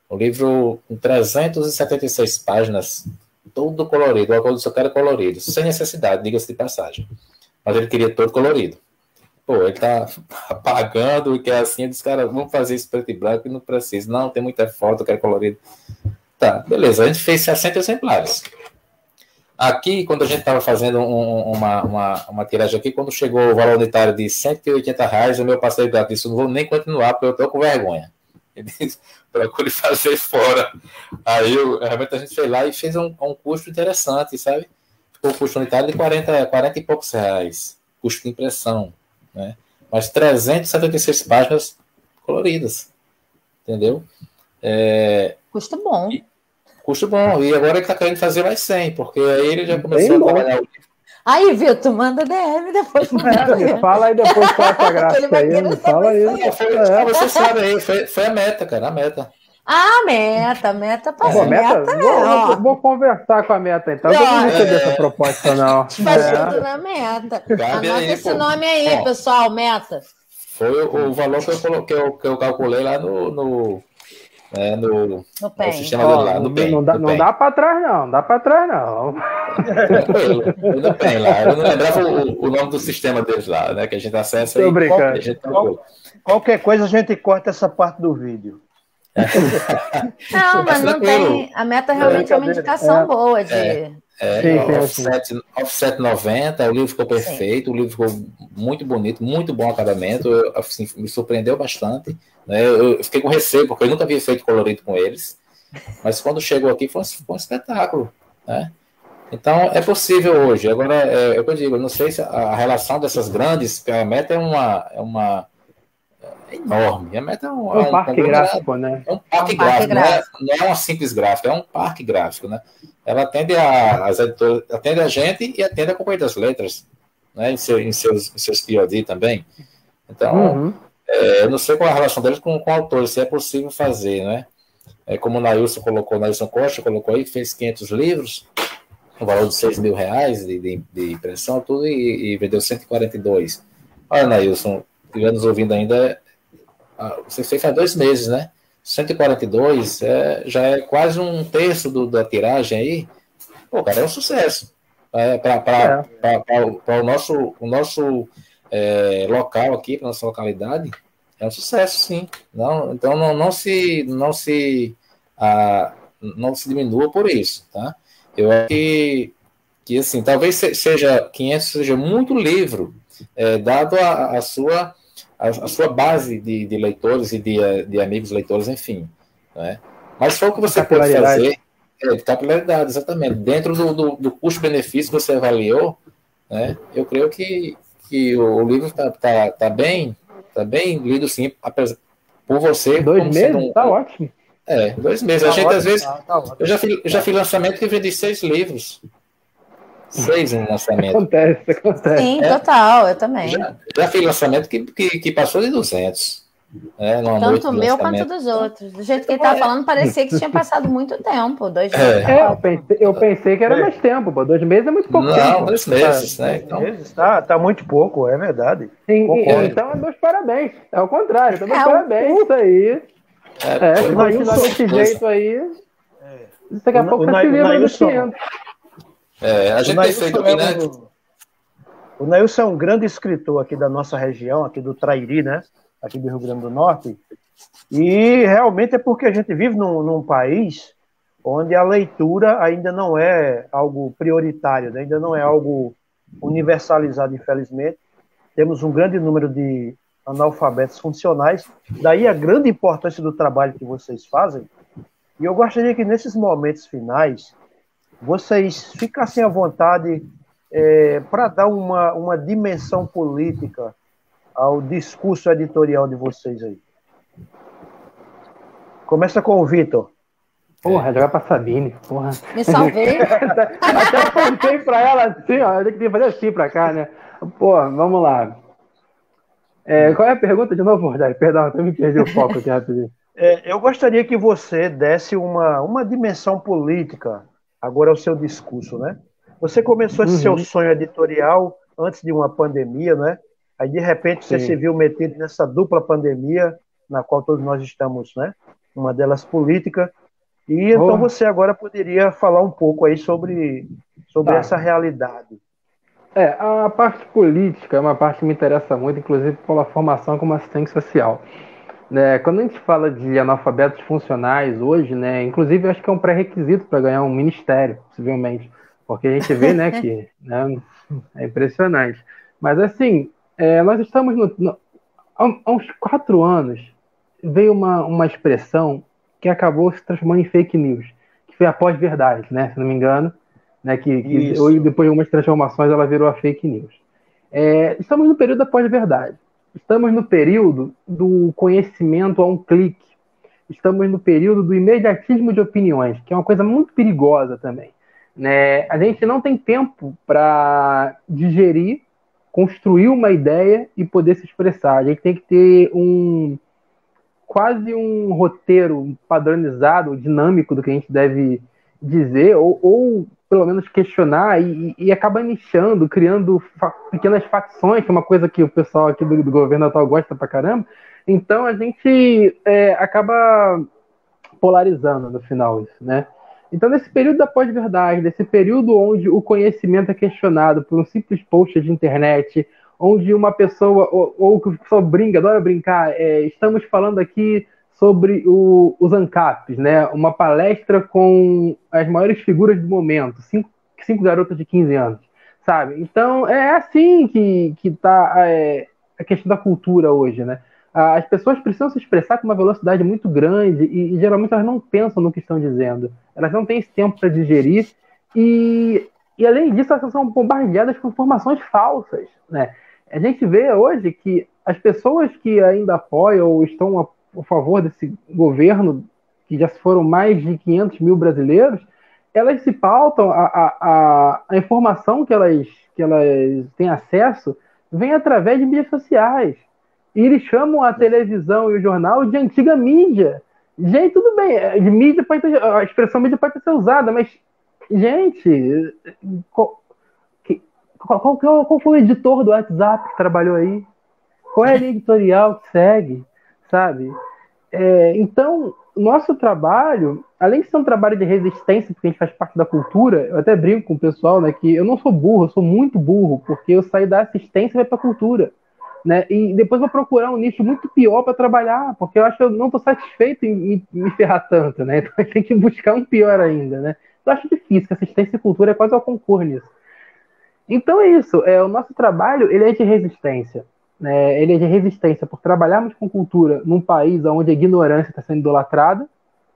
Um livro com 376 páginas, todo colorido. O autor do seu cara é colorido, sem necessidade, diga-se de passagem. Mas ele queria todo colorido. Pô, ele tá apagando e quer assim, eu disse, cara, vamos fazer isso preto e branco e não precisa. Não, tem muita foto, eu quero colorido. Tá, beleza, a gente fez 60 exemplares. Aqui, quando a gente estava fazendo uma tiragem aqui, quando chegou o valor unitário de R$180, o meu parceiro disse, não vou nem continuar, porque eu estou com vergonha. Ele disse, procure fazer fora. Aí, realmente, a gente foi lá e fez um custo interessante, sabe? Ficou o custo unitário de 40 e poucos reais. Custo de impressão, né? Mas 376 páginas coloridas. Entendeu? Custo bom. Custo bom. E agora ele está querendo fazer mais 100, porque aí ele já começou a trabalhar o livro. Aí, Vitor, manda DM depois. Fala aí depois qual é essa graça aí. Me fala aí. Você sabe aí, foi a meta, cara, a meta. Meta passou. Vou conversar com a meta, então. Eu não recebi essa proposta, não. Fazendo na meta. Anota esse nome aí, pessoal, meta. Foi o valor que eu calculei lá no sistema dele lá. Não dá para trás, não. Dá para trás, não. No PEN lá. Eu não lembrava o nome do sistema deles lá, né? Que a gente acessa aí. Qualquer coisa a gente corta essa parte do vídeo. Não, mas não tem. A meta realmente é uma indicação boa de. Offset 90, o livro ficou perfeito, o livro ficou muito bonito, muito bom acabamento, assim, me surpreendeu bastante, né? Eu fiquei com receio, porque eu nunca havia feito colorido com eles, mas quando chegou aqui foi um espetáculo, né? Então é possível hoje. Agora, é o que eu digo, eu não sei se a relação dessas grandes, porque a meta é enorme. A meta é um parque gráfico, né? É um parque gráfico, não é uma simples gráfica, é um parque gráfico, né? Ela atende as editoras, atende a gente e atende a Companhia das Letras, né? Em seus POD também. Então, eu não sei qual é a relação deles com autores, se é possível fazer, né? Como o Nailson Costa colocou aí, fez 500 livros, o valor de R$6.000 de impressão, tudo, e vendeu 142. Olha, Nailson, se estiver nos ouvindo ainda, você fez há 2 meses, né? 142 já é quase um terço da tiragem aí. Pô, cara, é um sucesso. Para o nosso local aqui, para nossa localidade, é um sucesso, sim. Então não se diminua por isso, tá? Eu acho que assim, talvez seja 500 seja muito livro, dado a sua base de leitores e de amigos leitores, enfim, né? Mas foi o que você pode fazer, de capilaridade, exatamente, dentro do custo-benefício que você avaliou, né? Eu creio que o livro está bem lido, sim, por você. 2 meses? Tá ótimo. 2 meses. A gente, às vezes, eu já fiz lançamento que vendi 6 livros. 6 em lançamento. Acontece. Sim, total, eu também. Já fiz lançamento que passou de 200. Tanto o meu quanto dos outros. Do jeito que ele estava falando, parecia que tinha passado muito tempo. 2 meses. Eu pensei que era mais tempo. 2 meses é muito pouco tempo. Não, 2 meses, né? Então... Tá muito pouco, é verdade. Então, meus parabéns. É o contrário. Então, meus parabéns. Isso aí. Se continuar desse jeito aí, daqui a pouco você se livra dos 500. A gente tem feito aqui, né? O Nailson é um grande escritor aqui da nossa região, aqui do Trairi, né? Aqui do Rio Grande do Norte. E realmente é porque a gente vive num país onde a leitura ainda não é algo prioritário, né? Ainda não é algo universalizado, infelizmente. Temos um grande número de analfabetos funcionais, daí a grande importância do trabalho que vocês fazem. E eu gostaria que nesses momentos finais vocês ficassem à vontade para dar uma dimensão política ao discurso editorial de vocês aí. Começa com o Vitor. Porra, jogar pra Sabine, porra. Me salvei. Até apontei pra ela assim, ó. Eu tenho que fazer assim pra cá, né? Pô, vamos lá. Qual é a pergunta de novo, Rogério? Perdão, eu me perdi o foco aqui rapidinho. Eu gostaria que você desse uma dimensão política agora ao seu discurso, né? Você começou esse seu sonho editorial antes de uma pandemia, né? Aí, de repente, você se viu metido nessa dupla pandemia, na qual todos nós estamos, né? uma delas política. E então você agora poderia falar um pouco aí sobre essa realidade. A parte política é uma parte que me interessa muito, inclusive pela formação como assistente social. Né, quando a gente fala de analfabetos funcionais hoje, né, inclusive eu acho que é um pré-requisito para ganhar um ministério, possivelmente, porque a gente vê, né, que né, é impressionante. Mas assim, nós estamos há uns 4 anos veio uma expressão que acabou se transformando em fake news, que foi a pós-verdade, né, se não me engano, né, que depois de algumas transformações ela virou a fake news. Estamos no período da pós-verdade. Estamos no período do conhecimento a um clique. Estamos no período do imediatismo de opiniões, que é uma coisa muito perigosa também. Né? A gente não tem tempo para digerir, construir uma ideia e poder se expressar. A gente tem que ter quase um roteiro padronizado, dinâmico do que a gente deve dizer, ou pelo menos questionar, e acaba nichando, criando pequenas facções, que é uma coisa que o pessoal aqui do governo atual gosta pra caramba. Então a gente acaba polarizando no final isso, né? Então nesse período da pós-verdade, nesse período onde o conhecimento é questionado por um simples post de internet, onde uma pessoa, ou que o pessoal adora brincar, estamos falando aqui sobre os ANCAPs, né? Uma palestra com as maiores figuras do momento, cinco garotas de 15 anos, sabe? Então é assim que está a questão da cultura hoje, né? As pessoas precisam se expressar com uma velocidade muito grande e geralmente elas não pensam no que estão dizendo. Elas não têm esse tempo para digerir e além disso elas são bombardeadas com informações falsas, né? A gente vê hoje que as pessoas que ainda apoiam ou estão a favor desse governo, que já foram mais de 500 mil brasileiros, elas se pautam, a informação que elas têm acesso vem através de mídias sociais. E eles chamam a televisão e o jornal de antiga mídia. Gente, tudo bem, a expressão mídia pode ser usada, mas, gente, qual foi o editor do WhatsApp que trabalhou aí? Qual é a linha editorial que segue? Sabe? Então, nosso trabalho, além de ser um trabalho de resistência, porque a gente faz parte da cultura, eu até brinco com o pessoal, né, que eu não sou burro, eu sou muito burro, porque eu saí da assistência e vai para a cultura. Né? E depois vou procurar um nicho muito pior para trabalhar, porque eu acho que eu não estou satisfeito em me ferrar tanto, né? Então a gente tem que buscar um pior ainda, né? Eu acho difícil, que assistência e cultura é quase ao concurso nisso. Então é isso, o nosso trabalho ele é de resistência, né? Ele é de resistência por trabalharmos com cultura num país onde a ignorância está sendo idolatrada,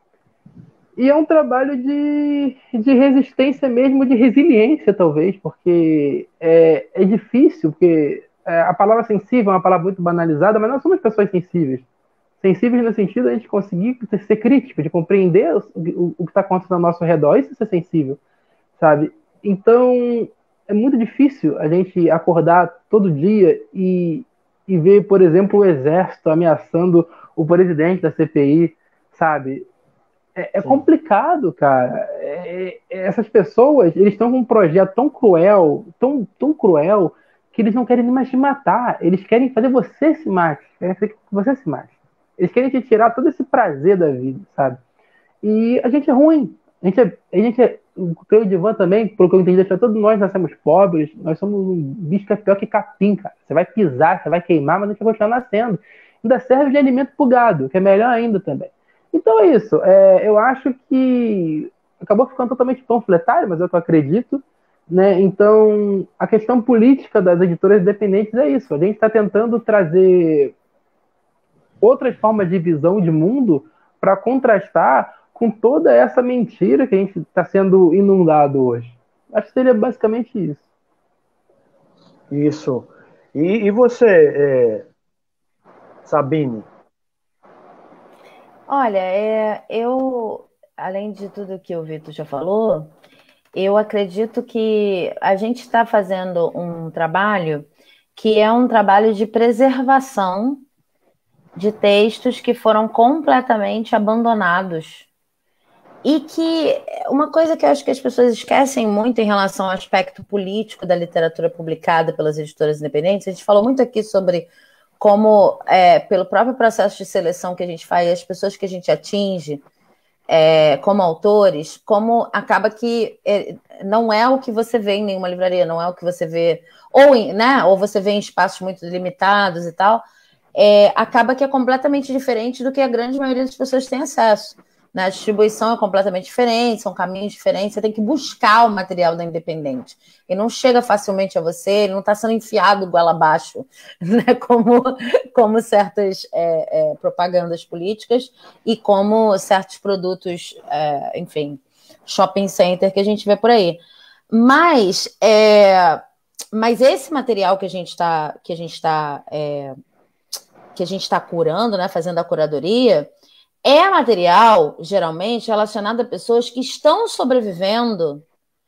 e é um trabalho de resistência mesmo, de resiliência talvez, porque é difícil, porque a palavra sensível é uma palavra muito banalizada, mas nós somos pessoas sensíveis. Sensíveis no sentido de a gente conseguir ser crítico, de compreender o que está acontecendo ao nosso redor. Isso é ser sensível, sabe? Então, é muito difícil a gente acordar todo dia e ver, por exemplo, o exército ameaçando o presidente da CPI, sabe? É complicado, cara. Essas pessoas, eles estão com um projeto tão cruel, tão cruel, que eles não querem nem mais te matar. Eles querem fazer você se mate. Querem fazer que você se mate. Eles querem te tirar todo esse prazer da vida, sabe? E a gente é ruim. A gente é, o Divan também, pelo que eu entendi, todos nós nascemos pobres. Nós somos um bicho que é pior que capim, cara. Você vai pisar, você vai queimar, mas a gente vai continuar nascendo. Ainda serve de alimento pro gado, que é melhor ainda também. Então é isso. Eu acho que acabou ficando totalmente panfletário, mas é o que eu acredito. Né? Então, a questão política das editoras independentes é isso. A gente está tentando trazer outras formas de visão de mundo para contrastar com toda essa mentira que a gente está sendo inundado hoje. Acho que seria basicamente isso. Isso. E você, Sabine? Olha, eu, além de tudo que o Vitor já falou, eu acredito que a gente está fazendo um trabalho que é um trabalho de preservação de textos que foram completamente abandonados. E que uma coisa que eu acho que as pessoas esquecem muito em relação ao aspecto político da literatura publicada pelas editoras independentes, a gente falou muito aqui sobre como pelo próprio processo de seleção que a gente faz, as pessoas que a gente atinge como autores, como acaba que não é o que você vê em nenhuma livraria, não é o que você vê, ou você vê em espaços muito limitados e tal, acaba que é completamente diferente do que a grande maioria das pessoas tem acesso. Né? A distribuição é completamente diferente, são caminhos diferentes, você tem que buscar o material da Independente. E não chega facilmente a você, ele não está sendo enfiado goela abaixo, né? como certas propagandas políticas e como certos produtos, enfim, shopping center que a gente vê por aí. Mas esse material que a gente está curando, né? Fazendo a curadoria, é material, geralmente, relacionado a pessoas que estão sobrevivendo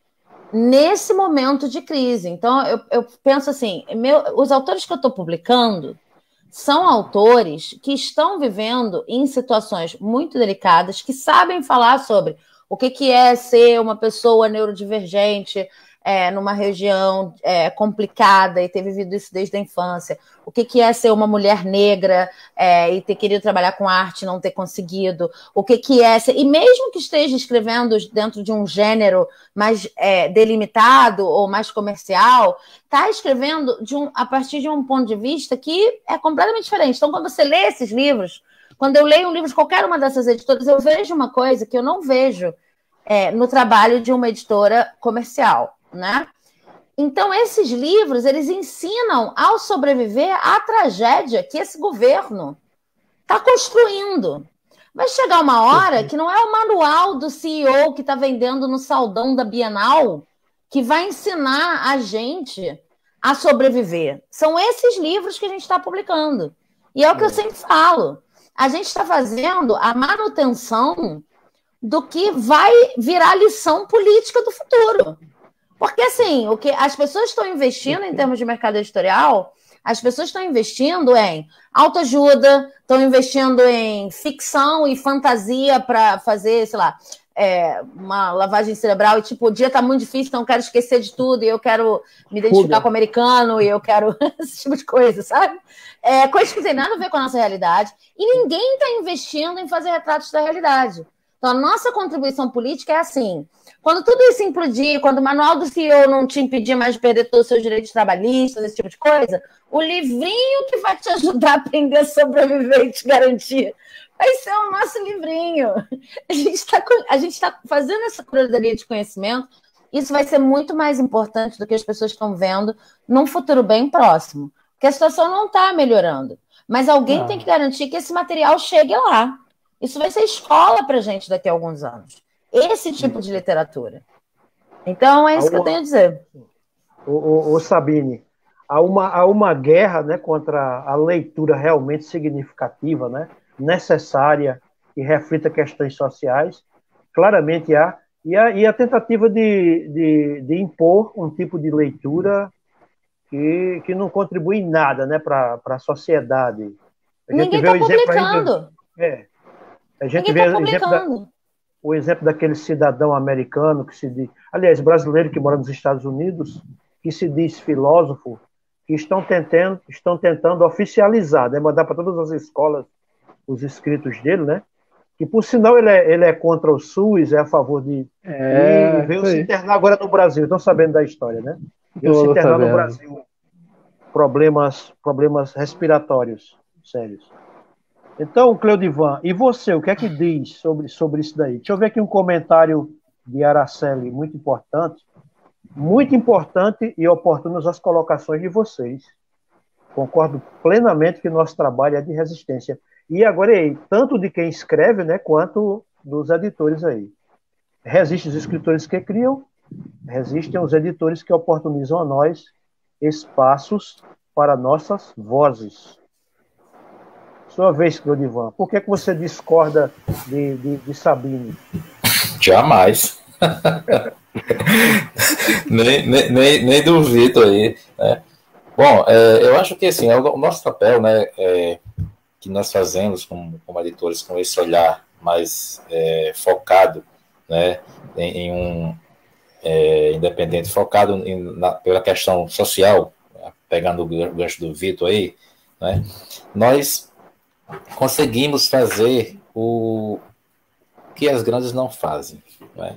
nesse momento de crise. Então, eu penso assim, os autores que eu estou publicando são autores que estão vivendo em situações muito delicadas, que sabem falar sobre o que é ser uma pessoa neurodivergente numa região complicada e ter vivido isso desde a infância, o que é ser uma mulher negra e ter querido trabalhar com arte e não ter conseguido, o que é ser, e mesmo que esteja escrevendo dentro de um gênero mais delimitado ou mais comercial, está escrevendo a partir de um ponto de vista que é completamente diferente. Então, quando você lê esses livros, quando eu leio um livro de qualquer uma dessas editoras, eu vejo uma coisa que eu não vejo no trabalho de uma editora comercial, né? Então, esses livros, eles ensinam ao sobreviver à tragédia que esse governo está construindo. Vai chegar uma hora que não é o manual do CEO que está vendendo no saldão da Bienal que vai ensinar a gente a sobreviver. São esses livros que a gente está publicando. E é o que eu sempre falo. A gente está fazendo a manutenção do que vai virar lição política do futuro. Porque, assim, o que as pessoas estão investindo em termos de mercado editorial, as pessoas estão investindo em autoajuda, estão investindo em ficção e fantasia para fazer, sei lá, uma lavagem cerebral e, tipo, o dia tá muito difícil, então eu quero esquecer de tudo e eu quero me identificar com o americano e eu quero esse tipo de coisa, sabe? Coisas que não tem nada a ver com a nossa realidade. E ninguém está investindo em fazer retratos da realidade. Então, a nossa contribuição política é assim, quando tudo isso implodir, quando o manual do CEO não te impedir mais de perder todos os seus direitos trabalhistas, esse tipo de coisa, o livrinho que vai te ajudar a aprender a sobreviver e te garantir vai ser o nosso livrinho. A gente está fazendo essa curadoria de conhecimento, isso vai ser muito mais importante do que as pessoas estão vendo num futuro bem próximo, porque a situação não está melhorando, mas alguém tem que garantir que esse material chegue lá. Isso vai ser escola para a gente daqui a alguns anos. Esse tipo de literatura. Então, é isso que eu tenho a dizer. Sabine, há uma guerra, né, contra a leitura realmente significativa, né, necessária, que reflita questões sociais. Claramente há. E a tentativa de impor um tipo de leitura que não contribui em nada, né, para a sociedade. Ninguém está publicando. A gente vê o exemplo daquele cidadão americano que se diz, aliás, brasileiro que mora nos Estados Unidos, que se diz filósofo, que estão tentando oficializar, né, mandar para todas as escolas os escritos dele, né? Que por sinal ele é contra o SUS, é a favor de e veio se internar agora no Brasil. Estão sabendo da história, né? Veio se internar no Brasil, problemas respiratórios sérios. Então, Cleodivan, e você, o que é que diz sobre isso daí? Deixa eu ver aqui um comentário de Araceli, muito importante e oportunas as colocações de vocês. Concordo plenamente que nosso trabalho é de resistência. E agora, tanto de quem escreve, né, quanto dos editores aí. Resistem os escritores que criam, resistem os editores que oportunizam a nós espaços para nossas vozes. Sua vez, Cleodivan. Por que você discorda de Sabine? Jamais. nem duvido aí. Né? Bom, eu acho que assim, o nosso papel, né, que nós fazemos como editores, com esse olhar mais focado, né, em um independente, focado pela questão social, pegando o gancho do Vitor aí, né? Nós conseguimos fazer o que as grandes não fazem, né?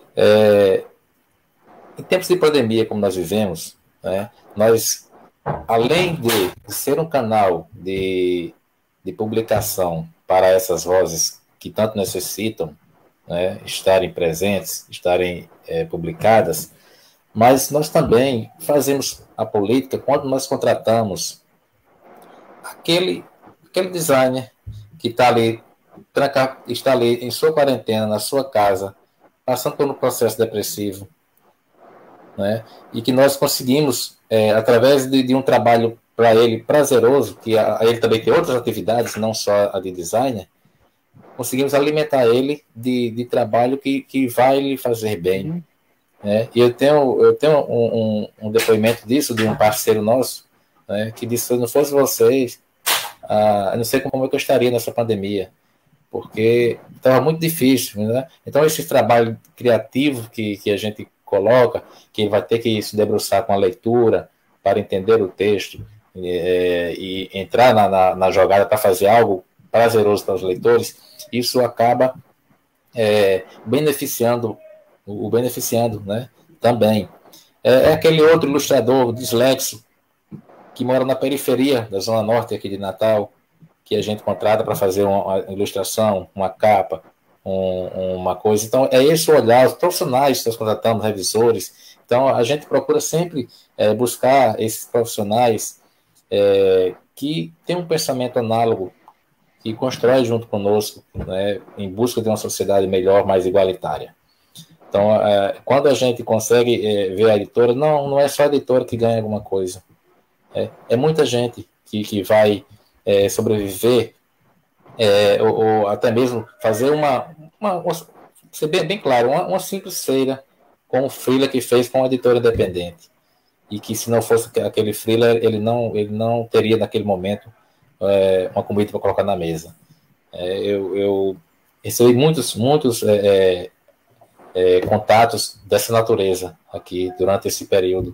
Em tempos de pandemia, como nós vivemos, né, nós, além de ser um canal de publicação para essas vozes que tanto necessitam, né, estarem presentes, estarem publicadas, mas nós também fazemos a política quando nós contratamos aquele designer que está ali em sua quarentena, na sua casa, passando por um processo depressivo, né? E que nós conseguimos, através de um trabalho para ele prazeroso, que ele também tem outras atividades, não só a de designer, conseguimos alimentar ele de trabalho que vai lhe fazer bem. Né? E eu tenho um depoimento disso, de um parceiro nosso, né, que disse: se não fosse vocês, eu não sei como eu estaria nessa pandemia, porque estava muito difícil, né? Então, esse trabalho criativo que a gente coloca, que ele vai ter que se debruçar com a leitura para entender o texto e entrar na jogada para fazer algo prazeroso para os leitores, isso acaba beneficiando, né, também. Aquele outro ilustrador dislexo que mora na periferia da Zona Norte aqui de Natal, que a gente contrata para fazer uma ilustração, uma capa, uma coisa. Então, é esse olhar, os profissionais que nós contratamos, revisores. Então, a gente procura sempre buscar esses profissionais que têm um pensamento análogo, que constrói junto conosco, né, em busca de uma sociedade melhor, mais igualitária. Então, quando a gente consegue ver a editora, não é só a editora que ganha alguma coisa. É muita gente que vai sobreviver, ou até mesmo fazer ser bem claro, uma simples feira com o freela que fez com a editora independente. E que, se não fosse aquele freela, ele não teria naquele momento uma comida para colocar na mesa. Eu recebi muitos contatos dessa natureza aqui durante esse período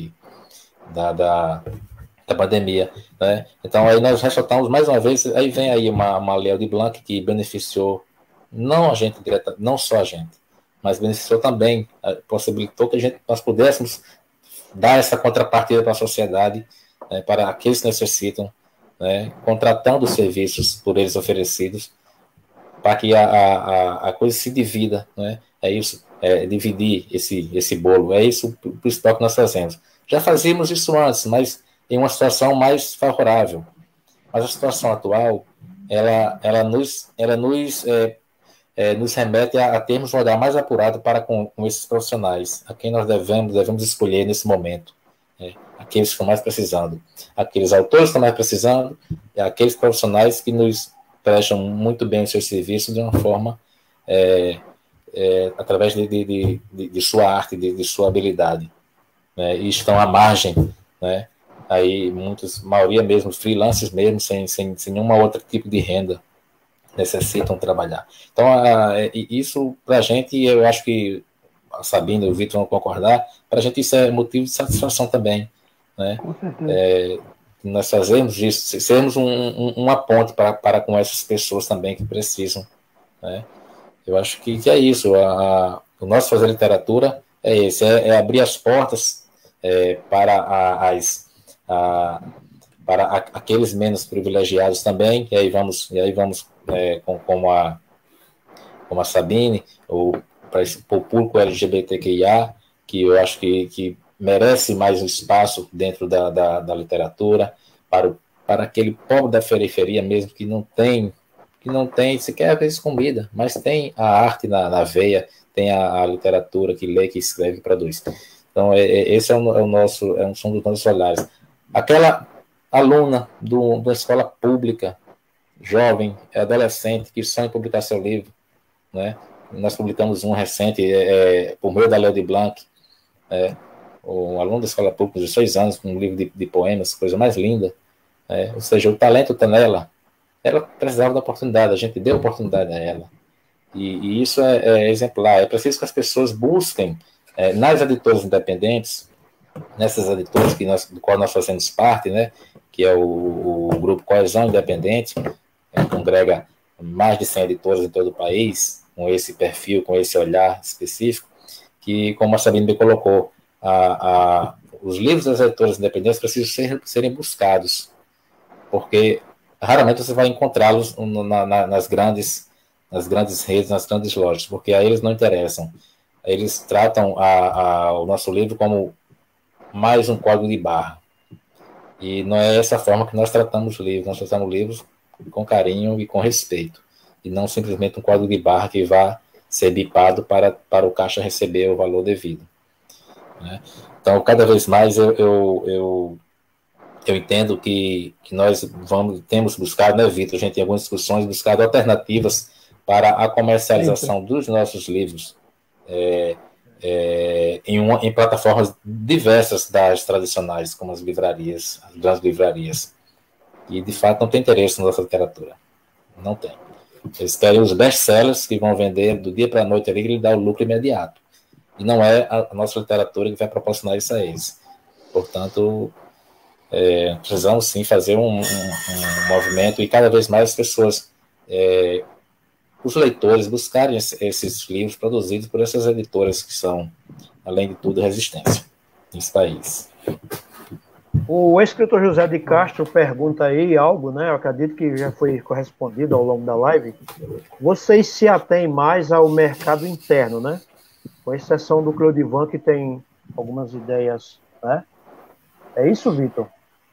da pandemia, né? Então, aí nós ressaltamos mais uma vez, aí vem aí uma Lei de Blanc que beneficiou não a gente direta, não só a gente, mas beneficiou também, possibilitou que nós pudéssemos dar essa contrapartida para a sociedade, né, para aqueles que necessitam, né, contratando os serviços por eles oferecidos, para que a coisa se divida, né? É isso, dividir esse bolo, é isso o principal que nós fazemos. Já fazíamos isso antes, mas em uma situação mais favorável. Mas a situação atual, ela nos remete a termos um olhar mais apurado para com esses profissionais, a quem nós devemos escolher nesse momento. Aqueles que estão mais precisando. Aqueles autores que estão mais precisando, e aqueles profissionais que nos prestam muito bem o seu serviço de uma forma, através de sua arte, de sua habilidade. Né, e estão à margem, né? Aí maioria mesmo, freelancers mesmo, sem nenhuma outra tipo de renda, necessitam trabalhar. Então, isso para a gente, eu acho que a Sabina e o Vitor vão concordar, para a gente isso é motivo de satisfação também, né? Com certeza. Nós fazemos isso, sermos uma ponte para com essas pessoas também que precisam, né? Eu acho que é isso, o nosso fazer literatura é esse, abrir as portas para aqueles menos privilegiados também, e aí vamos como a Sabine, para o público LGBTQIA, que eu acho que merece mais um espaço dentro da literatura, para aquele povo da periferia mesmo, que não tem sequer às vezes comida, mas tem a arte na veia, tem a literatura que lê, que escreve, que produz. Então, esse é um dos nossos olhares. Aquela aluna de uma escola pública, jovem, adolescente, que sonha em publicar seu livro, né? Nós publicamos um recente, por meio da Lei de Blanc, um aluno da escola pública de 16 anos, com um livro de poemas, coisa mais linda. Ou seja, o talento está nela. Ela precisava da oportunidade, a gente deu oportunidade a ela. E isso é exemplar. É preciso que as pessoas busquem, nas editoras independentes, nessas editoras do qual nós fazemos parte, né, que é o grupo Coesão Independente, congrega mais de 100 editoras em todo o país, com esse perfil, com esse olhar específico, que, como a Sabine me colocou, os livros das editoras independentes precisam serem buscados, porque raramente você vai encontrá-los nas grandes redes, nas grandes lojas, porque a eles não interessam. Eles tratam o nosso livro como mais um código de barra. E não é essa forma que nós tratamos livros. Nós tratamos livros com carinho e com respeito. E não simplesmente um código de barra que vá ser bipado para o caixa receber o valor devido. Né? Então, cada vez mais eu entendo que nós temos buscado, né, Vitor? A gente tem algumas discussões, buscado alternativas para a comercialização dos nossos livros em plataformas diversas das tradicionais, como as livrarias, as grandes livrarias. E, de fato, não tem interesse na nossa literatura. Não tem. Eles querem os best-sellers que vão vender do dia para a noite ali, e lhe dar o lucro imediato. E não é a nossa literatura que vai proporcionar isso a eles. Portanto, precisamos, sim, fazer um movimento e cada vez mais as pessoas, os leitores, buscarem esses livros produzidos por essas editoras que são, além de tudo, resistência nesse país. O escritor José de Castro pergunta aí algo, né? Eu acredito que já foi correspondido ao longo da live. Vocês se atêm mais ao mercado interno, né? Com exceção do Cleodivan, que tem algumas ideias, né? É isso, Vitor?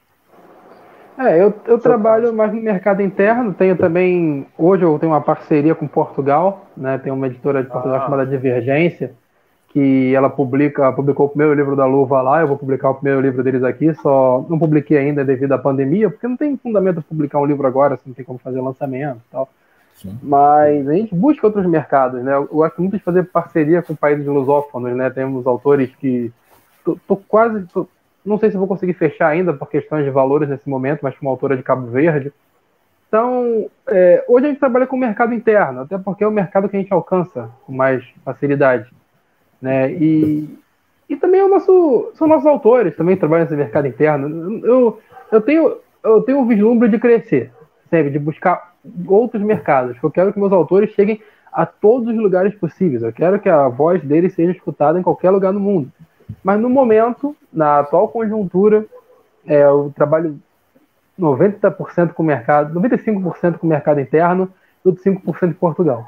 Eu trabalho mais no mercado interno, tenho também, hoje eu tenho uma parceria com Portugal, né? Tem uma editora de Portugal chamada Divergência, que ela publicou o primeiro livro da Luva lá, eu vou publicar o primeiro livro deles aqui, só não publiquei ainda devido à pandemia, porque não tem fundamento publicar um livro agora, se não tem como fazer lançamento e tal. Sim. Mas a gente busca outros mercados, né? Eu gosto muito de fazer parceria com países lusófonos, né? Temos autores que não sei se vou conseguir fechar ainda por questões de valores nesse momento, mas com uma autora de Cabo Verde. Então, hoje a gente trabalha com o mercado interno, até porque é o mercado que a gente alcança com mais facilidade, né? E também são nossos autores também trabalham nesse mercado interno. Eu tenho o vislumbre de crescer, sempre, de buscar outros mercados. Eu quero que meus autores cheguem a todos os lugares possíveis. Eu quero que a voz deles seja escutada em qualquer lugar do mundo. Mas no momento, na atual conjuntura, eu trabalho 90% com o mercado, 95% com o mercado interno e 5% em Portugal.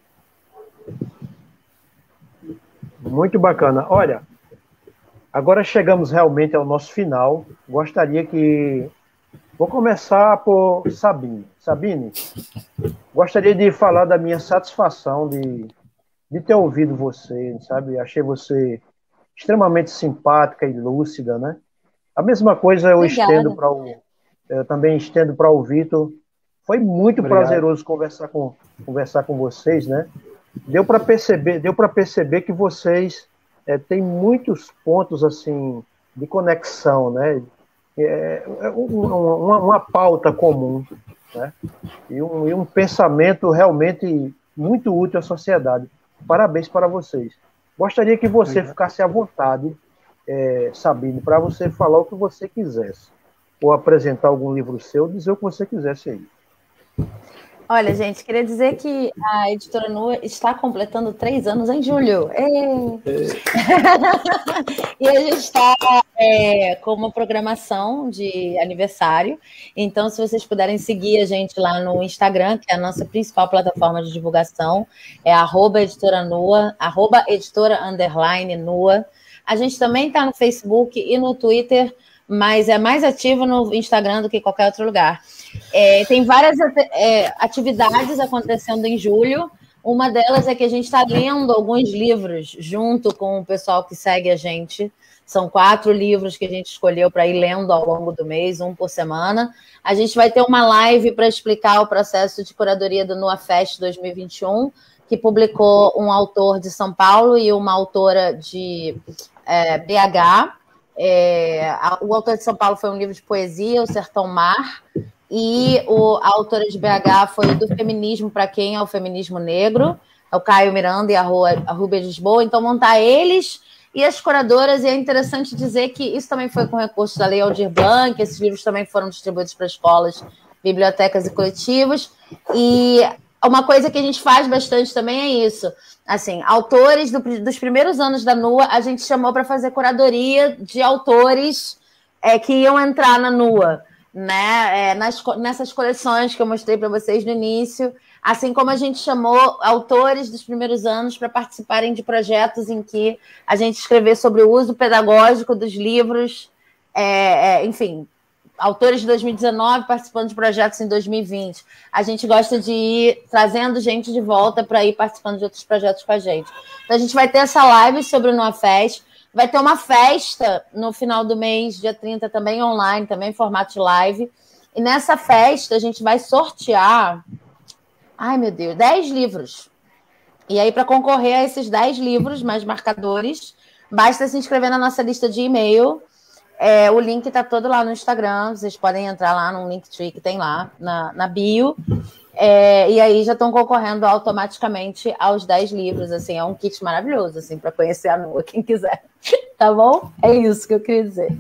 Muito bacana. Olha, agora chegamos realmente ao nosso final. Gostaria que... Vou começar por Sabine. Sabine, gostaria de falar da minha satisfação de ter ouvido você, sabe? Achei você extremamente simpática e lúcida, né? A mesma coisa eu também estendo para o Vitor. Foi muito prazeroso conversar com vocês, né? Deu para perceber que vocês têm muitos pontos assim de conexão, né? Uma pauta comum, né? E um pensamento realmente muito útil à sociedade. Parabéns para vocês. Gostaria que você ficasse à vontade, Sabine, para você falar o que você quisesse. Ou apresentar algum livro seu, dizer o que você quisesse aí. Olha, gente, queria dizer que a Editora Nua está completando 3 anos em julho. E a gente está com uma programação de aniversário. Então, se vocês puderem seguir a gente lá no Instagram, que é a nossa principal plataforma de divulgação, é @editora_nua, @editora_nua. A gente também está no Facebook e no Twitter, mas é mais ativo no Instagram do que qualquer outro lugar. Tem várias atividades acontecendo em julho. Uma delas é que a gente está lendo alguns livros junto com o pessoal que segue a gente. São 4 livros que a gente escolheu para ir lendo ao longo do mês, 1 por semana. A gente vai ter uma live para explicar o processo de curadoria do Nua Fest 2021, que publicou um autor de São Paulo e uma autora de BH. O autor de São Paulo foi um livro de poesia, O Sertão Mar, e a autora de BH foi Do Feminismo para Quem é o Feminismo Negro, é o Caio Miranda e a Rúbia Lisboa. Então vão estar eles e as curadoras, e é interessante dizer que isso também foi com recurso da Lei Aldir Blanc, esses livros também foram distribuídos para escolas, bibliotecas e coletivos, e uma coisa que a gente faz bastante também é isso, assim, autores dos primeiros anos da NUA, a gente chamou para fazer curadoria de autores que iam entrar na NUA, né? Nessas coleções que eu mostrei para vocês no início, assim como a gente chamou autores dos primeiros anos para participarem de projetos em que a gente escrever sobre o uso pedagógico dos livros, enfim, autores de 2019 participando de projetos em 2020. A gente gosta de ir trazendo gente de volta para ir participando de outros projetos com a gente. Então, a gente vai ter essa live sobre o NUAFest, vai ter uma festa no final do mês, dia 30, também online, também em formato de live. E nessa festa, a gente vai sortear, 10 livros. E aí, para concorrer a esses 10 livros, mais marcadores, basta se inscrever na nossa lista de e-mail. O link está todo lá no Instagram, vocês podem entrar lá no Linktree que tem lá na bio, e aí já estão concorrendo automaticamente aos 10 livros, assim, é um kit maravilhoso, assim, para conhecer a NUA, quem quiser, tá bom? É isso que eu queria dizer.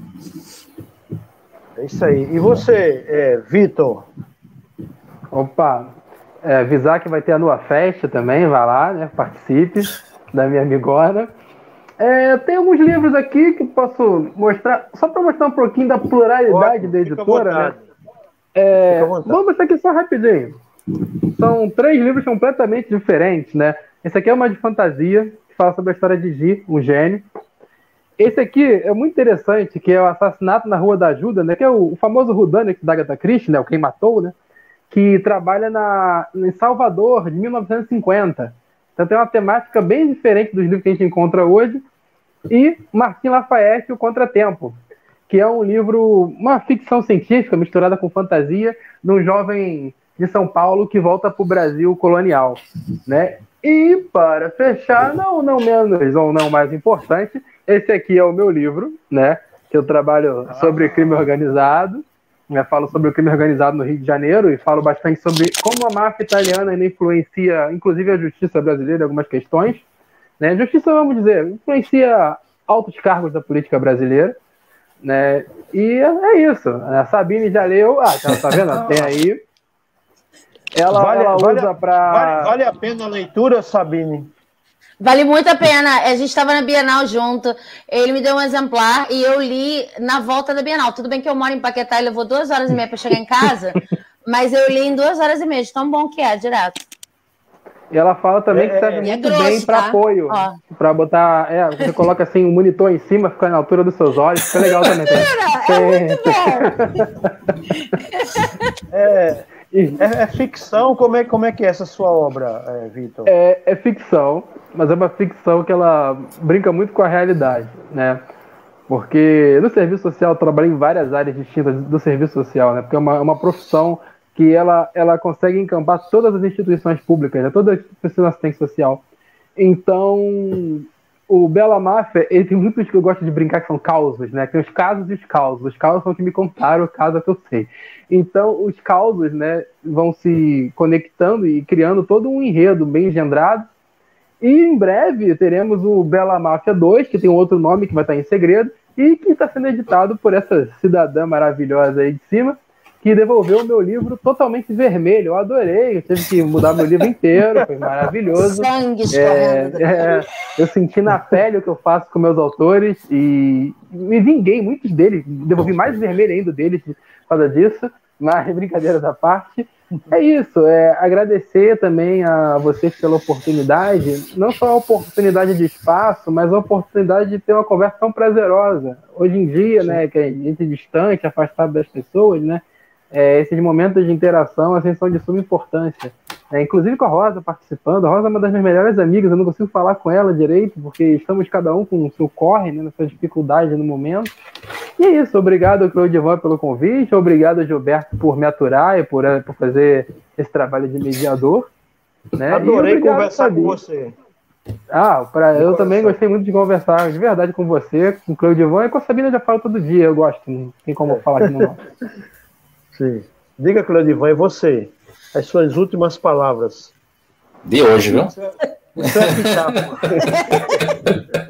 É isso aí. E você, Vitor? Opa, avisar que vai ter a NUAFest também, vai lá, né, participe da minha amigona. Tem alguns livros aqui que posso mostrar, só para mostrar um pouquinho da pluralidade da editora, né? Vamos mostrar aqui só rapidinho. São 3 livros completamente diferentes, né? Esse aqui é uma de fantasia, que fala sobre a história de Gi, um gênio. Esse aqui é muito interessante, que é o Assassinato na Rua da Ajuda, né? Que é o famoso whodunit da Agatha Christie, né? O Quem Matou, né? Que trabalha em Salvador, de 1950. Então tem uma temática bem diferente dos livros que a gente encontra hoje. E Martim Lafayette, O Contratempo, que é um livro, uma ficção científica misturada com fantasia, de um jovem de São Paulo que volta para o Brasil colonial, né? E para fechar, não menos ou não mais importante, esse aqui é o meu livro, né? Que eu trabalho sobre crime organizado. Eu falo sobre o crime organizado no Rio de Janeiro e falo bastante sobre como a máfia italiana influencia, inclusive, a justiça brasileira em algumas questões. Né? Justiça, vamos dizer, influencia altos cargos da política brasileira. Né? E é isso. A Sabine já leu. Tá vendo? Tem aí. Ela usa para... Vale a pena a leitura, Sabine? Vale muito a pena. A gente estava na Bienal junto. Ele me deu um exemplar e eu li na volta da Bienal. Tudo bem que eu moro em Paquetá e levou 2h30 para chegar em casa, mas eu li em 2h30, de tão bom que é, direto. E ela fala também que serve muito bem para apoio. Para botar... você coloca assim um monitor em cima, fica na altura dos seus olhos. Fica legal também. É ficção? Como é que é essa sua obra, Vitor? É ficção, mas é uma ficção que ela brinca muito com a realidade, né? Porque no serviço social eu trabalhei em várias áreas distintas do serviço social, né? Porque é uma profissão que ela consegue encampar todas as instituições públicas, né? Toda a instituição de assistência social. Então, o Bela Máfia, ele tem muitos que eu gosto de brincar que são causos, né? Tem os casos e os causos. Os causos são os que me contaram, o caso é que eu sei. Então, os causos, né, vão se conectando e criando todo um enredo bem engendrado. E em breve teremos o Bela Máfia 2, que tem um outro nome que vai estar em segredo, e que está sendo editado por essa cidadã maravilhosa aí de cima, que devolveu o meu livro totalmente vermelho. Eu adorei, eu tive que mudar meu livro inteiro, foi maravilhoso. Sangue escorrendo. Eu senti na pele o que eu faço com meus autores e me vinguei muitos deles, devolvi mais vermelho ainda deles por causa disso, mas brincadeiras à parte. É isso, agradecer também a vocês pela oportunidade, não só a oportunidade de espaço, mas a oportunidade de ter uma conversa tão prazerosa. Hoje em dia, né, que a gente é distante, afastado das pessoas, né, esses momentos de interação assim, são de suma importância. Inclusive com a Rosa participando. A Rosa é uma das minhas melhores amigas, eu não consigo falar com ela direito, porque estamos cada um com o seu corre, né, nessa dificuldade no momento. E é isso, obrigado, Claudivan, pelo convite, obrigado, Gilberto, por me aturar e por fazer esse trabalho de mediador. Né? Adorei conversar com você. Eu também gostei muito de conversar de verdade com você, com o Claudivan, e com a Sabina eu já falo todo dia, eu gosto, não tem como falar aqui não. Sim. Diga, Claudivan, e você? As suas últimas palavras. De hoje, viu?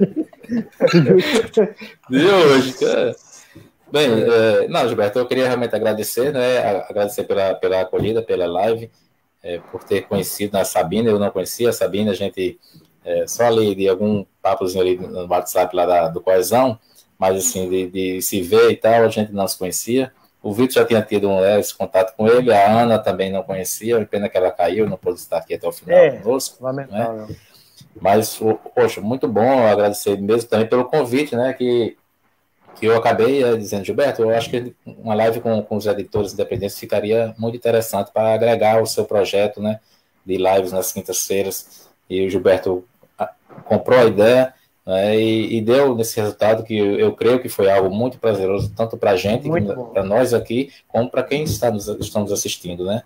De hoje, cara. Bem, não, Gilberto, eu queria realmente agradecer, né? Agradecer pela acolhida, pela live, por ter conhecido a Sabina. Eu não conhecia a Sabina, a gente só ali de algum papozinho ali no WhatsApp lá do Coesão, mas assim, de se ver e tal, a gente não se conhecia. O Vitor já tinha tido esse contato com ele, a Ana também não conhecia, pena que ela caiu, não pôde estar aqui até o final conosco. Lamentável. Né? Mas, poxa, muito bom, agradecer mesmo também pelo convite, né, que eu acabei dizendo, Gilberto, eu acho que uma live com os editores independentes ficaria muito interessante para agregar o seu projeto, né, de lives nas quintas-feiras, e o Gilberto comprou a ideia, né, e deu nesse resultado que eu creio que foi algo muito prazeroso, tanto para a gente, para nós aqui, como para quem estamos assistindo, né,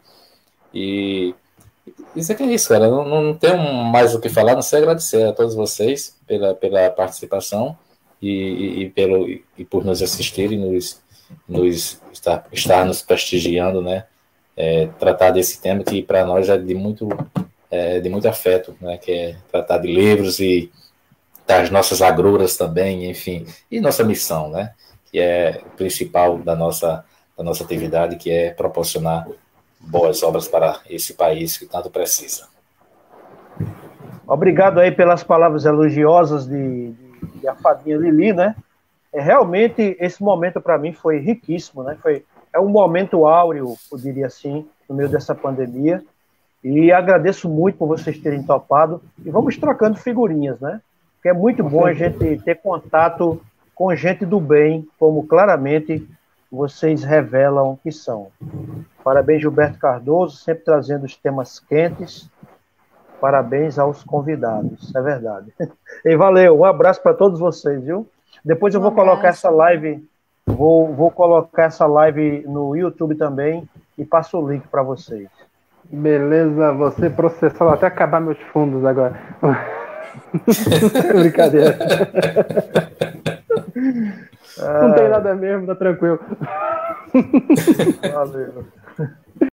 e isso é isso, cara, não tenho mais o que falar, não sei agradecer a todos vocês pela participação, e por nos assistir e estar nos prestigiando, né? Tratar desse tema que para nós é de muito afeto, né? Que é tratar de livros e das nossas agruras também, enfim, e nossa missão, né? Que é o principal da nossa atividade, que é proporcionar boas obras para esse país que tanto precisa. Obrigado aí pelas palavras elogiosas de a Fadinha Lili, né? Realmente, esse momento para mim foi riquíssimo, né? É um momento áureo, eu diria assim, no meio dessa pandemia, e agradeço muito por vocês terem topado, e vamos trocando figurinhas, né? Porque é muito bom a gente ter contato com gente do bem, como claramente vocês revelam que são. Parabéns, Gilberto Cardoso, sempre trazendo os temas quentes. Parabéns aos convidados, é verdade. E valeu, um abraço para todos vocês, viu? Depois eu vou colocar essa live, vou colocar essa live no YouTube também e passo o link para vocês. Beleza, você processou até acabar meus fundos agora. Brincadeira. Não tem nada mesmo, tá tranquilo. Valeu.